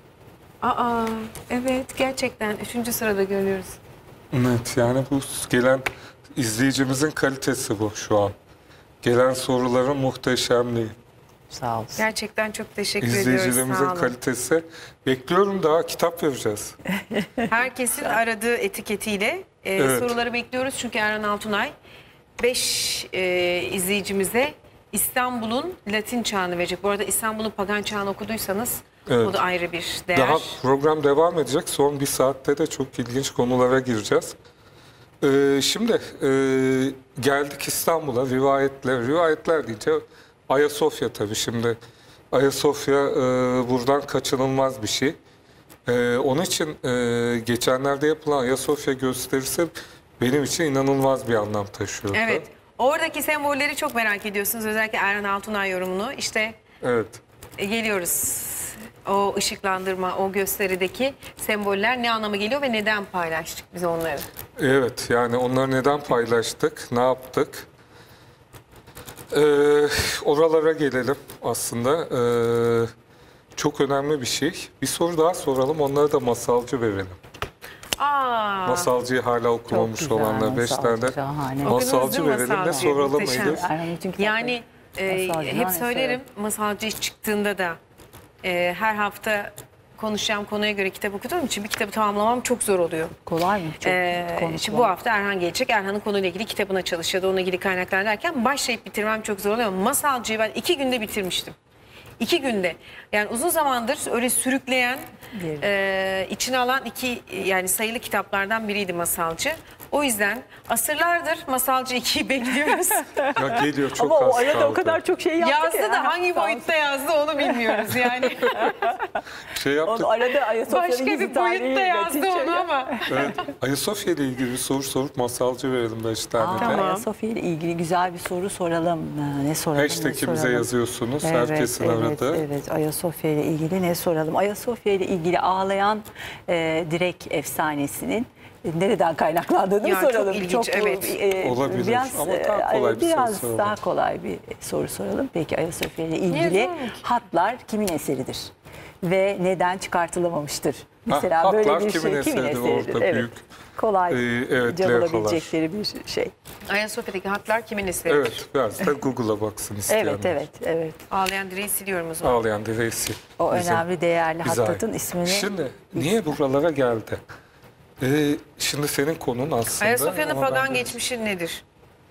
Aa evet gerçekten üçüncü sırada görüyoruz. Evet, yani bu gelen izleyicimizin kalitesi bu şu an. Gelen soruların muhteşemliği. Sağ olsun. Gerçekten çok teşekkür ediyoruz. Sağ İzleyicilerimizin olun. kalitesi. Bekliyorum, daha kitap vereceğiz. Herkesin aradığı etiketiyle e, Evet. soruları bekliyoruz. Çünkü Erhan Altunay beş e, izleyicimize İstanbul'un Latin çağını verecek. Bu arada İstanbul'un pagan çağını okuduysanız Evet. o da ayrı bir değer. Daha program devam edecek. Son bir saatte de çok ilginç konulara gireceğiz. Ee, şimdi e, geldik İstanbul'a, rivayetler. Rivayetler deyince Ayasofya tabii şimdi. Ayasofya e, buradan kaçınılmaz bir şey. E, onun için e, geçenlerde yapılan Ayasofya gösterisi benim için inanılmaz bir anlam taşıyordu. Evet. Oradaki sembolleri çok merak ediyorsunuz. Özellikle Erhan Altunay yorumunu. İşte Evet. e, geliyoruz. O ışıklandırma, o gösterideki semboller ne anlama geliyor ve neden paylaştık biz onları? Evet, yani onları neden paylaştık, ne yaptık? Ee, oralara gelelim aslında. Ee, çok önemli bir şey. Bir soru daha soralım, onlara da masalcı verelim. Aa, Masalcıyı hala okumamış Çok güzel, olanlar beş masalcı, tane şahane. masalcı Okudunuz değil mi verelim. Ne masalcıyı? soralım Muhteşem. Elif? Erhan'ın bütün kitapları. yani e, Masalcıdan hep ne söylerim masalcı çıktığında da e, her hafta konuşacağım konuya göre kitap okuduğum için bir kitabı tamamlamam çok zor oluyor. Kolay mı? Çok Ee, konusu şimdi var. bu hafta Erhan gelecek. Erhan'ın konuyla ilgili kitabına çalışıyor da onunla ilgili kaynaklar derken başlayıp bitirmem çok zor oluyor. Masalcıyı ben iki günde bitirmiştim. İki günde. Yani uzun zamandır öyle sürükleyen, Bir. e, içine alan iki yani sayılı kitaplardan biriydi Masalcı. O yüzden asırlardır Masalcı ikiyi bekliyoruz. Ya geliyor çok Ama az o arada kaldı. o kadar çok şey yaptı ki. Yazdı da hangi boyutta yazdı onu bilmiyoruz yani. Şey yaptık. Onu arada Ayasofya'nın Başka bir boyutta yazdı onu ama. Evet. Ayasofya ile ilgili bir soru sorup Masalcı verelim beş tane de. Tamam. Ayasofya ile ilgili güzel bir soru soralım. Ha, Ne soralım? ne Hashtag'imize soralım? yazıyorsunuz. Evet, Herkesin evet, aradığı. Evet, Ayasofya ile ilgili ne soralım? Ayasofya ile ilgili ağlayan e, direk efsanesinin e, nereden kaynaklandığını Ya, çok soralım. ilginç, evet. e, Olabilir Biraz, ama daha e, kolay bir soru biraz soralım. daha kolay bir soru soralım. Peki Ayasofya ile ilgili Niye hatlar kimin eseridir? Ve neden çıkartılamamıştır? Mesela Ha, böyle hatlar bir kimin şey kimin eseridir? eseridir? Orada Evet. büyük, Kolay e, evet, cevapalabilecekleri bir şey. Ayasofya'daki hatlar kimin eseri? Evet, biraz da Google'a baksın isteyenler. Evet, evet, evet. Ağlayan direği siliyorum o zaman. Ağlayan direği. O Bizim önemli, değerli güzel. hattatın ismini... Şimdi niye buralara geldi? Ee, şimdi senin konun aslında. Ayasofya'nın ama pagan ben de- geçmişi nedir?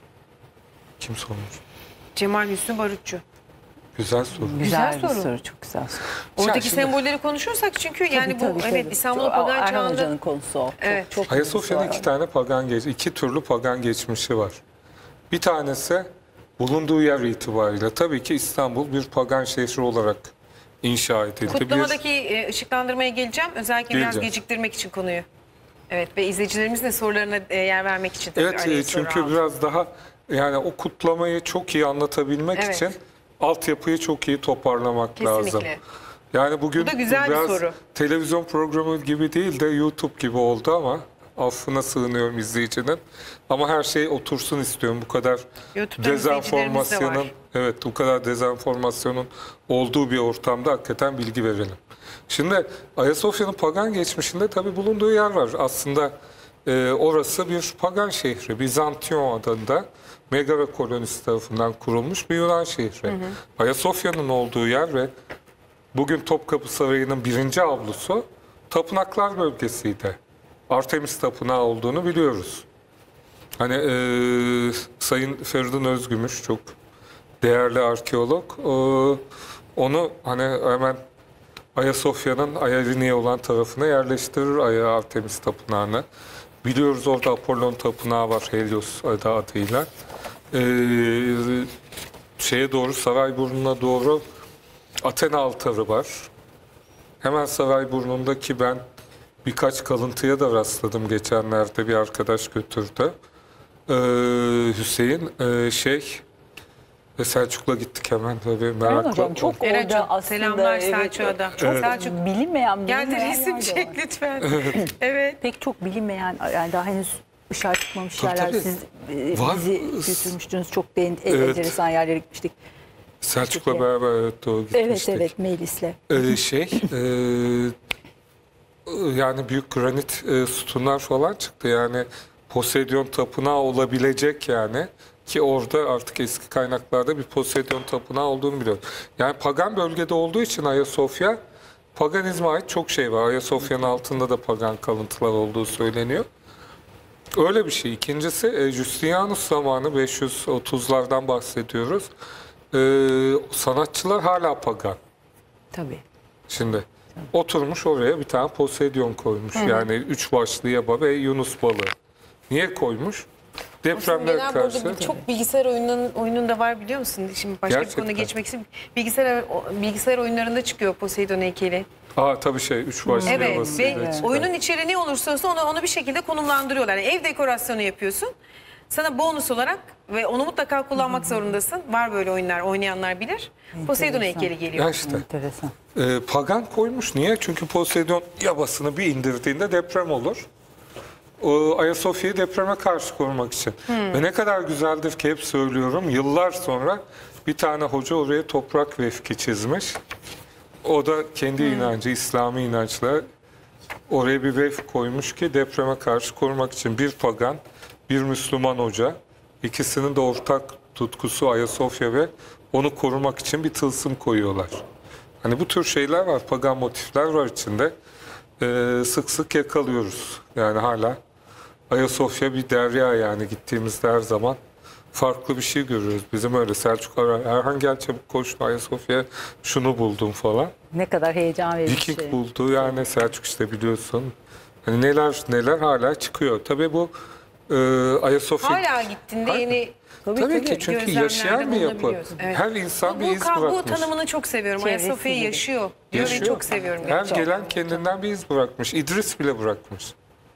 Kim sormuş? Cemal Hüsnü Barutçu. Güzel soru. Güzel, Güzel bir soru. soru, çok güzel soru. Oradaki şimdi- sembolleri konuşursak çünkü yani Tabii, bu tabii, evet tabii. İstanbul'un Çok- pagan Erhan çağında Hoca'nın konusu o. Çok, Evet. çok Ayasofya'nın ilgisi iki var. tane pagan geç, iki türlü pagan geçmişi var. Bir tanesi bulunduğu yer itibariyle tabii ki İstanbul bir pagan şehri olarak inşa edildi. kutlamadaki e, ışıklandırmaya geleceğim. Özellikle biraz Geleceğiz. geciktirmek için konuyu. Evet ve izleyicilerimizin de sorularına e, yer vermek için tabii Evet, araya e, soru çünkü aldım. biraz daha yani o kutlamayı çok iyi anlatabilmek Evet. için altyapıyı çok iyi toparlamak Kesinlikle. lazım. Yani bugün Bu da güzel bir biraz soru. televizyon programı gibi değil de YouTube gibi oldu ama affına sığınıyorum izleyicinin. Ama her şey otursun istiyorum. Bu kadar YouTube'dan izleyicilerimiz de var. dezenformasyonun, evet bu kadar dezenformasyonun olduğu bir ortamda hakikaten bilgi verelim. Şimdi Ayasofya'nın pagan geçmişinde tabii bulunduğu yer var. Aslında e, orası bir pagan şehri. Bizantiyon adında Megara kolonisi tarafından kurulmuş bir Yunan şehri. Ayasofya'nın olduğu yer ve bugün Topkapı Sarayı'nın birinci avlusu tapınaklar bölgesiydi. Artemis Tapınağı olduğunu biliyoruz. Hani e, Sayın Feridun Özgümüş çok değerli arkeolog. E, onu hani hemen Ayasofya'nın Ayaliniye olan tarafına yerleştirir Aya Artemis Tapınağı'nı. Biliyoruz orada Apollon Tapınağı var Helios adı adıyla. E, şeye doğru Sarayburnu'na doğru Athena altarı var. Hemen Sarayburnu'ndaki ben birkaç kalıntıya da rastladım geçenlerde bir arkadaş götürdü. Ee, Hüseyin e, şey ve Selçuk'la gittik hemen tabii Erhan merakla. Hocam çok Eracığım, orada aslında selamlar evet, Selçuk'a da. çok Selçuk, bilinmeyen, Gel de bilinmeyen resim yer de çek var. lütfen. Evet. Pek çok bilinmeyen, yani daha henüz ışığa çıkmamış Tabii, yerler. tabii. Siz e, Var. bizi götürmüştünüz. Çok da en, Evet. enteresan yerlere gitmiştik. Selçuk'la Peki. beraber evet, o Evet, gitmiştik. evet, Melis'le. Ee, şey e, yani büyük granit e, sütunlar falan çıktı yani Poseidon tapınağı olabilecek yani ki orada artık eski kaynaklarda bir Poseidon tapınağı olduğunu biliyoruz. Yani pagan bölgede olduğu için Ayasofya paganizme ait çok şey var. Ayasofya'nın altında da pagan kalıntılar olduğu söyleniyor. Öyle bir şey. İkincisi e, Justinianus zamanı beş yüz otuzlardan bahsediyoruz. E, sanatçılar hala pagan. Tabii. Şimdi oturmuş oraya bir tane Poseidon koymuş. Yani üç başlı yaba ve Yunus balığı. Niye koymuş? Depremlere Genel karşı. burada bir- çok bilgisayar oyunun oyununda var biliyor musun? Şimdi başka Gerçekten. bir konuya geçmek için bilgisayar bilgisayar oyunlarında çıkıyor Poseidon heykeli. Aa tabii şey üç başlı Evet yabasıyla ve çıkan. oyunun içeriği ne olursa olsun onu, onu bir şekilde konumlandırıyorlar. Yani ev dekorasyonu yapıyorsun. Sana bonus olarak ve onu mutlaka kullanmak zorundasın. Var böyle oyunlar, oynayanlar bilir. Poseidon heykeli geliyor. Ya işte Enteresan. e, pagan koymuş. Niye? Çünkü Poseidon yabasını bir indirdiğinde deprem olur. O Ayasofya'yı depreme karşı korumak için. Ve ne kadar güzeldir ki hep söylüyorum. Yıllar sonra bir tane hoca oraya toprak vefki çizmiş. O da kendi inancı, İslami inançla oraya bir vefk koymuş ki depreme karşı korumak için bir pagan, bir Müslüman hoca, ikisinin de ortak tutkusu Ayasofya ve onu korumak için bir tılsım koyuyorlar. Hani bu tür şeyler var, pagan motifler var içinde. Ee, sık sık yakalıyoruz. Yani hala Ayasofya bir derya yani gittiğimizde her zaman farklı bir şey görüyoruz. Bizim öyle Selçuk arar, Erhan gel çabuk koş Ayasofya şunu buldum falan. Ne kadar heyecan verici. Viking şey. buldu yani Selçuk işte biliyorsun. Hani neler neler hala çıkıyor. Tabii bu e, Ayasofya... Hala gittiğinde Hayır. yeni Tabii, tabii. ki çünkü gözlemlerde yaşayan bir yapı. bulunabiliyoruz. Evet. Her insan Bu, bir bu, iz ka- bu bırakmış. tanımını çok seviyorum. Çevresi Ayasofya gibi. yaşıyor. Diyor ve Yaşıyor. çok seviyorum. Her Çok. gelen kendinden bir iz bırakmış. İdris bile bırakmış.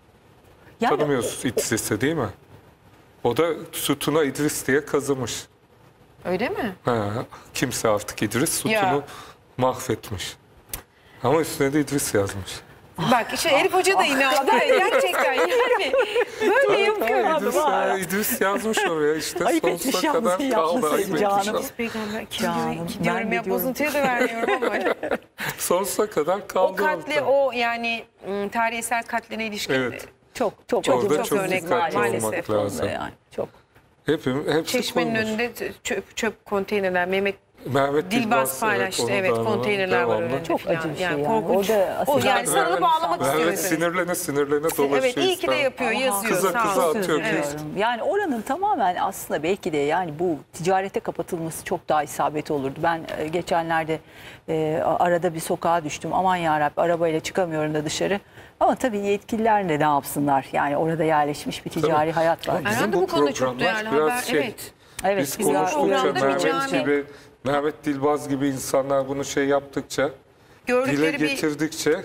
Yani Tanımıyorsunuz İdris'i değil mi? O da sütuna İdris diye kazımış. Öyle mi? Ha, kimse artık İdris sütunu Ya. mahvetmiş. Ama üstüne de İdris yazmış. Bak işte Elif Hoca da yine aldı. Gerçekten yani böyle yapıyor. Ha, İdris, ha, İdris yazmış oraya işte Ayıp sonsuza etmiş kadar yalnız, kaldı. yapmasaydı Ayıp canım. etmiş ama. Peygamber kim Canım, diyor, ki ben diyorum de ya diyorum. bozuntuya da vermiyorum ama. Sonsuza kadar kaldı. O katli orada. o yani ım, tarihsel katline ilişkin Evet. çok çok Çok- acımasız çok çok örnek dikkatli maalesef olmak onda lazım. yani. Çok. Hepim, hepsi Çeşmenin koymuş. önünde çöp, çöp konteynerler. Mehmet Mehmet Dilbaz paylaştı. onu Evet, da anladım. konteynerler var Devamlı. önünde. Çok falan. acı bir şey Yani yani. korkunç. Orada O aslında- yani sanılı bağlamak Mehmet istiyor. sinirlene sinirlene dolaşıyor. Evet iyi ki de İstanbul. yapıyor, yazıyor. Kıza sağ kıza olsun. atıyor. Evet. kız. Yani oranın tamamen aslında belki de yani bu ticarete kapatılması çok daha isabet olurdu. Ben e, geçenlerde e, arada bir sokağa düştüm. Aman yarabbim arabayla çıkamıyorum da dışarı. Ama tabii yetkililer de ne yapsınlar? Yani orada yerleşmiş bir ticari hayat var. Ama bizim Erhan da bu konuda çok programlar duyarlı biraz haber. şey, Evet. Evet, Biz güzel konuştukça programda bir Mehmet cami. gibi, Mehmet Dilbaz gibi insanlar bunu şey yaptıkça, dile Gördükleri bir getirdikçe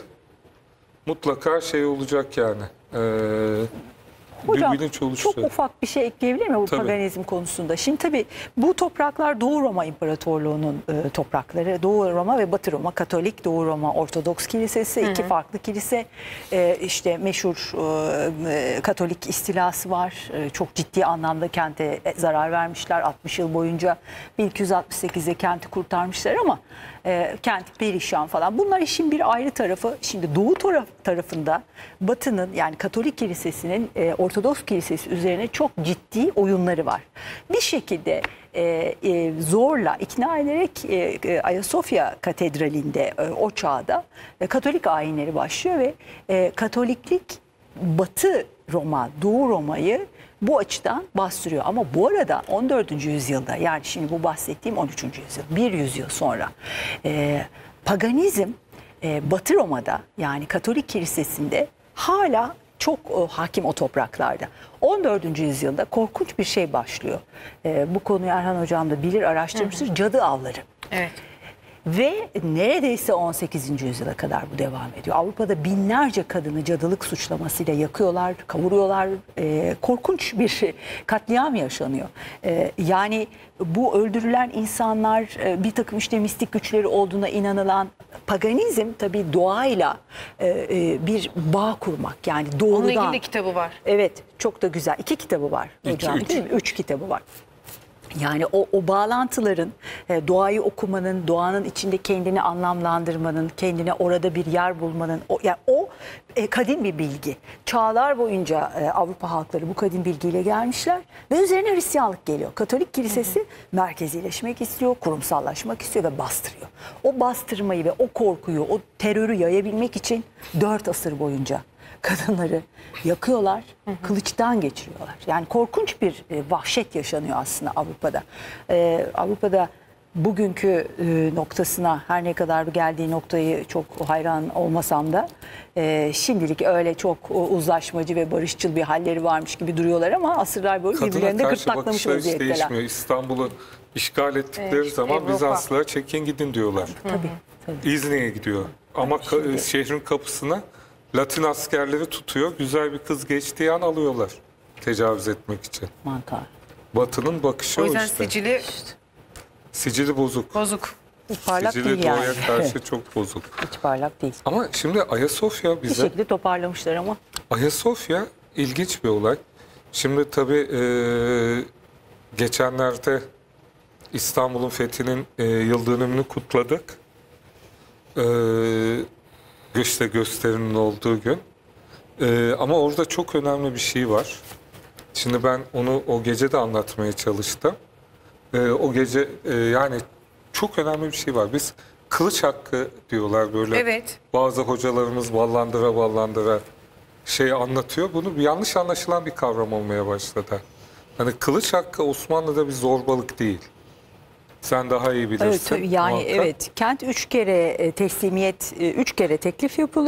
mutlaka şey olacak yani. Ee, Hocam bir bilinç çok oluşacak. ufak bir şey ekleyebilir miyim bu Tabii. paganizm konusunda? Şimdi tabii bu topraklar Doğu Roma İmparatorluğu'nun e, toprakları. Doğu Roma ve Batı Roma Katolik, Doğu Roma Ortodoks Kilisesi, iki farklı kilise. E, işte meşhur e, Katolik istilası var. E, çok ciddi anlamda kente zarar vermişler. altmış yıl boyunca bin iki yüz altmış sekizde kenti kurtarmışlar ama e, kent perişan falan. Bunlar işin bir ayrı tarafı. Şimdi Doğu taraf, tarafında Batı'nın yani Katolik kilisesinin e, Ortodoks kilisesi üzerine çok ciddi oyunları var. Bir şekilde e, e, zorla ikna ederek e, e, Ayasofya Katedrali'nde e, o çağda e, Katolik ayinleri başlıyor ve e, Katoliklik Batı Roma, Doğu Roma'yı bu açıdan bastırıyor. Ama bu arada on dördüncü yüzyılda yani şimdi bu bahsettiğim on üçüncü yüzyıl, bir yüzyıl sonra e, paganizm e, Batı Roma'da yani Katolik kilisesinde hala çok e, hakim o topraklarda. on dördüncü yüzyılda korkunç bir şey başlıyor. E, bu konuyu Erhan Hocam da bilir, araştırmıştır. Cadı avları. Evet. Ve neredeyse on sekizinci yüzyıla kadar bu devam ediyor. Avrupa'da binlerce kadını cadılık suçlamasıyla yakıyorlar, kavuruyorlar. Ee, korkunç bir katliam yaşanıyor. Ee, yani bu öldürülen insanlar e, bir takım işte mistik güçleri olduğuna inanılan paganizm tabii doğayla e, e, bir bağ kurmak. Yani doğrudan. Onunla ilgili de kitabı var. Evet, çok da güzel. İki kitabı var hocam, üç. değil mi? Üç kitabı var. Yani o, o bağlantıların, e, doğayı okumanın, doğanın içinde kendini anlamlandırmanın, kendine orada bir yer bulmanın, o, yani o e, kadim bir bilgi. Çağlar boyunca e, Avrupa halkları bu kadim bilgiyle gelmişler ve üzerine Hristiyanlık geliyor. Katolik kilisesi hı hı. merkezileşmek istiyor, kurumsallaşmak istiyor ve bastırıyor. O bastırmayı ve o korkuyu, o terörü yayabilmek için dört asır boyunca kadınları yakıyorlar, hı hı. kılıçtan geçiriyorlar. Yani korkunç bir e, vahşet yaşanıyor aslında Avrupa'da. E, Avrupa'da bugünkü e, noktasına her ne kadar geldiği noktayı çok hayran olmasam da e, şimdilik öyle çok o, uzlaşmacı ve barışçıl bir halleri varmış gibi duruyorlar ama asırlar boyu Kadına birbirlerinde karşı gırtlaklamış bakışlar hiç vaziyetteler. değişmiyor. İstanbul'u işgal ettikleri Evet, zaman Avrupa. Bizanslılar çekin gidin diyorlar. Tabii, tabii. İzni'ye gidiyor. Ama ka- şehrin kapısına Latin askerleri tutuyor. Güzel bir kız geçtiği an alıyorlar. Tecavüz etmek için. Mantar. Batı'nın bakışı O o, yüzden işte. sicili Sicili bozuk. bozuk. Hiç parlak Sicili değil doğaya yani. karşı çok bozuk. Hiç parlak değil. Ama şimdi Ayasofya Bir bize... şekilde toparlamışlar ama. Ayasofya ilginç bir olay. Şimdi tabii e, geçenlerde İstanbul'un fethinin e, yıl dönümünü kutladık. E, işte gösterinin olduğu gün. E, ama orada çok önemli bir şey var. Şimdi ben onu o gece de anlatmaya çalıştım. E, o gece e, yani çok önemli bir şey var. Biz kılıç hakkı diyorlar böyle. Evet. Bazı hocalarımız ballandıra ballandıra şey anlatıyor. Bunu bir yanlış anlaşılan bir kavram olmaya başladı. Hani kılıç hakkı Osmanlı'da bir zorbalık değil. Sen daha iyi bilirsin. Evet, tabii yani muhakkak. evet kent üç kere e, teslimiyet, e, üç kere teklif yapılıyor.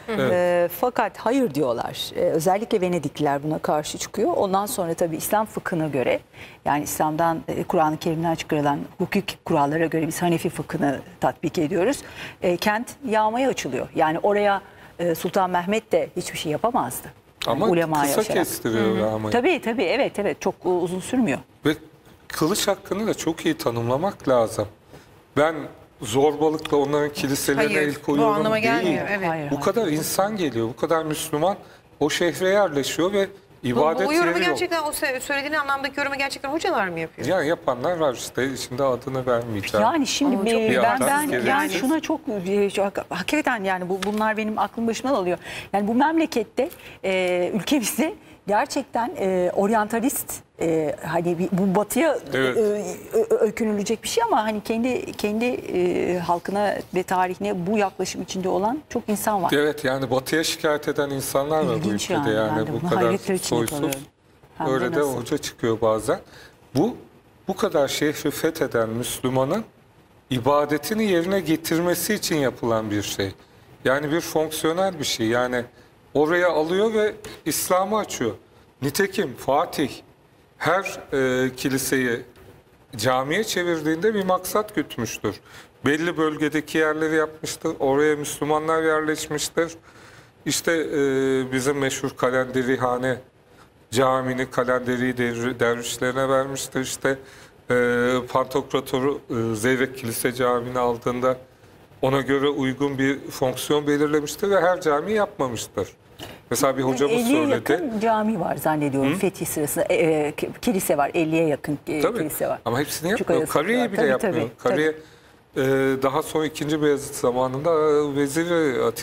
E, fakat hayır diyorlar. E, özellikle Venedikliler buna karşı çıkıyor. Ondan sonra tabii İslam fıkhına göre, yani İslam'dan, e, Kur'an-ı Kerim'den çıkarılan hukuki kurallara göre biz Hanefi fıkhını tatbik ediyoruz. E, kent yağmaya açılıyor. Yani oraya e, Sultan Mehmet de hiçbir şey yapamazdı. Yani Ama ulemaya kısa yaşayarak. kestiriyor yağmayı. Tabii tabii, evet evet, çok uzun sürmüyor. Ve kılıç hakkını da çok iyi tanımlamak lazım. Ben zorbalıkla onların kiliselerine Hayır, el bu koyuyorum anlama değil. gelmiyor, evet. Hayır, Bu hayır. kadar insan geliyor, bu kadar Müslüman o şehre yerleşiyor ve Bu, ibadet bu yorumu yeri yok. gerçekten, o se- söylediğin anlamdaki yorumu gerçekten hocalar mı yapıyor? Yani yapanlar var işte, şimdi adını vermeyeceğim. Yani şimdi Ama çok ben bir ben, haksız ben gereksiz. yani şuna çok, çok hakikaten yani bu bunlar benim aklım başımdan alıyor. Yani bu memlekette, e, ülkemizde gerçekten e, oryantalist, e, hani bir, bu batıya Evet. e, ö- öykünülecek bir şey ama hani kendi kendi e, halkına ve tarihine bu yaklaşım içinde olan çok insan var. Evet, yani batıya şikayet eden insanlar var bu İlginç ülkede yani, yani, ben de bu bunu kadar hayretler içinde soysuz. kalıyorum. Hem de Öyle de nasıl? hoca çıkıyor bazen. Bu bu kadar şehri fetheden Müslümanın ibadetini yerine getirmesi için yapılan bir şey. Yani bir fonksiyonel bir şey. Yani oraya alıyor ve İslam'ı açıyor. Nitekim Fatih her e, kiliseyi camiye çevirdiğinde bir maksat gütmüştür. Belli bölgedeki yerleri yapmıştır. Oraya Müslümanlar yerleşmiştir. İşte e, bizim meşhur Kalenderihane camini Kalenderi devri- dervişlerine vermiştir. İşte e, Pantokrator'u e, Zeyrek Kilise Camii'ni aldığında ona göre uygun bir fonksiyon belirlemiştir ve her cami yapmamıştır. Mesela bir hocamız elliye söyledi. yakın cami var zannediyorum fetih sırasında. E, e, kilise var, elliye yakın e, Tabii. kilise var. Ama hepsini Küçük yapmıyor. Ayasofya Kareyi var. bile Tabii, yapmıyor. tabii, Kareyi e, daha sonra ikinci Beyazıt zamanında e, veziri Atik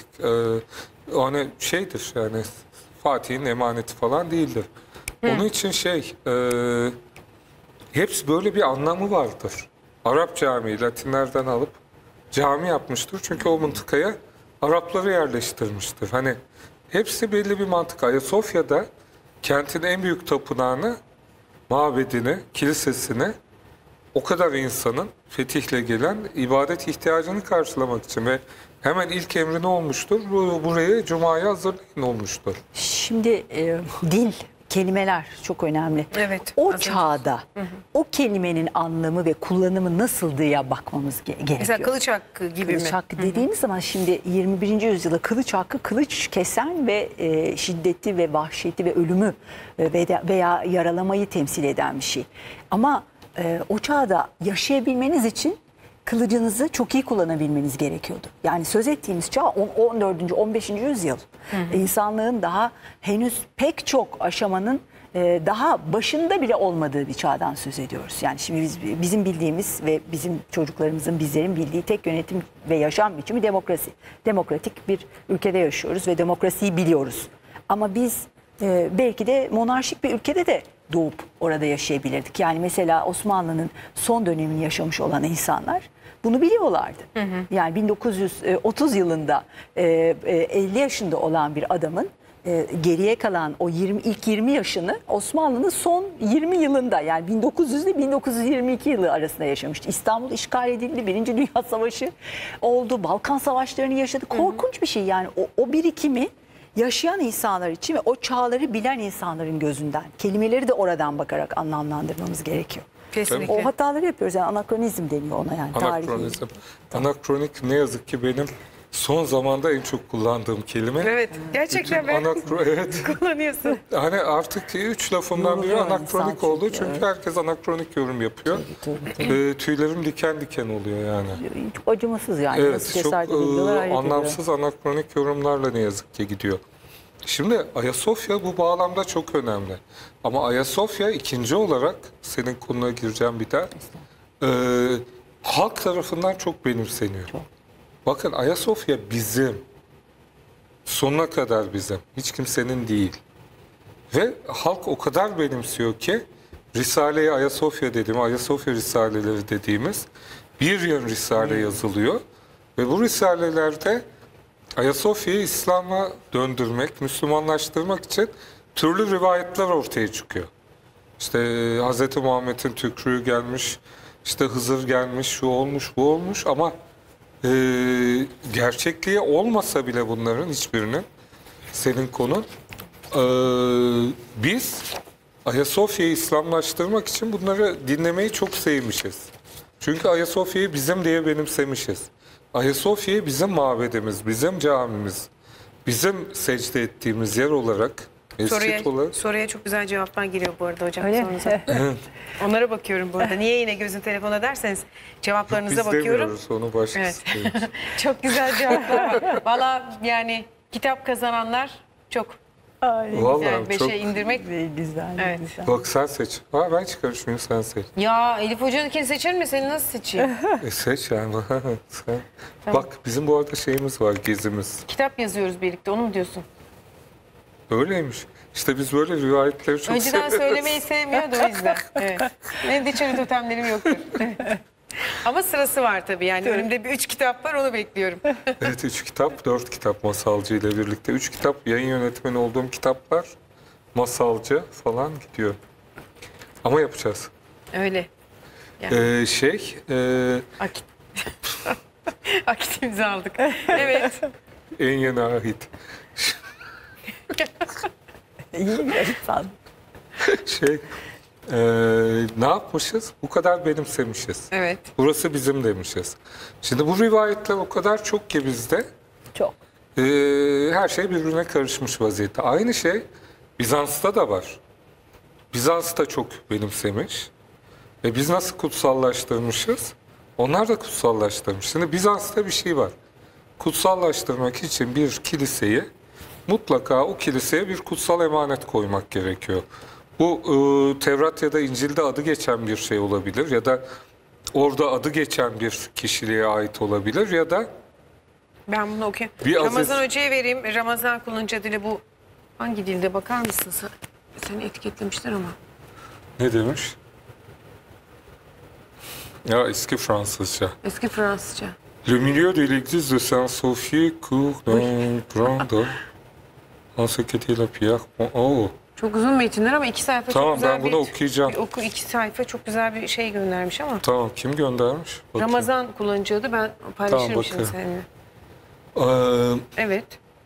e, hani şeydir yani Fatih'in emaneti falan değildir. Onun için şey e, hepsi böyle bir anlamı vardır. Arap Camii Latinlerden alıp cami yapmıştır. Çünkü o mıntıkaya Arapları yerleştirmiştir. Hani hepsi belli bir mantık. Ayasofya'da kentin en büyük tapınağını, mabedini, kilisesini o kadar insanın fetihle gelen ibadet ihtiyacını karşılamak için ve hemen ilk emri ne olmuştur? Bu- Burayı Cuma'ya hazırlayın olmuştur. Şimdi e, dil, kelimeler çok önemli. Evet, O az önce- çağda o kelimenin anlamı ve kullanımı nasıldıya bakmamız ge- gerekiyor. Mesela kılıç hakkı gibi Kılıç mi? hakkı dediğimiz zaman şimdi yirmi birinci yüzyılda kılıç hakkı, kılıç kesen ve e, şiddeti ve vahşeti ve ölümü e, ve de- veya yaralamayı temsil eden bir şey. Ama e, o çağda yaşayabilmeniz için kılıcınızı çok iyi kullanabilmeniz gerekiyordu. Yani söz ettiğimiz çağ on- on dördüncü on beşinci yüzyıl. İnsanlığın daha henüz pek çok aşamanın e, daha başında bile olmadığı bir çağdan söz ediyoruz. Yani şimdi biz, bizim bildiğimiz ve bizim çocuklarımızın, bizlerin bildiği tek yönetim ve yaşam biçimi demokrasi. Demokratik bir ülkede yaşıyoruz ve demokrasiyi biliyoruz. Ama biz e, belki de monarşik bir ülkede de doğup orada yaşayabilirdik. Yani mesela Osmanlı'nın son dönemini yaşamış olan insanlar bunu biliyorlardı. Yani bin dokuz yüz otuz yılında e, e, elli yaşında olan bir adamın e, geriye kalan o yirmi, ilk yirmi yaşını Osmanlı'nın son yirmi yılında, yani bin dokuz yüz ile bin dokuz yüz yirmi iki yılı arasında yaşamıştı. İstanbul işgal edildi, Birinci Dünya Savaşı oldu, Balkan Savaşları'nı yaşadı. Korkunç bir şey yani o, o birikimi yaşayan insanlar için ve o çağları bilen insanların gözünden, kelimeleri de oradan bakarak anlamlandırmamız gerekiyor. Kesinlikle. O hataları yapıyoruz, yani anakronizm deniyor ona, yani tarihi. Anakronizm. Anakronik ne yazık ki benim son zamanda en çok kullandığım kelime. Evet, gerçekten Bütün ben anakro evet. kullanıyorsun. Hani artık üç lafından biri Yoruluyor anakronik insan oldu. çünkü, Çünkü evet. herkes anakronik yorum yapıyor. Tabii, tabii. Ee, tüylerim diken diken oluyor yani. Çok acımasız yani. Evet, Nasıl çok cesaret e, edebiliyorlar, hayret anlamsız anakronik yorumlarla ne yazık ki gidiyor. Şimdi Ayasofya bu bağlamda çok önemli. Ama Ayasofya ikinci olarak, senin konuna gireceğim bir daha, e, halk tarafından çok benimseniyor. Çok. Bakın Ayasofya bizim. Sonuna kadar bizim. Hiç kimsenin değil. Ve halk o kadar benimsiyor ki Risale-i Ayasofya dediğim, Ayasofya Risaleleri dediğimiz bir yön Risale yazılıyor. Ve bu Risalelerde Ayasofya'yı İslam'a döndürmek, Müslümanlaştırmak için türlü rivayetler ortaya çıkıyor. İşte e, Hz. Muhammed'in tükrüğü gelmiş, işte Hızır gelmiş, şu olmuş, bu olmuş ama e, gerçekliği olmasa bile bunların hiçbirinin, senin konun, e, biz Ayasofya'yı İslamlaştırmak için bunları dinlemeyi çok sevmişiz. Çünkü Ayasofya'yı bizim diye benimsemişiz. Ayasofya'yı bizim mabedimiz, bizim camimiz, bizim secde ettiğimiz yer olarak, Soruya, mescit olarak. soruya çok güzel cevaplar geliyor bu arada hocam. Öyle sorunuza. mi? Onlara bakıyorum bu arada. Niye yine gözün telefona derseniz cevaplarınıza Biz bakıyorum. demiyoruz, onu başkası Evet. demiş. Çok güzel cevaplar var. Valla yani kitap kazananlar çok Ay, Vallahi güzel. Beşe çok. indirmek. ne güzel, ne Evet. güzel. Bak sen seç. Ha, ben hiç karışmıyorum, sen seç. Ya Elif Hoca'nınkini seçer mi? Seni nasıl seçeyim? E seç yani. Sen. Bak bizim bu arada şeyimiz var, gezimiz. Kitap yazıyoruz birlikte, onu mu diyorsun? Öyleymiş. İşte biz böyle rivayetleri çok Önceden severiz. söylemeyi sevmiyordu o yüzden. Evet. Benim de içeri totemlerim yoktur. Ama sırası var tabii. Yani önümde bir üç kitap var, onu bekliyorum. Evet, üç kitap, dört kitap Masalcı ile birlikte. Üç kitap, yayın yönetmeni olduğum kitaplar, Masalcı falan gidiyor. Ama yapacağız. Öyle. Ee, şey, e, Akit. Akit imza aldık. Evet. en yeni ahit. İyi insan. Şey, e, ne yapmışız? Bu kadar benimsemişiz. Evet. Burası bizim demişiz. Şimdi bu rivayetler o kadar çok ki bizde, Çok. e, her şey birbirine karışmış vaziyette. Aynı şey Bizans'ta da var. Bizans da çok benimsemiş. Ve biz nasıl kutsallaştırmışız? Onlar da kutsallaştırmış. Şimdi Bizans'ta bir şey var. Kutsallaştırmak için bir kiliseyi mutlaka o kiliseye bir kutsal emanet koymak gerekiyor. Bu e, Tevrat ya da İncil'de adı geçen bir şey olabilir ya da orada adı geçen bir kişiliğe ait olabilir ya da Ben bunu okuyayım. Bir Ramazan aziz- Hoca'ya vereyim. Ramazan kullanıcı dili bu. Hangi dilde bakar mısın sen? Seni etiketlemişler ama. ne demiş? Ya eski Fransızca. Eski Fransızca. Le milieu de l'église de Saint-Sophie court d'un grand de en ce qu'était la pierre. Oh. Çok uzun metinler ama iki sayfa Tamam, çok güzel ben bunu bir... okuyacağım. bir Oku, iki sayfa çok güzel bir şey göndermiş ama. Tamam, kim göndermiş? Bakayım. Ramazan kullanıcı adı, ben paylaşırım Tamam, şimdi bakıyorum. seninle. Ee, Evet.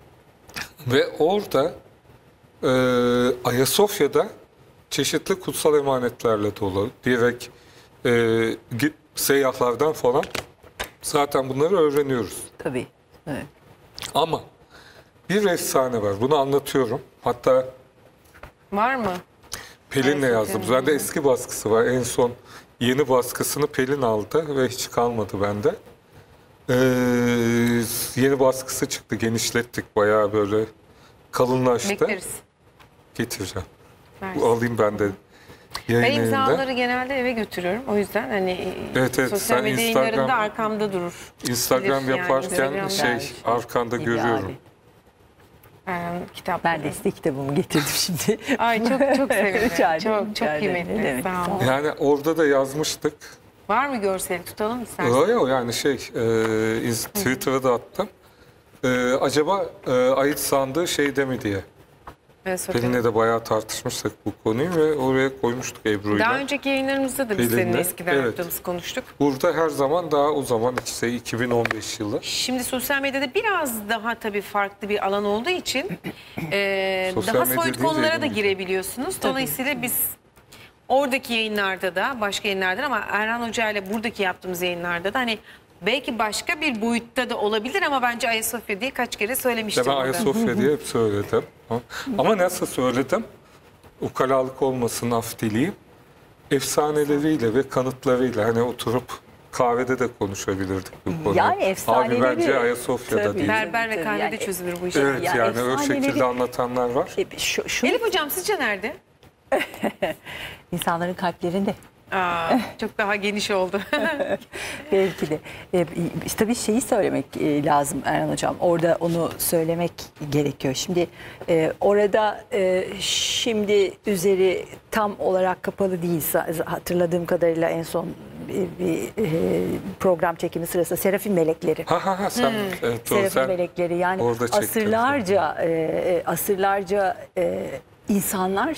ve orada e, Ayasofya'da çeşitli kutsal emanetlerle dolu. Direkt e, git- seyyahlardan falan zaten bunları öğreniyoruz. Tabii. Evet. Ama bir efsane var. Bunu anlatıyorum. Hatta Var mı? Pelin'le Ayasofya'nın yazdım. Bende eski baskısı var. En son yeni baskısını Pelin aldı ve hiç kalmadı bende. Ee, yeni baskısı çıktı. Genişlettik. Bayağı böyle kalınlaştı. Bekleriz. Getireceğim. Versin. Bu alayım ben de Ben yayın evinde. imzaları genelde eve götürüyorum. O yüzden hani Evet, evet, sosyal sen medya Instagram- yayınlarında arkamda durur. Instagram Bilir yani, yaparken Instagram'da şey arkanda İyi görüyorum. abi. Ee, kitap. Ben de eski kitabımı getirdim şimdi. Ay çok çok sevindim. Rica ederim, çok rica çok ederim. kıymetli. Ne demek, Sağ sağ olun. olun. Yani orada da yazmıştık. Var mı görseli, tutalım istersen. Öyle o yani şey e, ins- Twitter'a da attım. E, acaba e, ayıt sandığı şeyde mi diye. Ben sorayım. Pelin'le de bayağı tartışmıştık bu konuyu ve oraya koymuştuk Ebru'yla. Daha önceki yayınlarımızda da biz Pelin'le, seninle eskiden evet. yaptığımız konuştuk. Burada her zaman daha o zaman işte iki bin on beş yılı. Şimdi sosyal medyada biraz daha tabii farklı bir alan olduğu için e, Sosyal daha medya soyut deyince konulara da elim gidiyor. girebiliyorsunuz. Dolayısıyla biz oradaki yayınlarda da, başka yayınlarda da, ama Erhan Hoca ile buradaki yaptığımız yayınlarda da hani belki başka bir boyutta da olabilir ama bence Ayasofya diye kaç kere söylemiştim. İşte ben burada. Ayasofya diye hep söyledim. Ama nasıl söyledim? Ukalalık olmasın, af dileyim. Efsaneleriyle ve kanıtlarıyla hani oturup kahvede de konuşabilirdik bu konuyu. Yani efsaneleri- Abi bence Ayasofya'da Tabii. değil. Berber ve Tabii kahvede yani- çözülür bu işler. Evet Ya yani o efsaneleri- şekilde anlatanlar var. E, şu, şu Elif Hocam sizce nerede? insanların kalplerinde. Aa, çok daha geniş oldu. Belki de. E, işte tabii şeyi söylemek e, lazım Erhan Hocam. Orada onu söylemek gerekiyor. Şimdi e, orada e, şimdi üzeri tam olarak kapalı değil. Sa- Hatırladığım kadarıyla en son bir, bir e, program çekimi sırasında Serafim Melekleri. Ha ha ha sen, evet, o Serafim sen Melekleri yani orada çektin. asırlarca e, e, asırlarca e, insanlar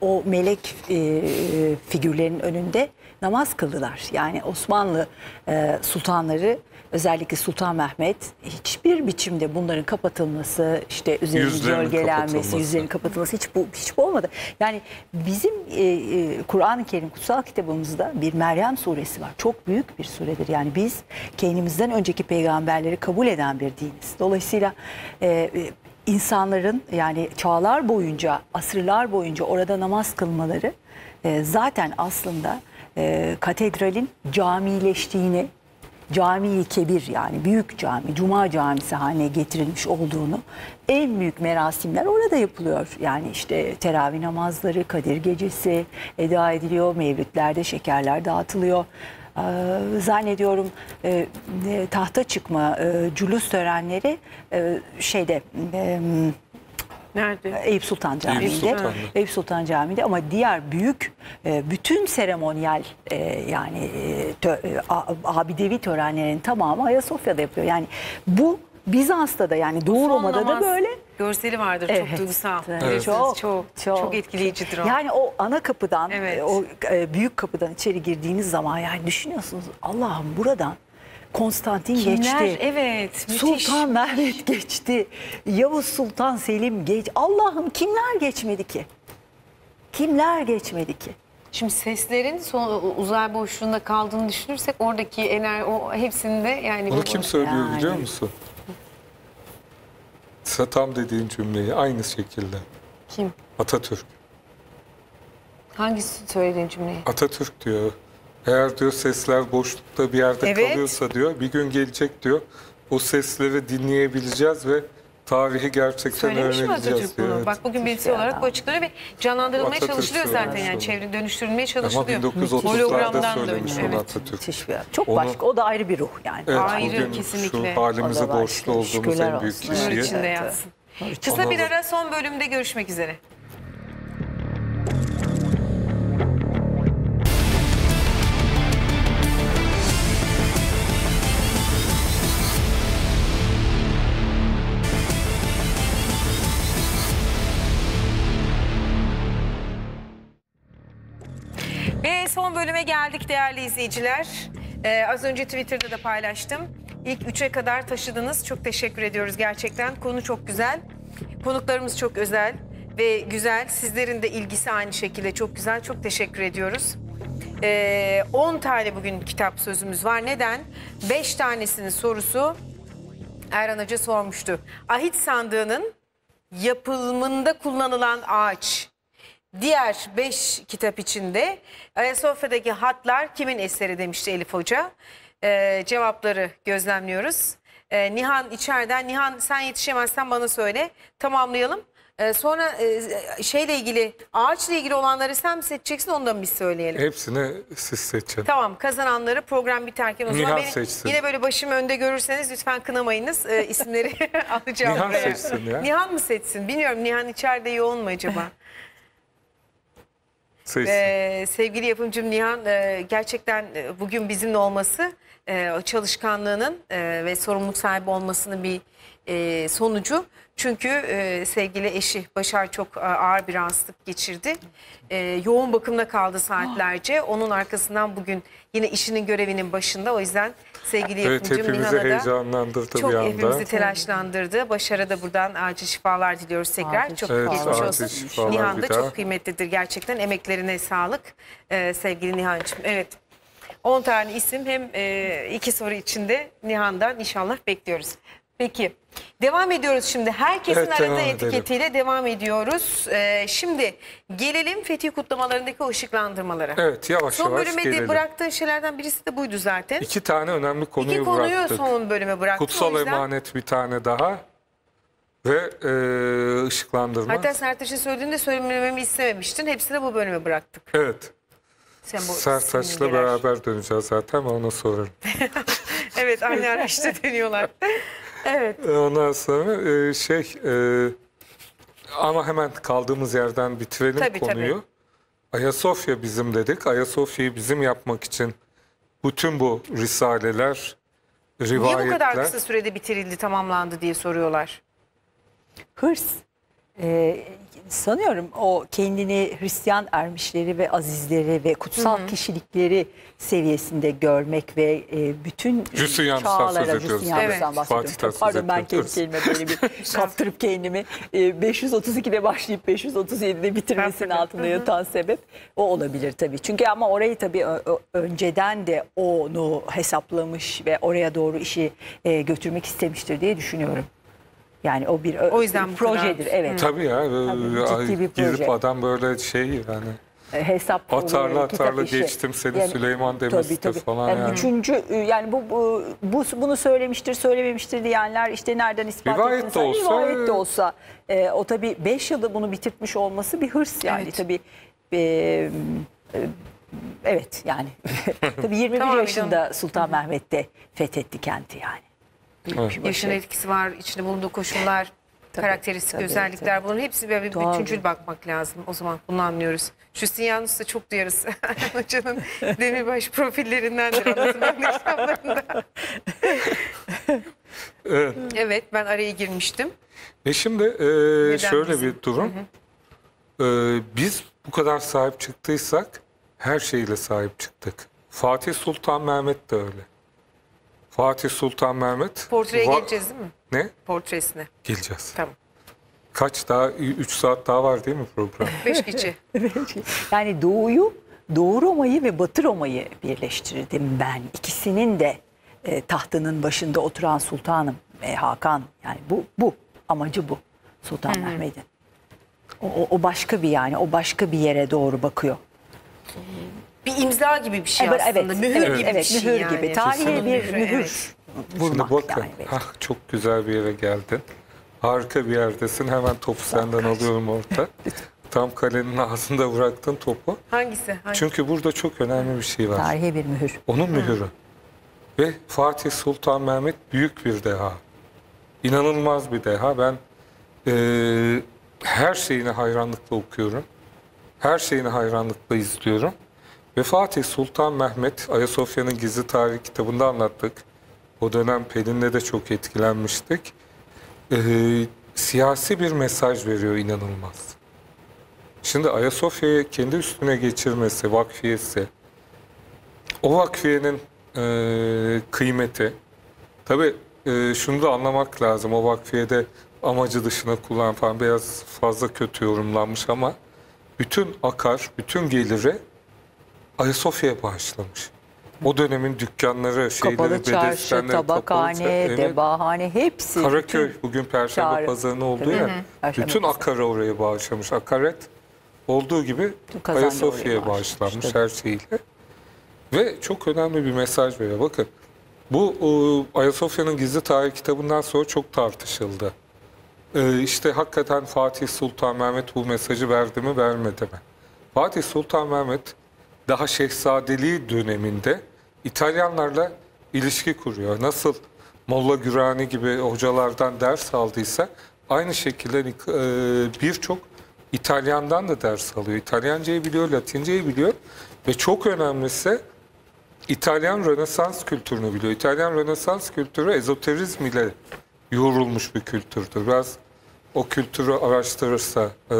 o melek e, figürlerin önünde namaz kıldılar. Yani Osmanlı e, sultanları, özellikle Sultan Mehmet, hiçbir biçimde bunların kapatılması, işte üzerinin Yüzlerinin gölgelenmesi, kapatılması. yüzlerinin kapatılması hiç bu hiç bu olmadı. Yani bizim e, e, Kur'an-ı Kerim kutsal kitabımızda bir Meryem suresi var. Çok büyük bir suredir. Yani biz kendimizden önceki peygamberleri kabul eden bir diniz. Dolayısıyla e, e, insanların, yani çağlar boyunca, asırlar boyunca orada namaz kılmaları e, zaten aslında e, katedralin camileştiğini, cami-i kebir, yani büyük cami, cuma camisi haline getirilmiş olduğunu, en büyük merasimler orada yapılıyor. Yani işte teravih namazları, Kadir Gecesi eda ediliyor, mevlütlerde şekerler dağıtılıyor. Ee, zannediyorum e, e, tahta çıkma, e, culus törenleri e, şeyde... E, Nerede? Eyüp Sultan Camii'nde. Sultan'da. Eyüp Sultan Camii'nde, ama diğer büyük e, bütün seremoniyel e, yani e, tö, e, a- abidevi törenlerin tamamı Ayasofya'da yapıyor. Yani bu Bizans'ta da, yani Doğu Son Roma'da da namaz böyle. görseli vardır. Evet. Çok duygusal. Evet. Bilirsiniz, Çok, çok, çok, çok. etkileyicidir o. Yani o ana kapıdan, Evet. e, o e, büyük kapıdan içeri girdiğiniz zaman, yani düşünüyorsunuz, Allah'ım buradan Konstantin Kimler? geçti. Evet. Müthiş. Sultan Mehmet geçti. Yavuz Sultan Selim geç. Allah'ım kimler geçmedi ki? Kimler geçmedi ki? Şimdi seslerin son, uzay boşluğunda kaldığını düşünürsek oradaki enerji, o hepsinde yani... Bunu bu- kim söylüyor Yani. biliyor musun? Sa- Tam dediğin cümleyi aynı şekilde. Kim? Atatürk. Hangisi söylediğin cümleyi? Atatürk diyor. Eğer diyor sesler boşlukta bir yerde Evet. kalıyorsa diyor, bir gün gelecek diyor. O sesleri dinleyebileceğiz ve tarihi gerçekten Söylemiş mi öğrenebileceğiz Atatürk diyor. bunu? Evet. Bak bugün bilimsel Müthiş bir olarak adam. bu açıklanıyor ve canlandırılmaya Atatürk çalışılıyor zaten, söylemiş yani onu. çevre dönüştürülmeye Ama çalışılıyor. bin dokuz yüz otuzlarda Hologramdan da söylemiş öyle, onu evet. Atatürk. Müthiş bir, çok Onu- başka, o da ayrı bir ruh yani. Evet, Ayrı, bugün kesinlikle. şu halimize O da başka. borçlu olduğumuz Şükürler en büyük olsun. Nur kişiye. Evet. içinde yatsın. Kısa Ona bir da- ara, son bölümde görüşmek üzere. Ve son bölüme geldik değerli izleyiciler. Ee, az önce Twitter'da da paylaştım. İlk üçe kadar taşıdınız. Çok teşekkür ediyoruz gerçekten. Konu çok güzel. Konuklarımız çok özel ve güzel. Sizlerin de ilgisi aynı şekilde çok güzel. Çok teşekkür ediyoruz. Ee, on tane bugün kitap sözümüz var. Neden? beş tanesinin sorusu Erhan Hoca sormuştu. Ahit sandığının yapılımında kullanılan ağaç. Diğer beş kitap içinde Ayasofya'daki hatlar kimin eseri demişti Elif Hoca. Ee, cevapları gözlemliyoruz. Ee, Nihan içeriden. Nihan, sen yetişemezsen bana söyle. Tamamlayalım. Ee, sonra e, şeyle ilgili, ağaçla ilgili olanları sen mi seçeceksin, onu da mı biz söyleyelim? Hepsini siz seçin. Tamam, kazananları program biterken o zaman Nihan beni seçsin. yine böyle başımı önde görürseniz lütfen kınamayınız. Ee, isimleri alacağım Nihan buraya. seçsin ya. Nihan mı seçsin? Bilmiyorum, Nihan içeride yoğun mu acaba? Seçsin. Ee, sevgili yapımcım Nihan, e, gerçekten e, bugün bizimle olması, e, o çalışkanlığının e, ve sorumluluk sahibi olmasının bir e, sonucu. Çünkü e, sevgili eşi Başar çok e, ağır bir rahatsızlık geçirdi. E, yoğun bakımda kaldı saatlerce. Onun arkasından bugün yine işinin görevinin başında. O yüzden sevgili Evet, yapımcım hepimizi Nihan'a da heyecanlandırdı çok bir anda. hepimizi telaşlandırdı. Başar'a da buradan acil şifalar diliyoruz tekrar. Acil çok Evet, geçmiş acil olsun. şifalar Nihan bir da daha. çok kıymetlidir gerçekten. Emeklerine sağlık ee, sevgili Nihan'cığım. Evet, on tane isim, hem e, iki soru içinde Nihan'dan inşallah bekliyoruz. Peki, devam ediyoruz şimdi. Herkesin Evet, aradığı devam edelim. etiketiyle devam ediyoruz. Ee, şimdi gelelim Fetih kutlamalarındaki o ışıklandırmalara. Evet, yavaş Son yavaş bölüme de gelelim. bıraktığın şeylerden birisi de buydu zaten. İki tane önemli konuyu İki konuyu bıraktık. son bölüme bıraktık. Kutsal O yüzden- emanet bir tane daha ve e, ışıklandırma. Hatta Sertaç'ın söylediğinde söylememi istememiştin. Hepsini bu bölüme bıraktık. Evet. Sembol Sertaç'la simgeler. beraber döneceğiz zaten, ama ona sorarım. Evet, aynı araçta dönüyorlar. Evet. Ondan sonra e, şey e, ama hemen kaldığımız yerden bitirelim Tabii, konuyu. tabii. Ayasofya bizim dedik. Ayasofya'yı bizim yapmak için bütün bu risaleler, rivayetler. Niye bu kadar kısa sürede bitirildi, tamamlandı diye soruyorlar. Hırs. Ee, sanıyorum o kendini Hristiyan ermişleri ve azizleri ve kutsal kişilikleri seviyesinde görmek ve e, bütün Justinianus'tan çağlara, söz ediyoruz. Justinianus'tan Evet. bahsediyorum. Fatih'ten Çok pardon söz ben kendi ediyoruz. kendime böyle bir kaptırıp kendimi e, beş yüz otuz ikide başlayıp beş yüz otuz yedide bitirmesinin altında yatan sebep o olabilir tabii. Çünkü ama orayı tabii ö- ö- önceden de onu hesaplamış ve oraya doğru işi e, götürmek istemiştir diye düşünüyorum. Yani o bir, O yüzden bir bu kadar- projedir. Evet. Tabii ya. Tabii, ciddi bir Girip proje. adam böyle şey yani. Hesap Atarlı oluyor, kitap atarlı işi. geçtim seni Süleyman demesi de falan yani. yani. Üçüncü yani bu, bu, bu bunu söylemiştir söylememiştir diyenler işte nereden ispat Rivayet ettin? de olsa- Rivayet de olsa e, o tabii beş yılda bunu bitirtmiş olması bir hırs yani Evet. tabii. E, e, evet yani tabii yirmi bir Tamam, yaşında Sultan Mehmet de fethetti kenti yani. Büyük bir Yaşın başarı. etkisi var, içinde bulunduğu koşullar, Tabii, karakteristik tabii, özellikler. tabii. Bunların hepsi böyle bir Doğal bütüncül bir- bakmak lazım. O zaman bunu anlıyoruz. Justinianus da çok duyarız. Hocanın demirbaş profillerindendir anlatılan kitaplarında. Evet. Evet, ben araya girmiştim. E şimdi e, şöyle bizim? bir durum. E, biz bu kadar sahip çıktıysak her şeyle sahip çıktık. Fatih Sultan Mehmet de öyle. Fatih Sultan Mehmet. Portreye va- geleceğiz değil mi? Ne? Portresine. Geleceğiz. Tamam. Kaç daha? üç saat daha var değil mi program? Beş geçe. Yani Doğu'yu, Doğu Roma'yı ve Batı Roma'yı birleştirdim ben. İkisinin de e, tahtının başında oturan sultanım ve Hakan. Yani bu bu amacı bu Sultan Mehmet'in. O, o, o başka bir yani o başka bir yere doğru bakıyor. Bir imza gibi bir şey Evet, aslında. evet, Mühür evet, gibi evet, bir şey mühür yani. gibi. Tarihe Kesinlikle. bir mühür Evet. vurmak Şimdi bakın. yani. belki. Hah, çok güzel bir yere geldin. Harika bir yerdesin. Hemen topu senden alıyorum orada. Tam kalenin ağzında bıraktın topu. Hangisi? Hangisi? Çünkü burada çok önemli bir şey var. Tarihe bir mühür. Onun mühürü. Ve Fatih Sultan Mehmet büyük bir deha. İnanılmaz bir deha. Ben eee, her şeyini hayranlıkla okuyorum. Her şeyini hayranlıkla izliyorum. Ve Fatih Sultan Mehmet, Ayasofya'nın Gizli Tarih kitabında anlattık. O dönem Pelin'le de çok etkilenmiştik. Eee, siyasi bir mesaj veriyor inanılmaz. Şimdi Ayasofya'yı kendi üstüne geçirmesi, vakfiyesi, o vakfiyenin e, kıymeti, tabii e, şunu da anlamak lazım, o vakfiyede amacı dışına kullanan falan biraz fazla kötü yorumlanmış ama bütün akar, bütün geliri Ayasofya'ya bağışlamış. O dönemin dükkanları, şeyleri, Kapalı çarşı, bedestenleri, tabakhane, kapalı çarşı, evet. debahane hepsi. Karaköy, bütün- bugün Perşembe Çağrı. Pazarı'nın olduğu Tabii. yer. Hı hı. Perşembe Bütün Pazarı. akarı oraya bağışlamış. Akaret olduğu gibi kazan da Ayasofya'ya oraya bağışlamış, bağışlanmış tabii. her şeyiyle. Ve çok önemli bir mesaj veriyor. Bakın bu o, Ayasofya'nın Gizli Tarih kitabından sonra çok tartışıldı. Ee, işte hakikaten Fatih Sultan Mehmet bu mesajı verdi mi vermedi mi? Fatih Sultan Mehmet daha şehzadeliği döneminde İtalyanlarla ilişki kuruyor. Nasıl Molla Gürani gibi hocalardan ders aldıysa aynı şekilde e, birçok İtalyandan da ders alıyor. İtalyancayı biliyor, Latinceyi biliyor ve çok önemlisi İtalyan Rönesans kültürünü biliyor. İtalyan Rönesans kültürü ezoterizm ile yoğrulmuş bir kültürdür. Biraz o kültürü araştırırsa e,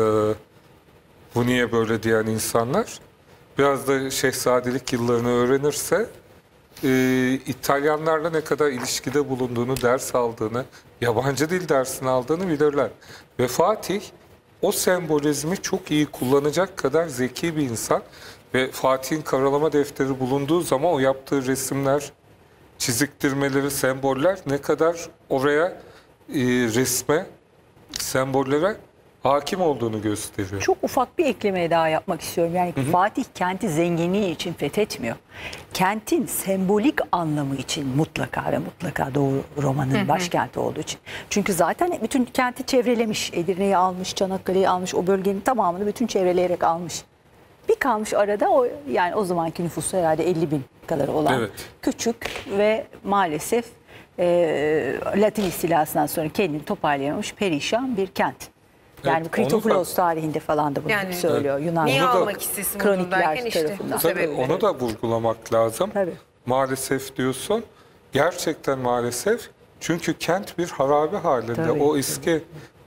bu niye böyle diyen insanlar, biraz da şehzadelik yıllarını öğrenirse e, İtalyanlarla ne kadar ilişkide bulunduğunu, ders aldığını, yabancı dil dersini aldığını bilirler. Ve Fatih o sembolizmi çok iyi kullanacak kadar zeki bir insan. Ve Fatih'in karalama defteri bulunduğu zaman o yaptığı resimler, çiziktirmeleri, semboller ne kadar oraya e, resme, sembollere hakim olduğunu gösteriyor. Çok ufak bir ekleme daha yapmak istiyorum. Yani Fatih kenti zenginliği için fethetmiyor. Kentin sembolik anlamı için mutlaka ve mutlaka Doğu Roma'nın başkenti olduğu için. Çünkü zaten bütün kenti çevrelemiş. Edirne'yi almış, Çanakkale'yi almış, o bölgenin tamamını bütün çevreleyerek almış. Bir kalmış arada o yani o zamanki nüfusu herhalde elli bin kadar olan Evet. küçük ve maalesef e, Latin istilasından sonra kendini toparlayamamış perişan bir kent. Yani Evet, Kritofulos onu da- tarihinde falan da bunu Yani- söylüyor. Yunan Niye Onu da- almak istesin bunu derken kronikler işte tarafından. bu Tabii sebeple. onu da vurgulamak lazım. Tabii. Maalesef diyorsun. Gerçekten maalesef. Çünkü kent bir harabe halinde. Tabii. O eski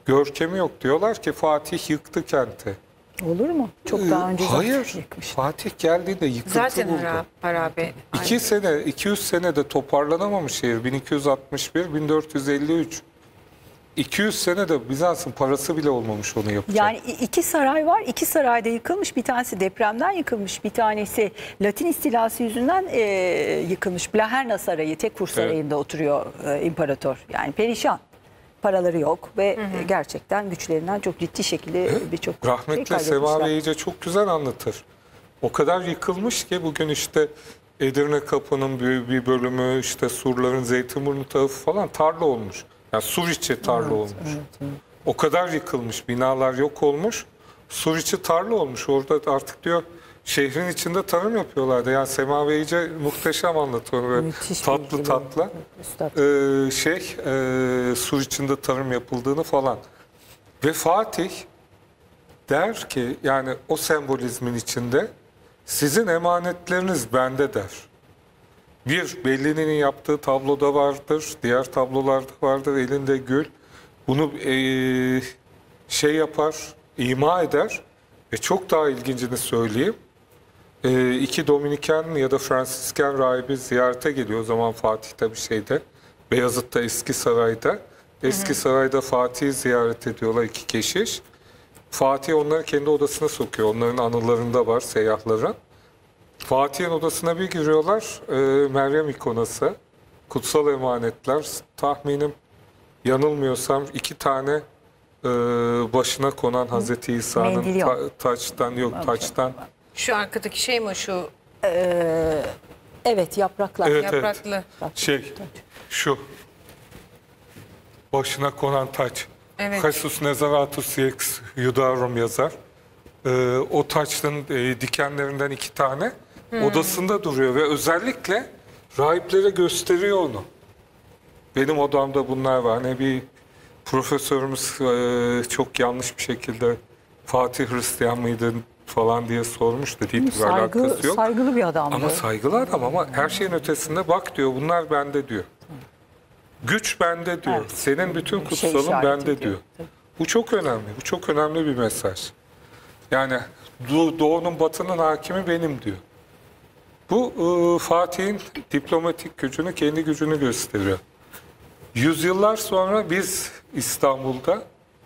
görkemi yok. Diyorlar ki Fatih yıktı kenti. Olur mu? Çok daha önce zaten Hayır. yıkmış. Fatih geldiğinde yıkıntı Zaten buldu. Harap, harabe. İki sene, iki yüz senede toparlanamamış şehir. bin iki yüz altmış bir, bin dört yüz elli üç. iki yüz senede Bizans'ın parası bile olmamış onu yapacak. Yani i- iki saray var. İki sarayda yıkılmış. Bir tanesi depremden yıkılmış. Bir tanesi Latin istilası yüzünden e, yıkılmış. Blaherna Sarayı, Tekur Sarayı'nda oturuyor e, imparator. Yani perişan. Paraları yok ve e, gerçekten güçlerinden çok ciddi şekilde birçok şey Rahmetli kaybetmişler. Semavi İyice çok güzel anlatır. O kadar yıkılmış ki bugün işte Edirne Kapı'nın bir, bir bölümü, işte surların Zeytinburnu tarafı falan tarla olmuş. Yani sur içi tarla olmuş. O kadar yıkılmış, binalar yok olmuş. Sur içi tarla olmuş. Orada artık diyor şehrin içinde tarım yapıyorlardı. Yani Semavi İyice muhteşem anlatıyor. Böyle Müthiş tatlı bilgi tatlı. Üstad. Ee, şey e, sur içinde tarım yapıldığını falan. Ve Fatih der ki yani o sembolizmin içinde sizin emanetleriniz bende der. Bir, Bellini'nin yaptığı tabloda vardır, diğer tablolarda vardır, elinde gül. Bunu eee, şey yapar, ima eder ve çok daha ilgincini söyleyeyim. Eee iki Dominiken ya da Fransisken rahibi ziyarete geliyor o zaman Fatih'te bir şeyde. Beyazıt'ta Eski Saray'da. Eski Saray'da Fatih'i ziyaret ediyorlar iki keşiş. Fatih onları kendi odasına sokuyor. Onların anılarında var seyyahların. Fatih'in odasına bir giriyorlar. e, Meryem ikonası, kutsal emanetler. Tahminim yanılmıyorsam iki tane e, başına konan Hazreti İsa'nın Mendil yok. ta- taçtan yok taçtan. Şu arkadaki şey mi şu Evet, yapraklar. Evet, evet. yapraklı? Şey şu başına konan taç. Evet. Jesus Nezaratus Yex Judarum yazar. Ee, o taçın e, dikenlerinden iki tane odasında duruyor ve özellikle rahiplere gösteriyor onu. Benim odamda bunlar var. Hani bir profesörümüz e, çok yanlış bir şekilde Fatih Hristiyan mıydın falan diye sormuştu. Değil, Saygı, alakası yok. saygılı bir adamdı. Ama saygılı adam ama her şeyin ötesinde bak diyor bunlar bende diyor. Güç bende diyor. Evet. Senin bütün Bir şey kutsalın işaret bende ediyor. diyor. Tabii. Bu çok önemli. Bu çok önemli bir mesaj. Yani Do- Doğu'nun Batı'nın hakimi benim diyor. Bu e, Fatih'in diplomatik gücünü, kendi gücünü gösteriyor. Yüzyıllar sonra biz İstanbul'da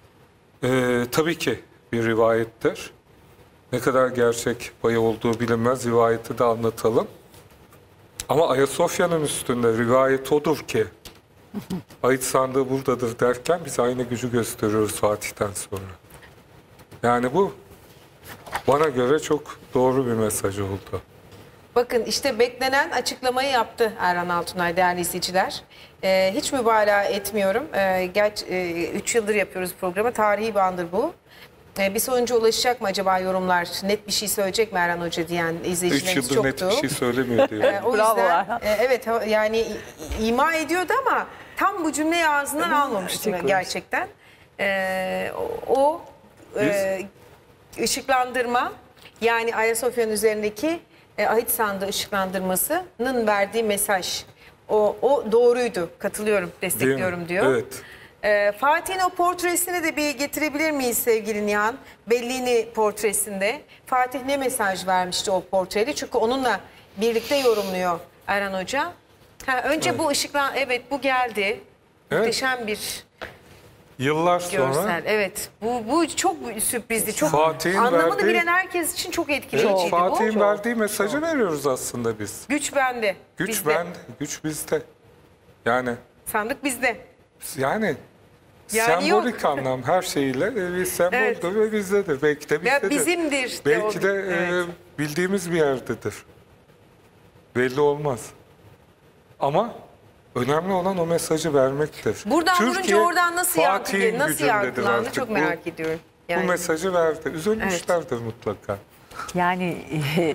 e, tabii ki bir rivayettir. Ne kadar gerçek payı olduğu bilinmez, rivayeti de anlatalım. Ama Ayasofya'nın üstünde rivayet odur ki Ahit sandığı buradadır derken biz aynı gücü gösteriyoruz Fatih'ten sonra. Yani bu bana göre çok doğru bir mesaj oldu. Bakın işte beklenen açıklamayı yaptı Erhan Altunay değerli izleyiciler. Ee, hiç mübalağa etmiyorum. Ee, geç üç yıldır yapıyoruz programı. Tarihi bir andır bu. Ee, bir sonuca ulaşacak mı acaba yorumlar? Net bir şey söyleyecek mi Erhan Hoca diyen Üç izleyicilerimiz yıldır net çoktu. bir şey söylemiyor diyor. Ee, o Bravo yüzden Erhan. e, evet ha- yani i- ima ediyordu ama tam bu cümleyi ağzından almamıştım ben gerçekten. Ee, o o, e, ışıklandırma yani Ayasofya'nın üzerindeki e, ahit sandığı ışıklandırmasının verdiği mesaj. O, o doğruydu. Katılıyorum, destekliyorum diyor. Evet. Ee, Fatih'in o portresini de bir getirebilir miyiz sevgili Nihan? Bellini portresinde. Fatih ne mesaj vermişti o portrede? Çünkü onunla birlikte yorumluyor Erhan Hoca. Ha, önce bu ışıklan... Evet bu geldi. Evet. Muhteşem bir Yıllar sonra görsel. Evet. Bu, bu çok sürprizdi. Çok Fatih'in anlamını verdiği- bilen herkes için çok evet, etkileyiciydi Fatih'in bu. verdiği mesajı veriyoruz aslında biz. Güç bende. Güç bizde. bende, güç bizde. Yani Sandık bizde. yani, Yani sembolik yok. anlam her şeyiyle e, bir semboldür Evet. ve bizdedir. Belki de bizdedir. Ya bizimdir. de Belki o- de e, evet. bildiğimiz bir yerdedir. Belli olmaz. Ama önemli olan o mesajı vermektir. Buradan Türkiye, vurunca oradan nasıl Fatih'in yankı, nasıl gücündedir yargılandı artık. çok Bu- merak ediyorum. Bu Yani. mesajı verdi. Üzülmüşlerdir mutlaka. Yani e,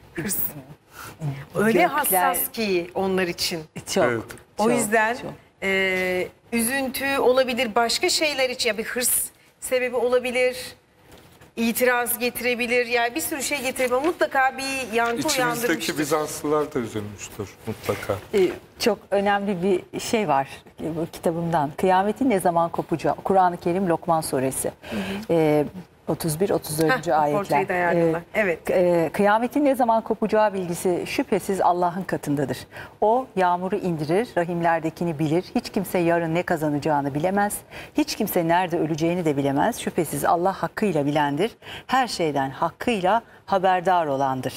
Öyle gökler- hassas ki onlar için. çok. Evet. O çok, yüzden çok. e, üzüntü olabilir, başka şeyler için ya bir hırs sebebi olabilir. itiraz getirebilir. Yani bir sürü şey getirebilir. Mutlaka bir yankı İçimizdeki uyandırmıştır. Bizanslılar da üzülmüştür mutlaka. Ee, çok önemli bir şey var e, bu kitabımdan. Kıyametin ne zaman kopacağı. Kur'an-ı Kerim Lokman suresi. Ee, otuz bir otuz dördüncü Heh, o ayetler. portreyi de ayarlıyorlar. Ee, Evet. e, kıyametin ne zaman kopacağı bilgisi şüphesiz Allah'ın katındadır. O yağmuru indirir, rahimlerdekini bilir. Hiç kimse yarın ne kazanacağını bilemez. Hiç kimse nerede öleceğini de bilemez. Şüphesiz Allah hakkıyla bilendir. Her şeyden hakkıyla haberdar olandır.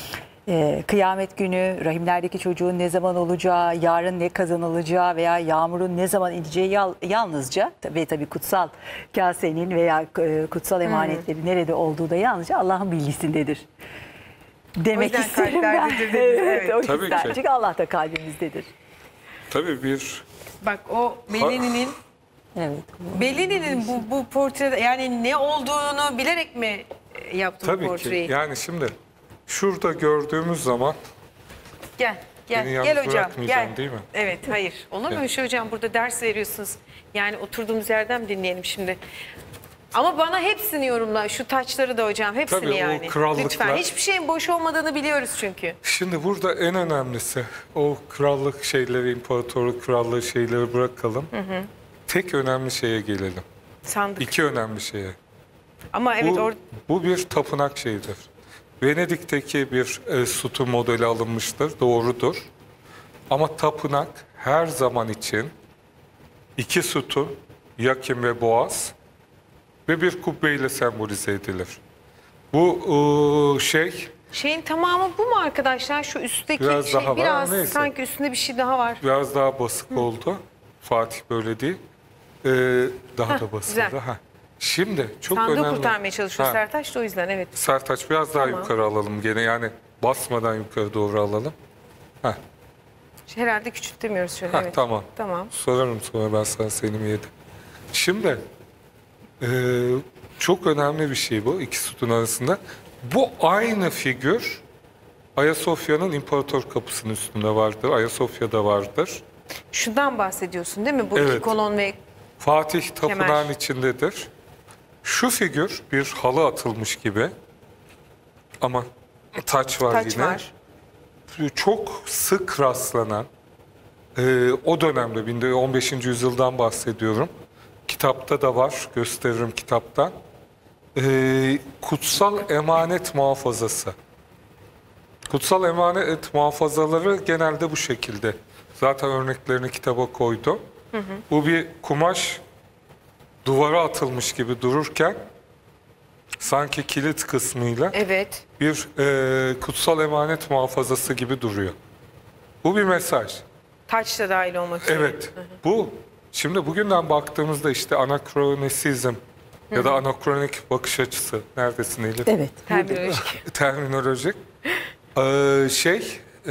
Ee, kıyamet günü, rahimlerdeki çocuğun ne zaman olacağı, yarın ne kazanılacağı veya yağmurun ne zaman ineceği yal- yalnızca ve tabii kutsal kasenin veya e, kutsal emanetleri nerede olduğu da yalnızca Allah'ın bilgisindedir. Demek yüzden isterim ben. kalplerde dedi, Evet, evet. o Tabii yüzden. ki. Çünkü Allah da kalbimizdedir. Tabii bir Bak o Bellini'nin Evet. Bellini'nin bu, bu portrede yani ne olduğunu bilerek mi e, yaptı bu tabii portreyi? ki yani şimdi şurada gördüğümüz zaman Gel, gel, Beni yalnız gel hocam. bırakmayacaksın Gel. değil mi? Evet, hayır. Olur mu Gel. öyle şey hocam? Burada ders veriyorsunuz. Yani oturduğumuz yerden mi dinleyelim şimdi? Ama bana hepsini yorumla. Şu taçları da hocam. Hepsini Tabii o yani. krallıklar- Lütfen. Hiçbir şeyin boş olmadığını biliyoruz çünkü. şimdi burada en önemlisi o krallık şeyleri, imparatorluk krallığı şeyleri bırakalım. Tek önemli şeye gelelim. Sandık. İki önemli şeye. Ama evet bu, or bu bir tapınak şeyidir. Venedik'teki bir e, sütun modeli alınmıştır, doğrudur. Ama tapınak her zaman için iki sütun, yakin ve boğaz ve bir kubbeyle sembolize edilir. Bu e, şey şeyin tamamı bu mu arkadaşlar? Şu üstteki Biraz şey daha var, biraz neyse. sanki üstünde bir şey daha var. biraz daha basık oldu. Fatih böyle değil. E, daha Heh, da basıldı. güzel. Ha. Şimdi çok Sandığı önemli. kurtarmaya çalışıyor Ha. Sertaç da o yüzden evet. Sertaç biraz daha Tamam. yukarı alalım gene yani basmadan yukarı doğru alalım. Heh. Herhalde küçültemiyoruz şöyle Heh, evet. tamam. Tamam. Sorarım sonra ben sana senin yedi. Şimdi e, çok önemli bir şey bu iki sütun arasında. Bu aynı figür Ayasofya'nın İmparator Kapısı'nın üstünde vardır. Ayasofya'da vardır. Şundan bahsediyorsun değil mi? Bu iki Evet. kolon ve Fatih Tapınağı'nın Kemer. içindedir. Şu figür bir halı atılmış gibi ama taç var taç yine. var. Çok sık rastlanan e, o dönemde on beşinci yüzyıldan bahsediyorum. Kitapta da var, gösteririm kitaptan. E, kutsal emanet muhafazası. Kutsal emanet muhafazaları genelde bu şekilde. Zaten örneklerini kitaba koydum. Hı hı. Bu bir kumaş duvara atılmış gibi dururken sanki kilit kısmıyla Evet. bir e, kutsal emanet muhafazası gibi duruyor. Bu bir mesaj. Taç da dahil olmak üzere. Evet. Bu şimdi bugünden baktığımızda işte anakronisizm ya da anakronik bakış açısı neredesin Elif? Evet. Terminolojik. Terminolojik. Ee, şey e,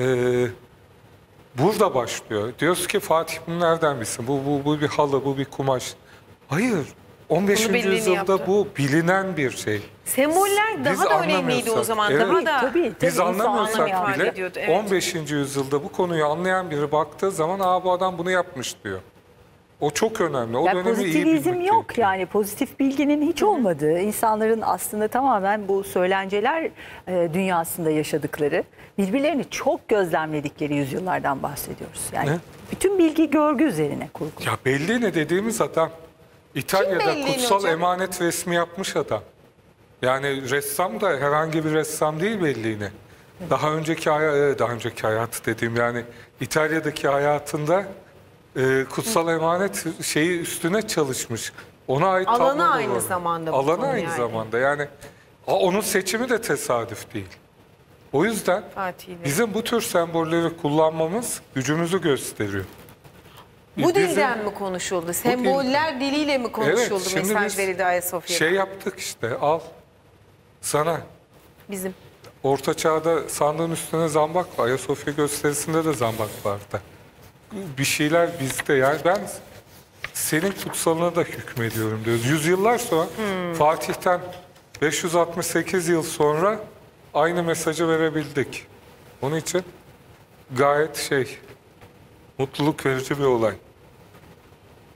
burada başlıyor. Diyoruz ki Fatih bunu nereden bilsin? Bu, bu, bu bir halı, bu bir kumaş. Hayır. on beşinci Bunu bildiğini yüzyılda yaptı. bu bilinen bir şey. Semboller daha Biz da önemliydi o anlamıyorsak- zaman. Evet. Daha da Tabii, tabii. Biz insan anlamıyorsak anlamıyor. bile ediyordu, evet. on beşinci yüzyılda bu konuyu anlayan biri baktığı zaman Aa, bu adam bunu yapmış diyor. O çok önemli. O Ya dönemi iyi pozitivizm bilmek yok gerekiyor. yani pozitif bilginin hiç olmadığı, insanların aslında tamamen bu söylenceler e, dünyasında yaşadıkları, birbirlerini çok gözlemledikleri yüzyıllardan bahsediyoruz. Yani Ne? bütün bilgi görgü üzerine kurulu. Ya Bellini dediğimiz adam İtalya'da Bellini kutsal hocam? emanet resmi yapmış adam. Yani ressam da herhangi bir ressam değil Bellini. Daha önceki haya- daha önceki hayatı dediğim yani İtalya'daki hayatında e, kutsal emanet şeyi üstüne çalışmış. Ona ait Alanı tablolar aynı var. zamanda bu Alanı konu aynı yani. zamanda yani a- onun seçimi de tesadüf değil. O yüzden Fatih'le. bizim bu tür sembolleri kullanmamız gücümüzü gösteriyor. Bu Bizim- dilden mi konuşuldu? Semboller diliyle mi konuşuldu? şimdi Mesaj biz verildi Ayasofya'da. Şey yaptık işte al sana. Bizim. Orta Çağ'da sandığın üstüne zambak var. Ayasofya gösterisinde de zambak vardı. Bir şeyler bizde yani ben senin kutsalına da hükmediyorum diyoruz. Yüzyıllar sonra Fatih'ten beş yüz altmış sekiz yıl sonra aynı mesajı verebildik. Onun için gayet şey mutluluk verici bir olay.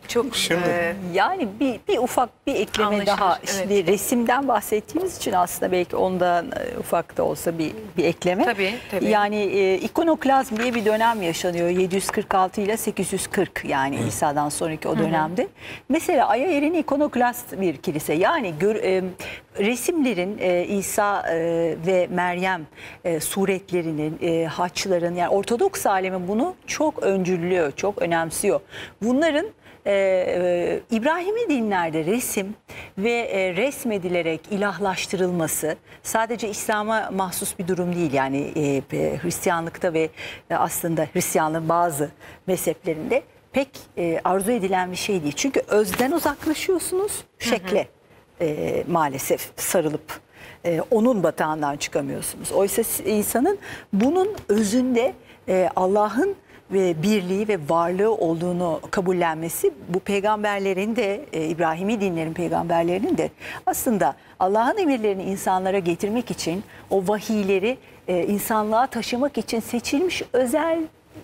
çok Şimdi- e, Yani bir, bir ufak bir ekleme Anlaşılır, daha. evet. Şimdi resimden bahsettiğimiz için aslında belki ondan e, ufak da olsa bir bir ekleme. Tabii, tabii. Yani e, ikonoklazm diye bir dönem yaşanıyor. yedi yüz kırk altı ile sekiz yüz kırk, yani İsa'dan sonraki o dönemde. Mesela Aya Eren'i ikonoklast bir kilise. Yani gör, e, resimlerin e, İsa e, ve Meryem e, suretlerinin, e, haçların, yani Ortodoks alemi bunu çok öncüllüyor, çok önemsiyor. Bunların e, e, İbrahimi dinlerde resim ve e, resmedilerek ilahlaştırılması sadece İslam'a mahsus bir durum değil. Yani e, e, Hristiyanlıkta ve e, aslında Hristiyanlığın bazı mezheplerinde pek e, arzu edilen bir şey değil. Çünkü özden uzaklaşıyorsunuz, şekle e, maalesef sarılıp e, onun batağından çıkamıyorsunuz. Oysa insanın bunun özünde e, Allah'ın ve birliği ve varlığı olduğunu kabullenmesi, bu peygamberlerin de e, İbrahimi dinlerin peygamberlerinin de aslında Allah'ın emirlerini insanlara getirmek için, o vahiyleri e, insanlığa taşımak için seçilmiş özel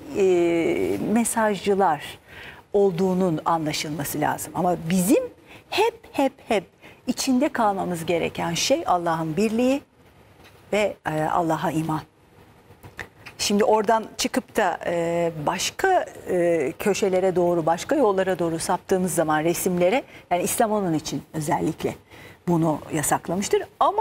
e, mesajcılar olduğunun anlaşılması lazım. Ama bizim hep hep hep içinde kalmamız gereken şey Allah'ın birliği ve e, Allah'a iman. Şimdi oradan çıkıp da e, başka e, köşelere doğru, başka yollara doğru saptığımız zaman resimlere, yani İslam onun için özellikle bunu yasaklamıştır. Ama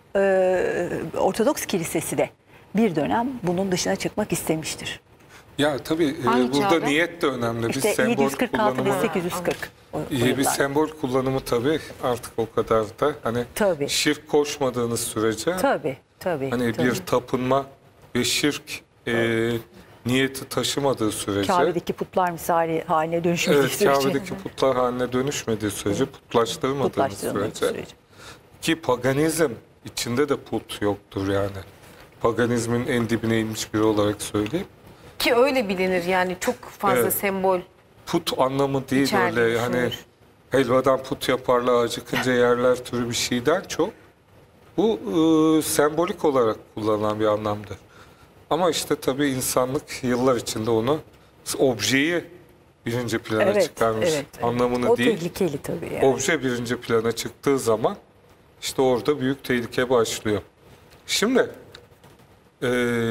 e, Ortodoks Kilisesi de bir dönem bunun dışına çıkmak istemiştir. Ya tabii e, Hangi burada çağda? niyet de önemli. İşte bir sembol yedi yüz kırk altı kullanımı, ve sekiz yüz kırk. o- o iyi bir yıllar. sembol kullanımı tabii artık o kadar da hani Tabii. şirk koşmadığınız sürece Tabii, tabii. hani tabii. bir tapınma ve şirk e, niyeti taşımadığı sürece Kabe'deki putlar misali haline dönüşmediği evet, sürece. Kabe'deki putlar haline dönüşmediği sürece putlaştırmadığınız Putlaştırılmadığı sürece, sürece. ki paganizm içinde de put yoktur yani. Paganizmin en dibine inmiş biri olarak söyleyeyim. Ki öyle bilinir yani, çok fazla Evet. sembol. Put anlamı değil İçeride öyle hani düşünür. helvadan put yaparlar acıkınca yerler türü bir şeyden çok. Bu e, sembolik olarak kullanılan bir anlamdır. Ama işte tabii insanlık yıllar içinde onu, objeyi birinci plana Evet, çıkarmış, evet, evet. anlamını O değil. tehlikeli tabii yani. Obje birinci plana çıktığı zaman işte orada büyük tehlike başlıyor. Şimdi e,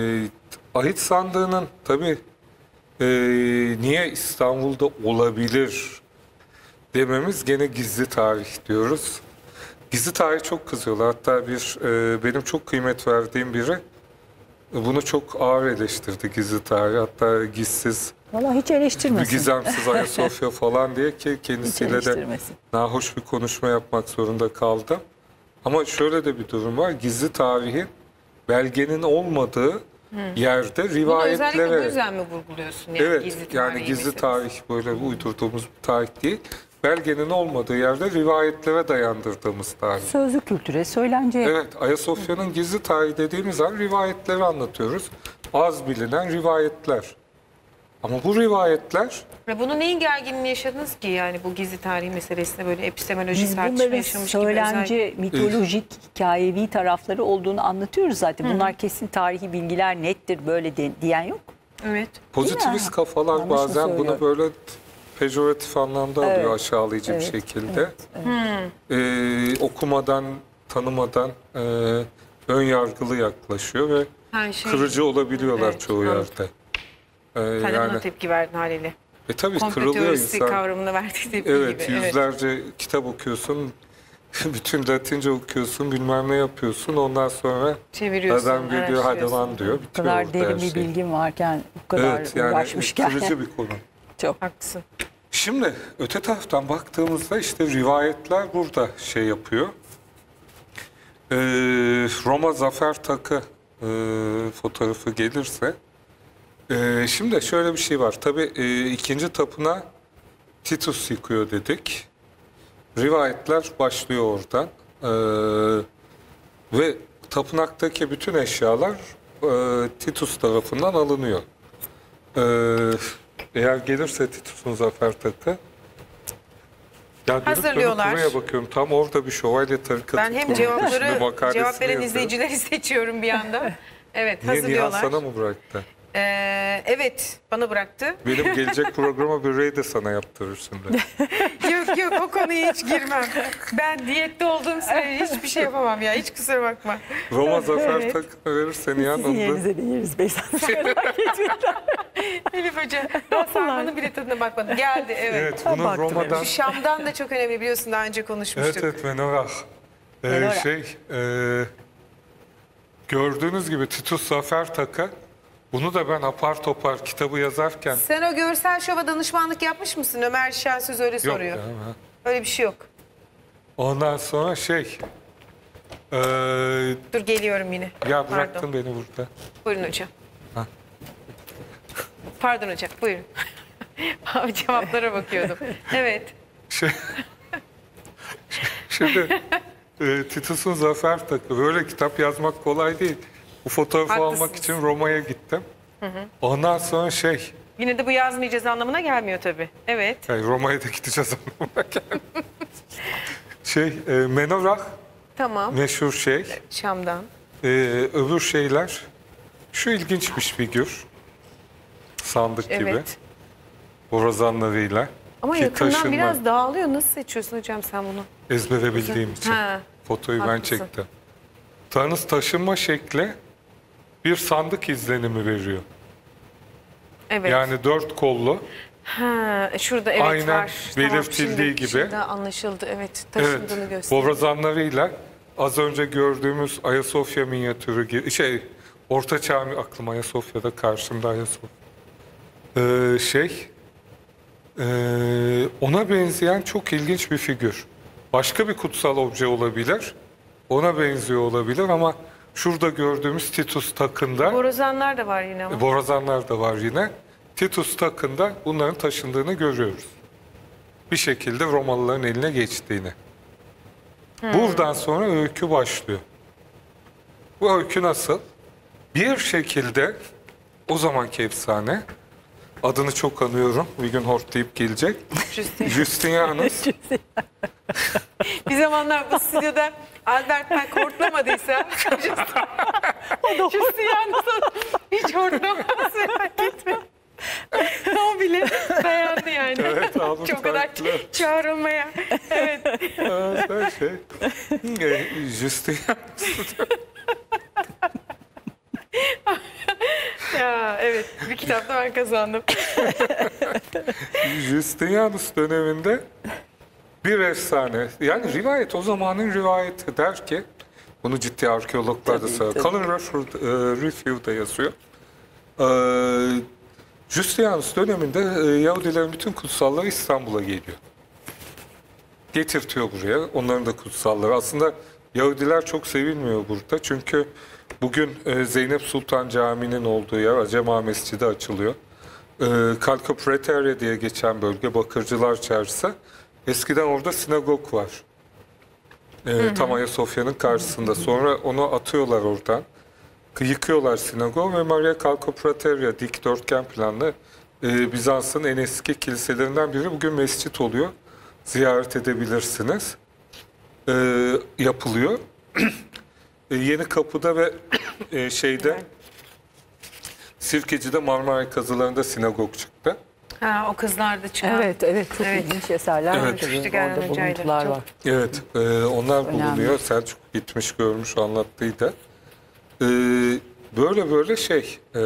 ahit sandığının tabii e, niye İstanbul'da olabilir dememiz gene gizli tarih diyoruz. Gizli tarih çok kızıyorlar. Hatta bir e, benim çok kıymet verdiğim biri bunu çok ağır eleştirdi, gizli tarih. Hatta gizsiz, Vallahi hiç bir eleştirmesin. gizemsiz Ayasofya falan diye ki Hiç kendisiyle de eleştirmesin. nahoş bir konuşma yapmak zorunda kaldım. Ama şöyle de bir durum var. Gizli tarihin belgenin olmadığı yerde Bunu özellikle bu rivayetlere... yüzden mi vurguluyorsun? Yani Evet, gizli yani tarihi gizli meselesi? tarih böyle uydurduğumuz bir tarih değil. Belgenin olmadığı yerde rivayetlere dayandırdığımız tarih. Sözlü kültüre, söylence. Evet, Ayasofya'nın gizli tarihi dediğimiz an rivayetleri anlatıyoruz. Az bilinen rivayetler. Ama bu rivayetler Ve bunu neyin gerginliğini yaşadınız ki, yani bu gizli tarihi meselesinde böyle epistemolojik Biz tartışma bunların yaşamış gibi özel... söylence, mitolojik, hikayevi tarafları olduğunu anlatıyoruz zaten. Bunlar kesin tarihi bilgiler, nettir böyle de, diyen yok. Evet. pozitivist kafalar Yanlış mı bazen bunu söylüyorum? böyle pejoratif anlamda Evet, alıyor, aşağılayıcı evet, bir şekilde. evet, Ee, okumadan, tanımadan e, ön yargılı yaklaşıyor ve Her şey... kırıcı olabiliyorlar Evet, çoğu anladım. yerde. Ee, Sen de yani buna tepki verdin haliyle. e tabii Komplo kırılıyor teorisi insan. kavramına verdiği tepki Evet, gibi. yüzlerce kitap okuyorsun, bütün Latince okuyorsun, bilmem ne yapıyorsun. Ondan sonra Çeviriyorsun, adam geliyor, hadi araştırıyorsun. lan diyor. Bu Bitiyor kadar orada derin her bir şey. bilgim varken, bu kadar Evet, yani uğraşmışken. kırıcı bir konu. Çok. Haklısın. Şimdi öte taraftan baktığımızda işte rivayetler burada şey yapıyor. Ee, Roma Zafer Takı e, fotoğrafı gelirse. e, şimdi şöyle bir şey var. Tabii e, ikinci tapınağı Titus yıkıyor dedik. Rivayetler başlıyor oradan. Ee, ve tapınaktaki bütün eşyalar e, Titus tarafından alınıyor. Ee, eğer gelirse Titus'un zafer takı, ya dönüp dönüp Hazırlıyorlar. buraya bakıyorum. Tam orada bir şövalye tarikatı. Ben hem kurmuş. cevapları, Şimdi makalesini cevap veren yazıyor. izleyicileri seçiyorum bir anda. Evet, Niye Nihan hazırlıyorlar. sana mı bıraktı? Ee, evet, bana bıraktı. Benim gelecek programa böreği de sana yaptırır şimdi. Yok yok, o konuya hiç girmem. Ben diyette olduğum sürece hiçbir şey yapamam ya. Hiç kusura bakma. Roma Zafer Evet. takımı verirsen yan Sizin onu da. yerinize de yeriz Beyza. Merak etmeyin. Elif Hoca, ben sarmanın bile tadına bakmadım. Geldi, evet. Evet, bunu baktım, Roma'dan... Şu Şam'dan da çok önemli, biliyorsun, daha önce Evet, konuşmuştuk. evet, menorah. Ee, Menorah. şey, e, gördüğünüz gibi Titus Zafer takı. Bunu da ben apar topar kitabı yazarken... Sen o görsel şova danışmanlık yapmış mısın? Ömer Şahsöz öyle Yok soruyor. ya, ha. Öyle bir şey yok. Ondan sonra şey... e, Dur, geliyorum yine. ya bıraktın Pardon. beni burada. Buyurun hocam. Ha. Pardon hocam, buyurun. Abi cevaplara bakıyordum. Evet. Şey, şimdi e, Titus'un Zafer takı. Böyle kitap yazmak kolay değil. Bu fotoğrafı Haklısınız. almak için Roma'ya gittim. Ondan sonra şey... Yine de bu yazmayacağız anlamına gelmiyor tabii. Evet. Yani Roma'ya da gideceğiz anlamına gelmez. Şey, e, menorah Tamam. meşhur şey. Şam'dan. E, öbür şeyler, şu ilginç bir figür. Sandık gibi. Evet. Borazanlarıyla. Ama Ki yakından taşınma- biraz dağılıyor. Nasıl seçiyorsun hocam sen bunu? Ezbere bildiğim için. Ha, Fotoyu ben haklısın. çektim. Tanrıs taşınma şekli bir sandık izlenimi veriyor. Evet. Yani dört kollu. Ha, şurada evet Aynen var. belirtildiği şimdi, gibi. Şimdi anlaşıldı. Evet. Taşındığını Evet, gösteriyor. borazanlarıyla az önce gördüğümüz Ayasofya minyatürü gibi şey, Orta Çağ mı aklıma Ayasofya'da karşımda Ayasofya. Ee, şey, ee, ona benzeyen çok ilginç bir figür. Başka bir kutsal obje olabilir, ona benziyor olabilir ama şurada gördüğümüz Titus takında, Borazanlar da var yine ama. borazanlar da var yine. Titus takında bunların taşındığını görüyoruz. Bir şekilde Romalıların eline geçtiğini. Buradan sonra öykü başlıyor. Bu öykü nasıl? Bir şekilde o zamanki efsane, adını çok anıyorum, bir gün hortlayıp gelecek. Justin. Justinianus. Bir zamanlar bu stüdyoda Albert Pike hortlamadıysa Justianus'u hiç hortlamaz, merak etme. O bile dayandı yani. Evet, aldım Çok kadar farklı. çağrılmaya. Evet. Aa, şey, e, Justinianus. Ya evet, bir kitapta ben kazandım. Justinianus döneminde bir efsane. Yani rivayet, o zamanın rivayeti der ki, bunu ciddi arkeologlar da söylüyor. Colin Rushford e, Review'da yazıyor. E, Justinianus döneminde e, Yahudilerin bütün kutsalları İstanbul'a geliyor. Getirtiyor buraya. Onların da kutsalları. Aslında Yahudiler çok sevilmiyor burada. Çünkü bugün e, Zeynep Sultan Camii'nin olduğu yer Acema Mescidi açılıyor. E, Kalka Preteria diye geçen bölge Bakırcılar Çarşısı. Eskiden orada sinagog var. E, tam Ayasofya'nın karşısında. Sonra onu atıyorlar oradan. Yıkıyorlar sinagog ve Maria Kalka Preteria dikdörtgen planlı e, Bizans'ın en eski kiliselerinden biri. Bugün mescit oluyor. Ziyaret edebilirsiniz. E, yapılıyor. e, Yeni Kapı'da ve e, şeyde Sirkeci'de Marmaray kazılarında sinagog çıktı. Ha, o kızlar da çıkan. Evet, evet. Çok Evet. ilginç eserler var. Evet. tabii. Küçük Erhan Orada Hoca'yla. buluntular Çok- var. Evet, e, onlar Önemli. bulunuyor. Selçuk gitmiş, görmüş, anlattıydı. E, böyle böyle şey, e,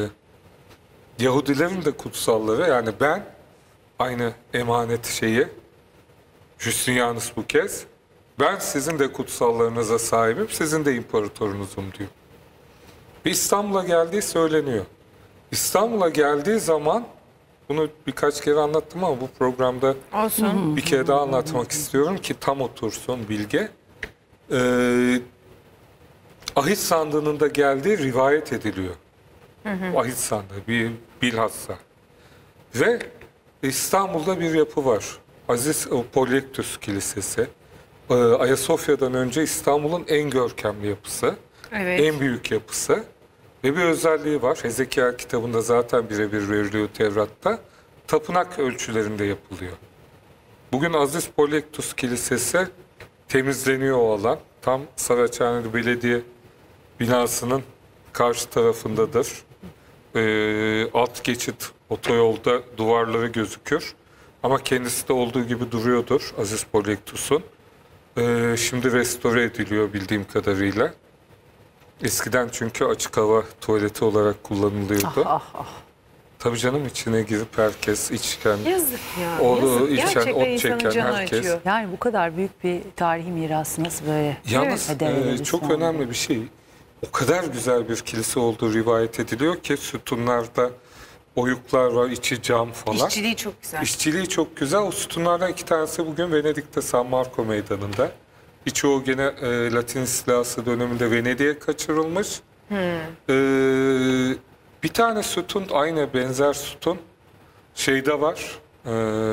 Yahudilerin de kutsalları, yani ben aynı emanet şeyi, Justinianus bu kez, ben sizin de kutsallarınıza sahibim, sizin de imparatorunuzum diyor. Bir İstanbul'a geldiği söyleniyor. İstanbul'a geldiği zaman, bunu birkaç kere anlattım ama bu programda Olsun. bir kere daha anlatmak istiyorum ki tam otursun bilgi. Ee, Ahit sandığının da geldiği rivayet ediliyor. Ahit sandığı bir bilhassa. Ve İstanbul'da bir yapı var. Aziz Polyektos Kilisesi. Ee, Ayasofya'dan önce İstanbul'un en görkemli yapısı. Evet. En büyük yapısı. Ve bir özelliği var. Hezekiel kitabında zaten birebir veriliyor Tevrat'ta. Tapınak ölçülerinde yapılıyor. Bugün Aziz Polyektos Kilisesi temizleniyor o alan. Tam Saraçhane Belediye binasının karşı tarafındadır. e, alt geçit otoyolda duvarları gözükür. Ama kendisi de olduğu gibi duruyordur Aziz Polyektus'un. E, şimdi restore ediliyor bildiğim kadarıyla. Eskiden çünkü açık hava tuvaleti olarak kullanılıyordu. Ah ah. Tabii canım, içine girip herkes içken, Yazık ya. o yazık. içen, Gerçekten ot insanın çeken canı herkes. acıyor. Yani bu kadar büyük bir tarihi mirası nasıl böyle? Yalnız heder e, ederiz çok yani. önemli bir şey. O kadar güzel bir kilise olduğu rivayet ediliyor ki sütunlarda oyuklar var, içi cam falan. İşçiliği çok güzel. İşçiliği çok güzel. O sütunlardan iki tanesi bugün Venedik'te San Marco Meydanı'nda. Birçoğu gene e, Latin istilası döneminde Venedik'e kaçırılmış. Hmm. E, bir tane sütun, aynı benzer sütun şeyde var. E,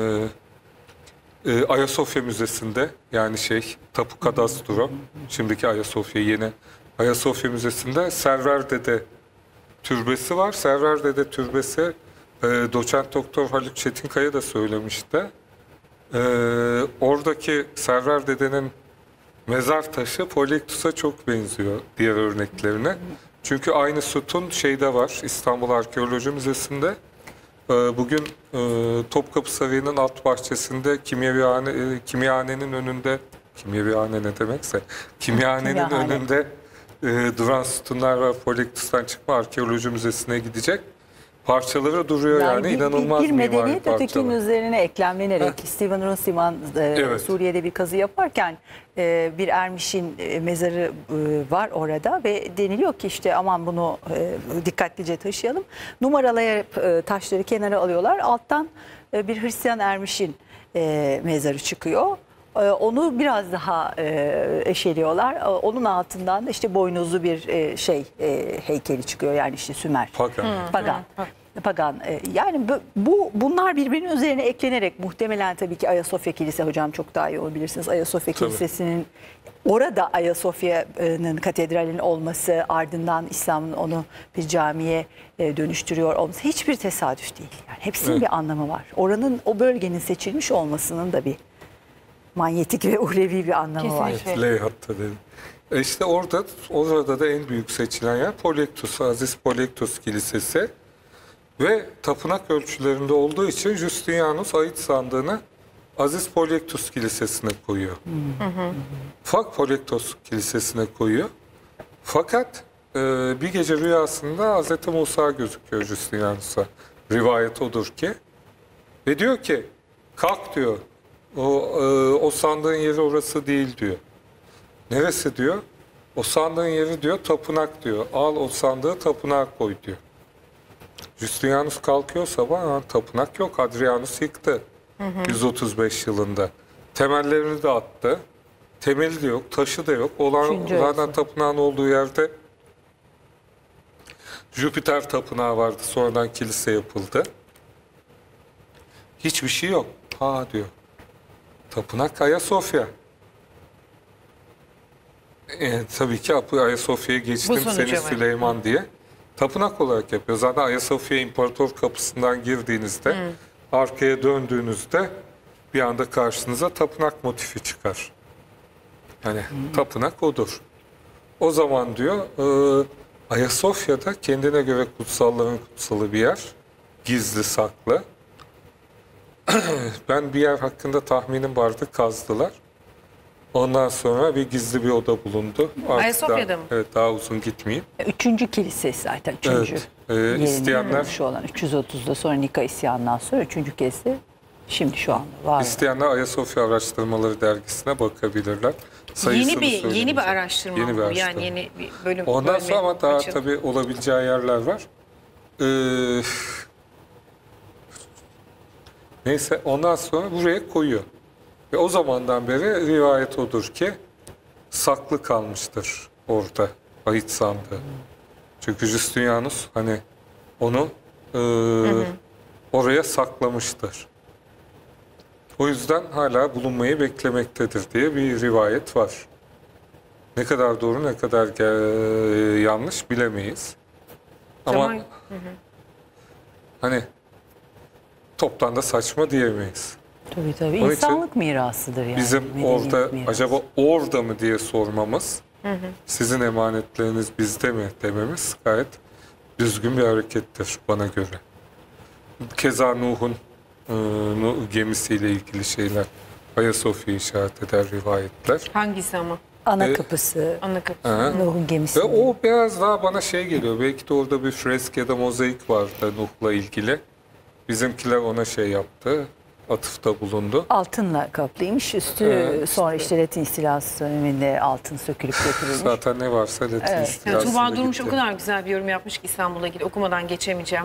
e, Ayasofya Müzesi'nde, yani şey Tapu Kadastro, şimdiki Ayasofya, yeni Ayasofya Müzesi'nde Server Dede türbesi var. Server Dede türbesi e, doçent doktor Haluk Çetinkaya da söylemişti. E, oradaki Server Dede'nin mezar taşı Polyektus'a çok benziyor diğer örneklerine. Çünkü aynı sütun şeyde var, İstanbul Arkeoloji Müzesi'nde. E, bugün e, Topkapı Sarayı'nın alt bahçesinde kimyavihane, e, kimyahanenin önünde, kimyavihane ne demekse, kimyahanenin Kimyahane. önünde e, duran sütunlar var. Polyektus'tan çıkma Arkeoloji Müzesi'ne gidecek. Parçaları duruyor yani, bir, inanılmaz bir, bir mimari medeniyet ötekinin parçalar. üzerine eklemlenerek Steven Runciman e, Evet. Suriye'de bir kazı yaparken e, bir ermişin e, mezarı e, var orada ve deniliyor ki işte aman bunu e, dikkatlice taşıyalım. Numaralayıp e, taşları kenara alıyorlar. Alttan e, bir Hristiyan ermişin e, mezarı çıkıyor. E, Onu biraz daha e, eşeliyorlar. E, Onun altından da işte boynuzlu bir e, şey e, heykeli çıkıyor, yani işte Sümer. Pagan. Pagan. Pagan. E, Yani bu- bu bunlar birbirinin üzerine eklenerek muhtemelen tabii ki Ayasofya Kilise, hocam çok daha iyi olabilirsiniz. Ayasofya Tabii. Kilisesi'nin orada Ayasofya'nın katedralinin olması, ardından İslam'ın onu bir camiye e, dönüştürüyor olması hiçbir tesadüf değil. Yani hepsinin Evet. bir anlamı var. Oranın, o bölgenin seçilmiş olmasının da bir manyetik ve uhrevi bir anlamı var. Kesinlikle. Leyhat'ta dedim. E işte orada, orada da en büyük seçilen yer Polyektus, Aziz Polyektus Kilisesi. Ve tapınak ölçülerinde olduğu için Justinianus ait sandığını Aziz Polyektus Kilisesi'ne koyuyor. Fak Polyektus Kilisesi'ne koyuyor. Fakat e, bir gece rüyasında Hz. Musa gözüküyor Justinianus'a. Rivayet odur ki. Ve diyor ki, kalk diyor. O, e, o sandığın yeri orası değil diyor. Neresi diyor? O sandığın yeri diyor tapınak diyor. Al o sandığı tapınağa koy diyor. Justinianus kalkıyor sabah, "Aa, tapınak yok, Hadrianus yıktı yüz otuz beş yılında. Temellerini de attı. Temeli de yok, taşı da yok. Olan, Üçüncü zaten arası. tapınağın olduğu yerde Jüpiter tapınağı vardı. Sonradan kilise yapıldı. Hiçbir şey yok. Ha diyor. Tapınak Ayasofya. E, tabii ki Ayasofya'ya geçtim Bu sonuca seni var. Süleyman diye. Tapınak olarak yapıyor. Zaten Ayasofya İmparator Kapısı'ndan girdiğinizde, arkaya döndüğünüzde bir anda karşınıza tapınak motifi çıkar. Yani tapınak odur. O zaman diyor e, Ayasofya'da kendine göre kutsalların kutsalı bir yer. Gizli saklı. Ben bir yer hakkında tahminim vardı, kazdılar. Ondan sonra bir gizli bir oda bulundu. Artık Ayasofya'da daha, mı? Evet, daha uzun gitmeyeyim. Üçüncü kilise zaten. Üçüncü. Evet. Ee, yerinin isteyenler- kuruluşu olan üç yüz otuzda sonra Nika isyanından sonra üçüncü kez de şimdi şu anda var. İsteyenler Ayasofya Araştırmaları dergisine bakabilirler. Sayısını Yeni bir yeni bir söylemeyeceğim. araştırma Yeni bir bu. araştırma. Yani yeni bir bölüm. Ondan bölme sonra ama daha açıldı. tabii olabileceği yerler var. Ee, neyse, ondan sonra buraya koyuyor. Ve o zamandan beri rivayet odur ki saklı kalmıştır orada ahit sandığı. Çünkü Justinianus hani onu e, oraya saklamıştır. O yüzden hala bulunmayı beklemektedir diye bir rivayet var. Ne kadar doğru, ne kadar ge- yanlış bilemeyiz. Ama Zaman- hani toptan da saçma diyemeyiz. Tabii tabii. Onun için İnsanlık mirasıdır yani. Bizim medeniyet orada mirası. acaba orada mı diye sormamız, sizin emanetleriniz bizde mi dememiz gayet düzgün bir harekettir bana göre. Keza Nuh'un e, Nuh gemisiyle ilgili şeyler Ayasofya'yı işaret eder rivayetler. Hangisi ama? Ana E, kapısı, Ana kapısı. Ha. Nuh'un gemisi. Ve o biraz daha bana şey geliyor. Belki de orada bir fresk ya da mozaik vardı Nuh'la ilgili. Bizimkiler ona şey yaptı. Atıfta bulundu. Altınla kaplıymış. Üstü Evet. sonra işte Latin istilası döneminde altın sökülüp götürülmüş. Zaten ne varsa Latin Evet. Yani istilasında Tuğba Durmuş gitti. o kadar güzel bir yorum yapmış ki İstanbul'a ilgili okumadan geçemeyeceğim.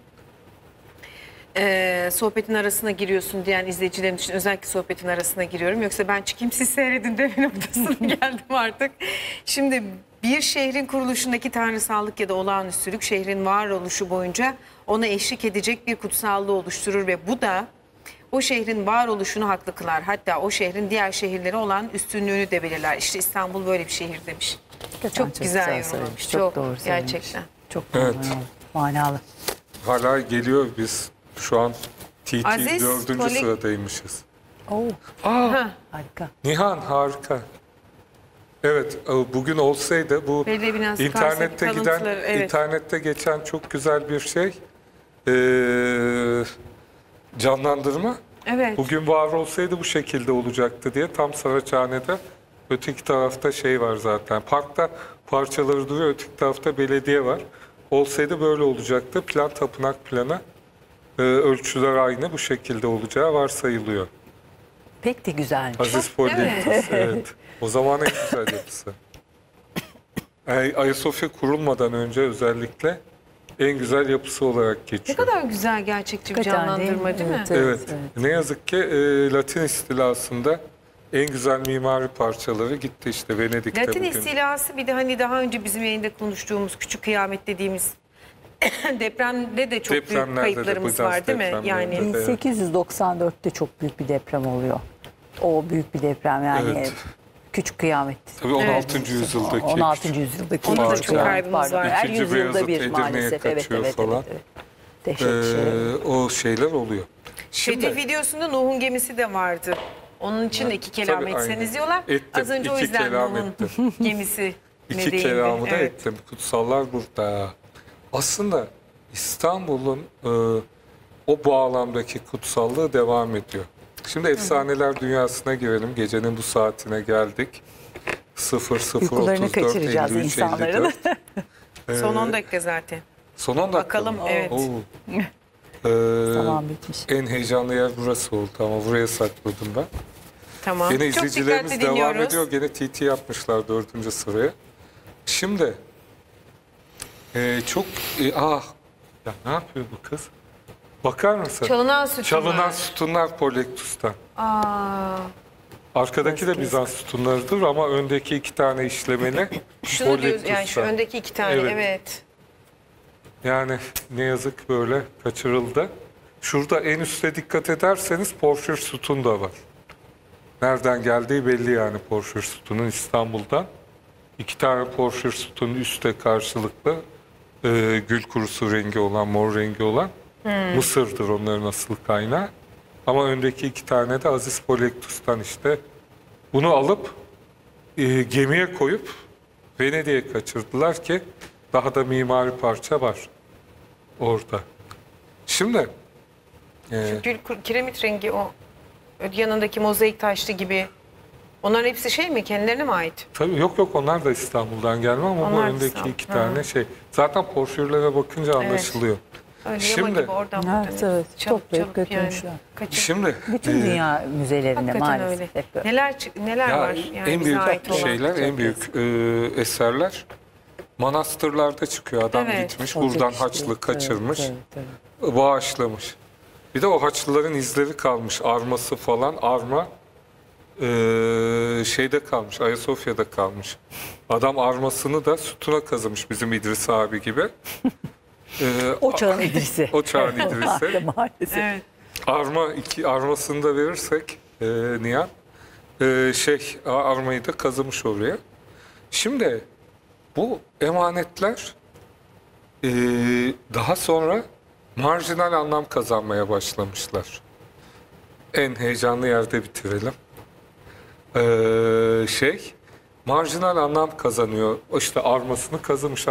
Ee, sohbetin arasına giriyorsun diyen izleyicilerim için özellikle sohbetin arasına giriyorum. Yoksa ben çıkayım siz seyredin deme noktasına geldim artık. Şimdi bir şehrin kuruluşundaki tanrısallık ya da olağanüstülük şehrin varoluşu boyunca ona eşlik edecek bir kutsallığı oluşturur ve bu da o şehrin varoluşunu haklı kılar. Hatta o şehrin diğer şehirlere olan üstünlüğünü de belirler. İşte İstanbul böyle bir şehir demiş. Hakikaten Çok güzel yorumlamış. söylemiş, Çok, doğru söylemiş. gerçekten. Çok doğru. Evet. Manalı. Hala geliyor biz. Şu an T T Aziz, dördüncü Polik- sıradaymışız. Oo, Aa, harika. Nihan harika. Evet, e, bugün olsaydı bu Belediye binası internette karşısındaki giden, kalıntıları, evet. internette geçen çok güzel bir şey. Ee, canlandırma. Evet. Bugün var olsaydı bu şekilde olacaktı diye tam Saraçhane'de öteki tarafta şey var zaten. Parkta parçaları duruyor, öteki tarafta belediye var. Olsaydı böyle olacaktı. Plan tapınak planı. Ee, ölçüler aynı bu şekilde olacağı varsayılıyor. Pek de güzelmiş. Aziz Polyentos, evet. O zaman en güzel yapısı. Ay- Ayasofya kurulmadan önce özellikle en güzel yapısı olarak Ne geçiyor. kadar güzel gerçekçi bir Hakikaten değil mi? canlandırma değil mi? Evet, Evet. evet. Ne yazık ki e, Latin istilasında en güzel mimari parçaları gitti işte Venedik'te Latin bugün. istilası bir de hani daha önce bizim yayında konuştuğumuz küçük kıyamet dediğimiz depremde de çok büyük Depremlerde de, kayıplarımız Bizans var değil mi? depremlerinde Yani de. bin sekiz yüz doksan dörtte çok büyük bir deprem oluyor. O büyük bir deprem yani. Evet. Küçük kıyamet. Tabii on altıncı yüzyıldaki. on altıncı yüzyıldaki Onda da küçük çok kıyamet kaybımız var. Her İkinci yüzyılda Beyazıt bir Edirne'ye maalesef. Evet, kaçıyor evet, falan. evet, evet. Dehşet şey. Ee, o şeyler oluyor. Fethi Şimdi videosunda Nuh'un gemisi de vardı. Onun için de iki kelam Tabii, etseniz aynen. diyorlar. Ettim, Az önce o iki yüzden kelam Nuh'un gemisi İki ne değildi. kelamı da Evet. ettim. Kutsallar burada. Aslında İstanbul'un e, o bağlamdaki kutsallığı devam ediyor. Şimdi efsaneler dünyasına girelim. Gecenin bu saatine geldik. sıfır sıfır Uykularını otuz dört kaçıracağız elli üç insanların. elli dört. Son on dakika zaten. Son on dakika Bakalım, mı? evet. Oo. Ee, Tamam, bitmiş. En heyecanlı yer burası oldu ama buraya sakladım ben. Tamam. Gene Çok izleyicilerimiz dikkatli devam dinliyoruz. ediyor. Gene T T yapmışlar dördüncü sıraya. Şimdi e, çok e, ah ya ne yapıyor bu kız? Bakar mısın? Çalınan sütunlar. Çalınan sütunlar Polektus'tan. Aa, Arkadaki de Bizans sütunlarıdır ama öndeki iki tane işlemeli şunu diyoruz yani şu Polektus'tan. öndeki iki tane Evet. evet. Yani ne yazık böyle kaçırıldı. Şurada en üstte dikkat ederseniz Porfir sütun da var. Nereden geldiği belli yani Porfir sütunun İstanbul'dan. İki tane Porfir sütunun üstte karşılıklı e, gül kurusu rengi olan, mor rengi olan Mısır'dır onların asıl kaynağı. Ama öndeki iki tane de Aziz Polektus'tan işte. Bunu alıp e, gemiye koyup Venedik'e kaçırdılar ki daha da mimari parça var orada. Şimdi e, Gül kur- kiremit rengi o yanındaki mozaik taşlı gibi. Onların hepsi şey mi? Kendilerine mi ait? tabii yok yok onlar da İstanbul'dan gelme ama bu Onlar da öndeki İstanbul. iki tane şey. Zaten porfirlere bakınca anlaşılıyor. Öyle Şimdi- yama gibi oradan buradan. Evet, evet. Toplayıp götürmüşler. Kaçır. Şimdi Bütün e, dünya müzelerinde Hakikaten maalesef öyle. hep böyle. Neler çı- neler ya var yani en bize büyük ait olan. şeyler, en büyük e, eserler manastırlarda çıkıyor. Adam Evet. gitmiş, Çok buradan yakıştı. haçlık kaçırmış, Evet, evet, evet. bağışlamış. Bir de o haçlıların izleri kalmış, arması falan, arma e, şeyde kalmış, Ayasofya'da kalmış. Adam armasını da sütuna kazımış bizim İdris abi gibi. E, O çağın İdris'i. O çağın İdris'i. Maalesef, maalesef. Evet. Arma iki armasını da verirsek e, Nihan e, şey armayı da kazımış oraya. Şimdi bu emanetler e, daha sonra marjinal anlam kazanmaya başlamışlar. En heyecanlı yerde bitirelim. E, şey marjinal anlam kazanıyor. İşte armasını kazımış.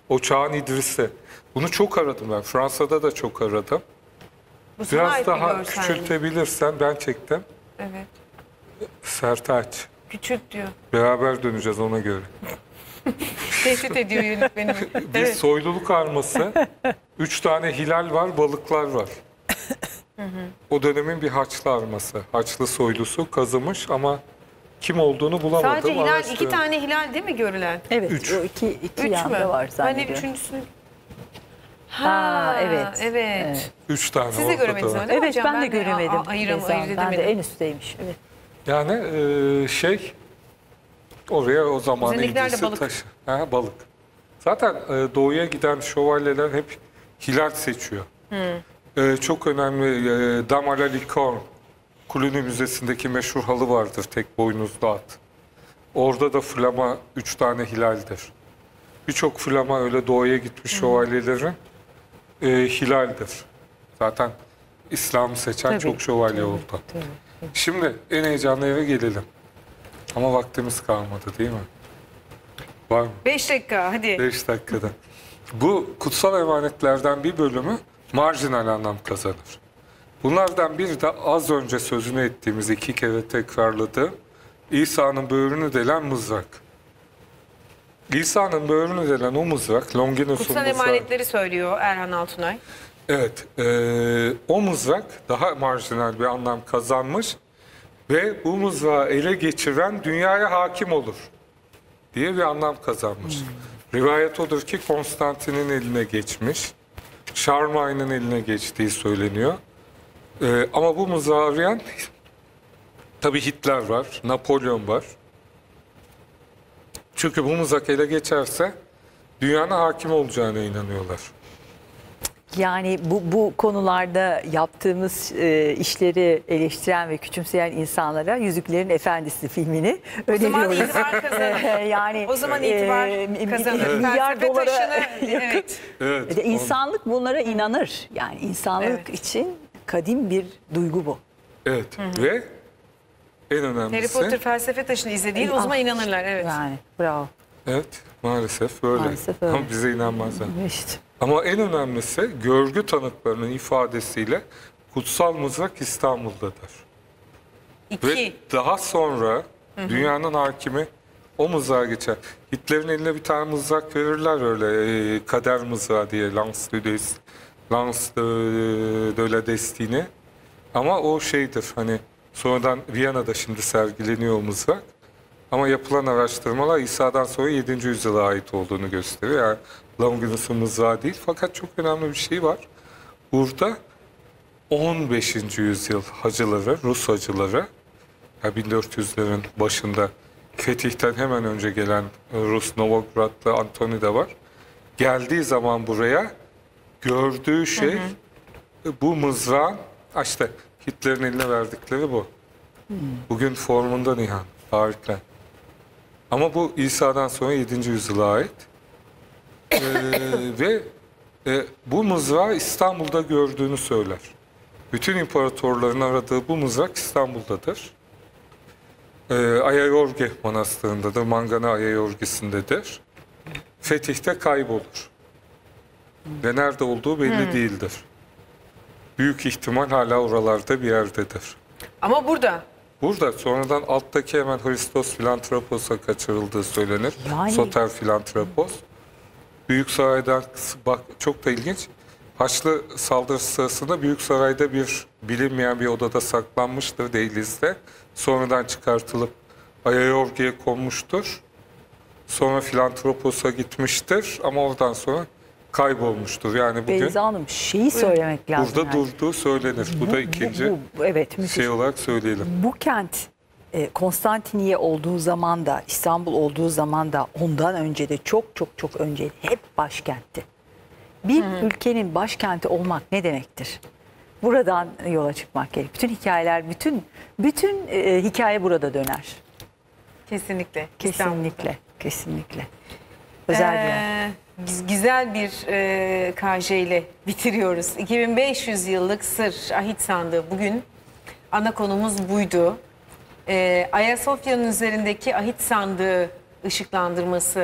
O çağın İdris'i. Bunu çok aradım ben. Fransa'da da çok aradım. Bu sana ait Biraz bir daha görsel mi? küçültebilirsen ben çektim. Evet. Sertaç. Küçült diyor. Beraber döneceğiz ona göre. Tehdit ediyor yönetmenim. Bir soyluluk arması. Üç tane hilal var, balıklar var. O dönemin bir Haçlı arması. Haçlı soylusu kazımış ama kim olduğunu bulamadım. Sadece hilal, Araştırdım. iki tane hilal değil mi görülen? Evet, Üç. o iki, iki Üç yanda mü? var Hani zannediyorum. üçüncüsünü... Ha, evet. Evet. Evet. Üç tane Siz de ortada göremediniz var. öyle mi Evet, hocam? ben de göremedim. a- Ayıram, Keza. ayırt Ben de edemedim. en üstteymiş. Evet. Yani e, şey oraya o zaman Üzerindekiler de İdris'i balık. taşı. Ha, balık. Zaten e, doğuya giden şövalyeler hep hilal seçiyor. E, çok önemli e, Dame à la Licorne Kulüni Müzesi'ndeki meşhur halı vardır. Tek boynuzlu at. Orada da flama üç tane hilaldir. Birçok flama öyle doğuya gitmiş şövalyelerin e, hilaldir. Zaten İslam'ı seçen Tabii, çok şövalye tabii, oldu. tabii. Şimdi en heyecanlı eve gelelim. Ama vaktimiz kalmadı değil mi? Var mı? Beş dakika hadi. Beş dakikada. Bu kutsal emanetlerden bir bölümü marjinal anlam kazanır. Bunlardan biri de az önce sözünü ettiğimiz iki kere tekrarladığı İsa'nın böğrünü delen mızrak. İsa'nın böğrünü delen o mızrak, Longinus'un Kutsal mızrağı. emanetleri söylüyor Erhan Altunay. Evet, eee, o mızrak daha marjinal bir anlam kazanmış ve bu mızrağı ele geçiren dünyaya hakim olur diye bir anlam kazanmış. Rivayet odur ki Konstantin'in eline geçmiş, Charlemagne'in eline geçtiği söyleniyor. Eee, ama bu mızrağı arayan tabii Hitler var, Napolyon var. Çünkü bu mızrak ele geçerse dünyanın hakim olacağına inanıyorlar. Yani bu, bu konularda yaptığımız e, işleri eleştiren ve küçümseyen insanlara Yüzüklerin Efendisi filmini O zaman öneriyoruz. itibar kazanır. yani O zaman itibar e, kazanır. mi- milyar Felsefe dolara taşına- evet. Evet. Bir de insanlık bunlara inanır. Yani insanlık Evet. için kadim bir duygu bu. Evet ve en önemlisi Harry Potter felsefe taşını izlediğin o zaman Ah, inanırlar. Evet. Yani bravo. evet maalesef böyle. Maalesef öyle. Ama bize inanmazlar. İşte. Ama en önemlisi görgü tanıklarının ifadesiyle kutsal mızrak İstanbul'dadır. Ve İki. daha sonra dünyanın hakimi o mızrağa geçer. Hitler'in eline bir tane mızrak verirler öyle e, kader mızrağı diye Lance de, Des, Lance de, de la Destine. Ama o şeydir hani sonradan Viyana'da şimdi sergileniyor o mızrak. Ama yapılan araştırmalar İsa'dan sonra yedinci yüzyıla ait olduğunu gösteriyor. Yani Longinus'un mızrağı değil. Fakat çok önemli bir şey var. Burada on beşinci yüzyıl hacıları, Rus hacıları, yani bin dört yüzlerin başında fetihten hemen önce gelen Rus Novogradlı Antoni de var. Geldiği zaman buraya gördüğü şey bu mızrağın işte Hitler'in eline verdikleri bu. Bugün formunda Nihan. Harika. Ama bu İsa'dan sonra yedinci yüzyıla ait. Ee, ve e, bu mızrağı İstanbul'da gördüğünü söyler. Bütün imparatorların aradığı bu mızrak İstanbul'dadır. Ee, Ayayorgi Manastırı'ndadır. Mangana Ayayorgi'sindedir. Fetih'te kaybolur. Ve nerede olduğu belli değildir. Büyük ihtimal hala oralarda bir yerdedir. Ama burada. Burada sonradan alttaki hemen Hristos Filantropos'a kaçırıldığı söylenir. Yani- Soter Filantropos. Büyük Saray'dan bak çok da ilginç. Haçlı saldırısı sırasında Büyük Saray'da bir bilinmeyen bir odada saklanmıştır Deyliz'de. Sonradan çıkartılıp Ayayorgi'ye konmuştur. Sonra Filantropos'a gitmiştir ama oradan sonra kaybolmuştur. Yani bugün Beyza Hanım şeyi söylemek lazım. burada yani. durduğu söylenir. Bu da ikinci Bu, bu- evet müthiş. şey olarak söyleyelim. Bu kent e, Konstantiniye olduğu zaman da İstanbul olduğu zaman da ondan önce de çok çok çok önce hep başkentti. Bir ülkenin başkenti olmak ne demektir? Buradan yola çıkmak gerek. Bütün hikayeler, bütün bütün e, hikaye burada döner. Kesinlikle. Kesinlikle, kesinlikle. Özel bir yer. Ee, biz güzel bir e, K J ile bitiriyoruz. iki bin beş yüz yıllık sır ahit sandığı bugün ana konumuz buydu. Ee, Ayasofya'nın üzerindeki ahit sandığı ışıklandırması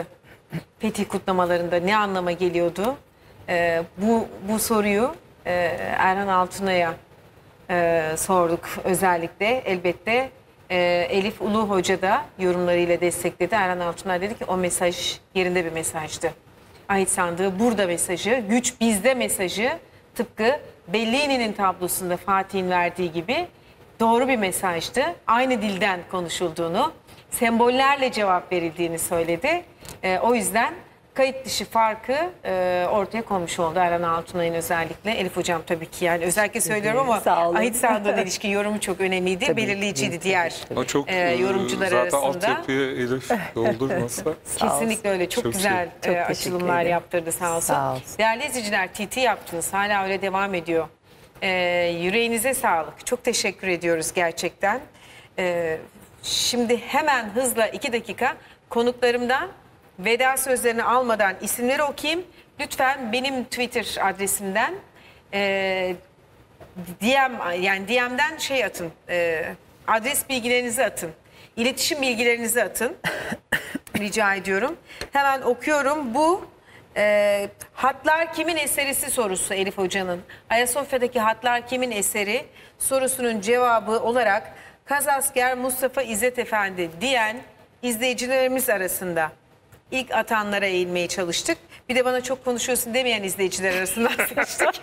fetih kutlamalarında ne anlama geliyordu? E, bu bu soruyu e, Erhan Altunay'a e, sorduk özellikle. Elbette e, Elif Ulu Hoca da yorumlarıyla destekledi. Erhan Altunay dedi ki o mesaj yerinde bir mesajdı. Ahit sandığı burada mesajı, güç bizde mesajı tıpkı Bellini'nin tablosunda Fatih'in verdiği gibi doğru bir mesajdı. Aynı dilden konuşulduğunu, sembollerle cevap verildiğini söyledi. E, o yüzden kayıt dışı farkı e, ortaya konmuş oldu Erhan Altunay'ın özellikle. Elif Hocam tabii ki yani özellikle söylüyorum ama Sağ olun. Ahit Sandığı'na ilişkin yorumu çok önemliydi. Tabii, belirleyiciydi tabii, diğer O çok e, yorumcular zaten arasında. altyapıyı Elif doldurmasa. Sağ olsun. Kesinlikle öyle. Çok, Çok güzel şey. Çok e, teşekkür açılımlar ederim. yaptırdı sağ olsun. Sağ olsun. Değerli izleyiciler, T T yaptınız. Hala öyle devam ediyor. E, yüreğinize sağlık. Çok teşekkür ediyoruz gerçekten. E, şimdi hemen hızla iki dakika konuklarımdan veda sözlerini almadan isimleri okuyayım. Lütfen benim Twitter adresimden e, D M yani D M'den şey atın. E, adres bilgilerinizi atın. İletişim bilgilerinizi atın. Rica ediyorum. Hemen okuyorum. Bu e, hatlar kimin eserisi sorusu Elif Hoca'nın. Ayasofya'daki hatlar kimin eseri sorusunun cevabı olarak Kazasker Mustafa İzzet Efendi diyen izleyicilerimiz arasında ilk atanlara eğilmeye çalıştık. Bir de bana çok konuşuyorsun demeyen izleyiciler arasından seçtik.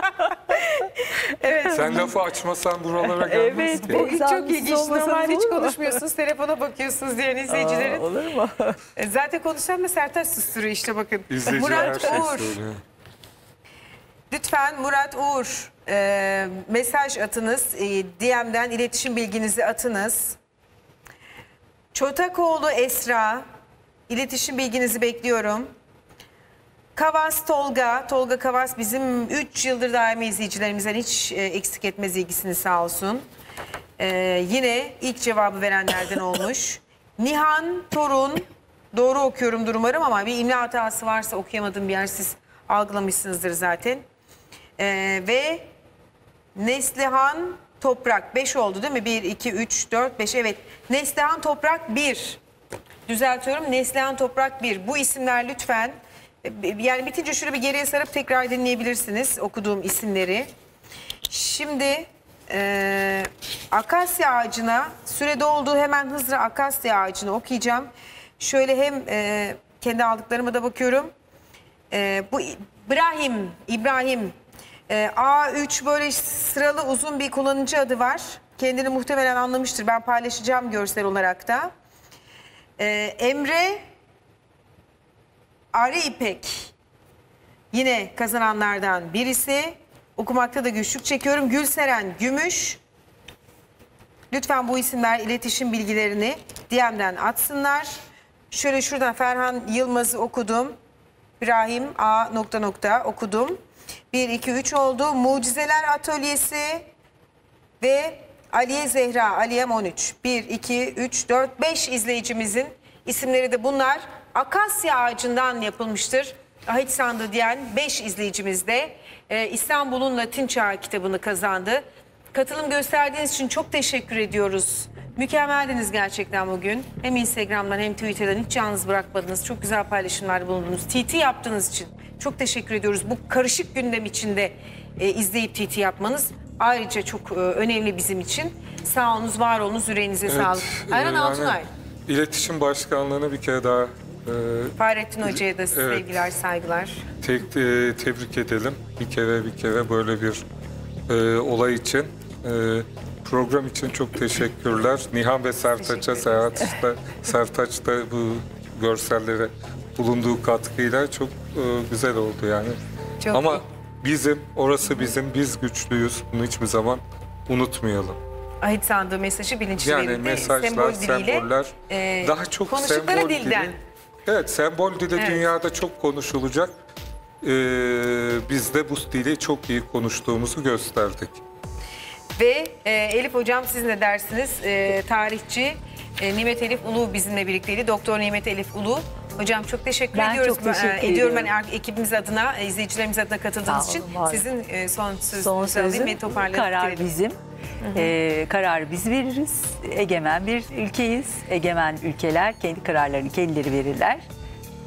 Sen lafı açmasan buralara gelmez Evet, ki. bu- Çok Güzel ilginç. olmasanız Normalde hiç olur mu? konuşmuyorsunuz. Telefona bakıyorsunuz diyen izleyicilerin. Aa, olur mu? E, Zaten konuşan mı Sertaç susturuyor işte bakın. İzleyiciler her Murat şeyi Uğur. söylüyor. Lütfen Murat Uğur e, mesaj atınız. E, D M'den iletişim bilginizi atınız. Çotakoğlu Esra, iletişim bilginizi bekliyorum. Kavas Tolga, Tolga Kavas bizim üç yıldır daimi izleyicilerimizden hiç e, eksik etmez ilgisini sağ olsun. E, yine ilk cevabı verenlerden olmuş. Nihan Torun, doğru okuyorumdur umarım ama bir imla hatası varsa okuyamadığım bir yer siz algılamışsınızdır zaten. E, ve Neslihan Toprak, beş oldu değil mi? bir, iki, üç, dört, beş, evet. Neslihan Toprak bir. Düzeltiyorum, Neslihan Toprak bir. Bu isimler lütfen, yani bitince şöyle bir geriye sarıp tekrar dinleyebilirsiniz okuduğum isimleri. Şimdi e, akasya ağacına, süre doldu, hemen hızlı akasya ağacını okuyacağım. Şöyle hem e, kendi aldıklarıma da bakıyorum. E, bu İbrahim, İbrahim e, A üç böyle sıralı uzun bir kullanıcı adı var. Kendini muhtemelen anlamıştır. Ben paylaşacağım görsel olarak da. E, Emre Arı İpek yine kazananlardan birisi. Okumakta da güçlük çekiyorum. Gülseren Gümüş. Lütfen bu isimler iletişim bilgilerini D M'den atsınlar. Şöyle şuradan Ferhan Yılmaz'ı okudum. İbrahim A nokta nokta okudum. bir, iki, üç oldu. Mucizeler Atölyesi ve Aliye Zehra, Aliyem on üç. bir, iki, üç, dört, beş izleyicimizin isimleri de bunlar. Akasya ağacından yapılmıştır. Ahit sandığı diyen beş izleyicimiz de e, İstanbul'un Latin Çağı kitabını kazandı. Katılım gösterdiğiniz için çok teşekkür ediyoruz. Mükemmeldiniz gerçekten bugün. Hem Instagram'dan hem Twitter'dan hiç yalnız bırakmadınız. Çok güzel paylaşımlarda bulundunuz. T T yaptığınız için çok teşekkür ediyoruz. Bu karışık gündem içinde e, izleyip T T yapmanız ayrıca çok e, önemli bizim için. Sağ olunuz, var olunuz, yüreğinize sağlık. e, Erhan yani Altunay, İletişim Başkanlığı'nı bir kere daha e, Fahrettin Hoca'ya da sevgiler, saygılar. tek, e, tebrik edelim. Bir kere bir kere böyle bir e, olay için. E, program için çok teşekkürler. Nihan ve Sertaç'a, Sertaç da, Sertaç da bu görsellere bulunduğu katkıyla çok e, güzel oldu yani. Çok Ama iyi. bizim, orası bizim, biz güçlüyüz. Bunu hiçbir zaman unutmayalım. Ahit sandığı mesajı bilinçli Yani verildi. mesajlar, Sembol diliyle, semboller e, daha çok konuştukları sembol dilden. dili. Evet, sembol dili Evet. dünyada çok konuşulacak. Ee, biz de bu dili çok iyi konuştuğumuzu gösterdik. Ve e, Elif Hocam siz ne dersiniz? E, tarihçi e, Nimet Elif Ulu bizimle birlikteydi. Doktor Nimet Elif Ulu. Hocam çok teşekkür Ben ediyoruz. çok teşekkür E, ediyorum ben ediyorum. er- ekibimiz adına, e, izleyicilerimiz adına katıldığınız Sağ için. olun, var olun. Sizin e, son sözünüzü Son alayım sözüm, ve toparlayıp karar bitirelim. bizim. Ee, kararı biz veririz. Egemen bir ülkeyiz. Egemen ülkeler kendi kararlarını kendileri verirler.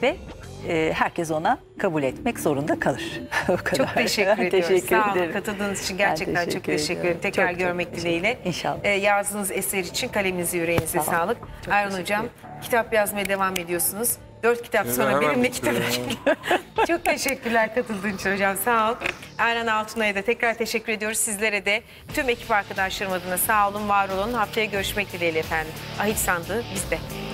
ve e, herkes ona kabul etmek zorunda kalır. O kadar. Çok teşekkür Ben ediyoruz. teşekkür Sağ olun. ederim. Katıldığınız için Ben gerçekten çok teşekkür ederim. ediyorum. Tekrar Çok, çok görmek teşekkür dileğiyle. ederim. İnşallah. Ee, yazdığınız eser için kaleminize, yüreğinize Sağ olun. sağlık. Çok Ayran teşekkür Hocam, ederim. kitap yazmaya devam ediyorsunuz. Dört kitap Hemen sonra benimle bitiriyorum. kitap. Çok teşekkürler katıldığın için hocam. Sağ ol. Ayran Altunay'a da tekrar teşekkür ediyoruz. Sizlere de tüm ekip arkadaşlarım adına sağ olun, var olun. Haftaya görüşmek dileğiyle efendim. Ahit Sandığı bizde.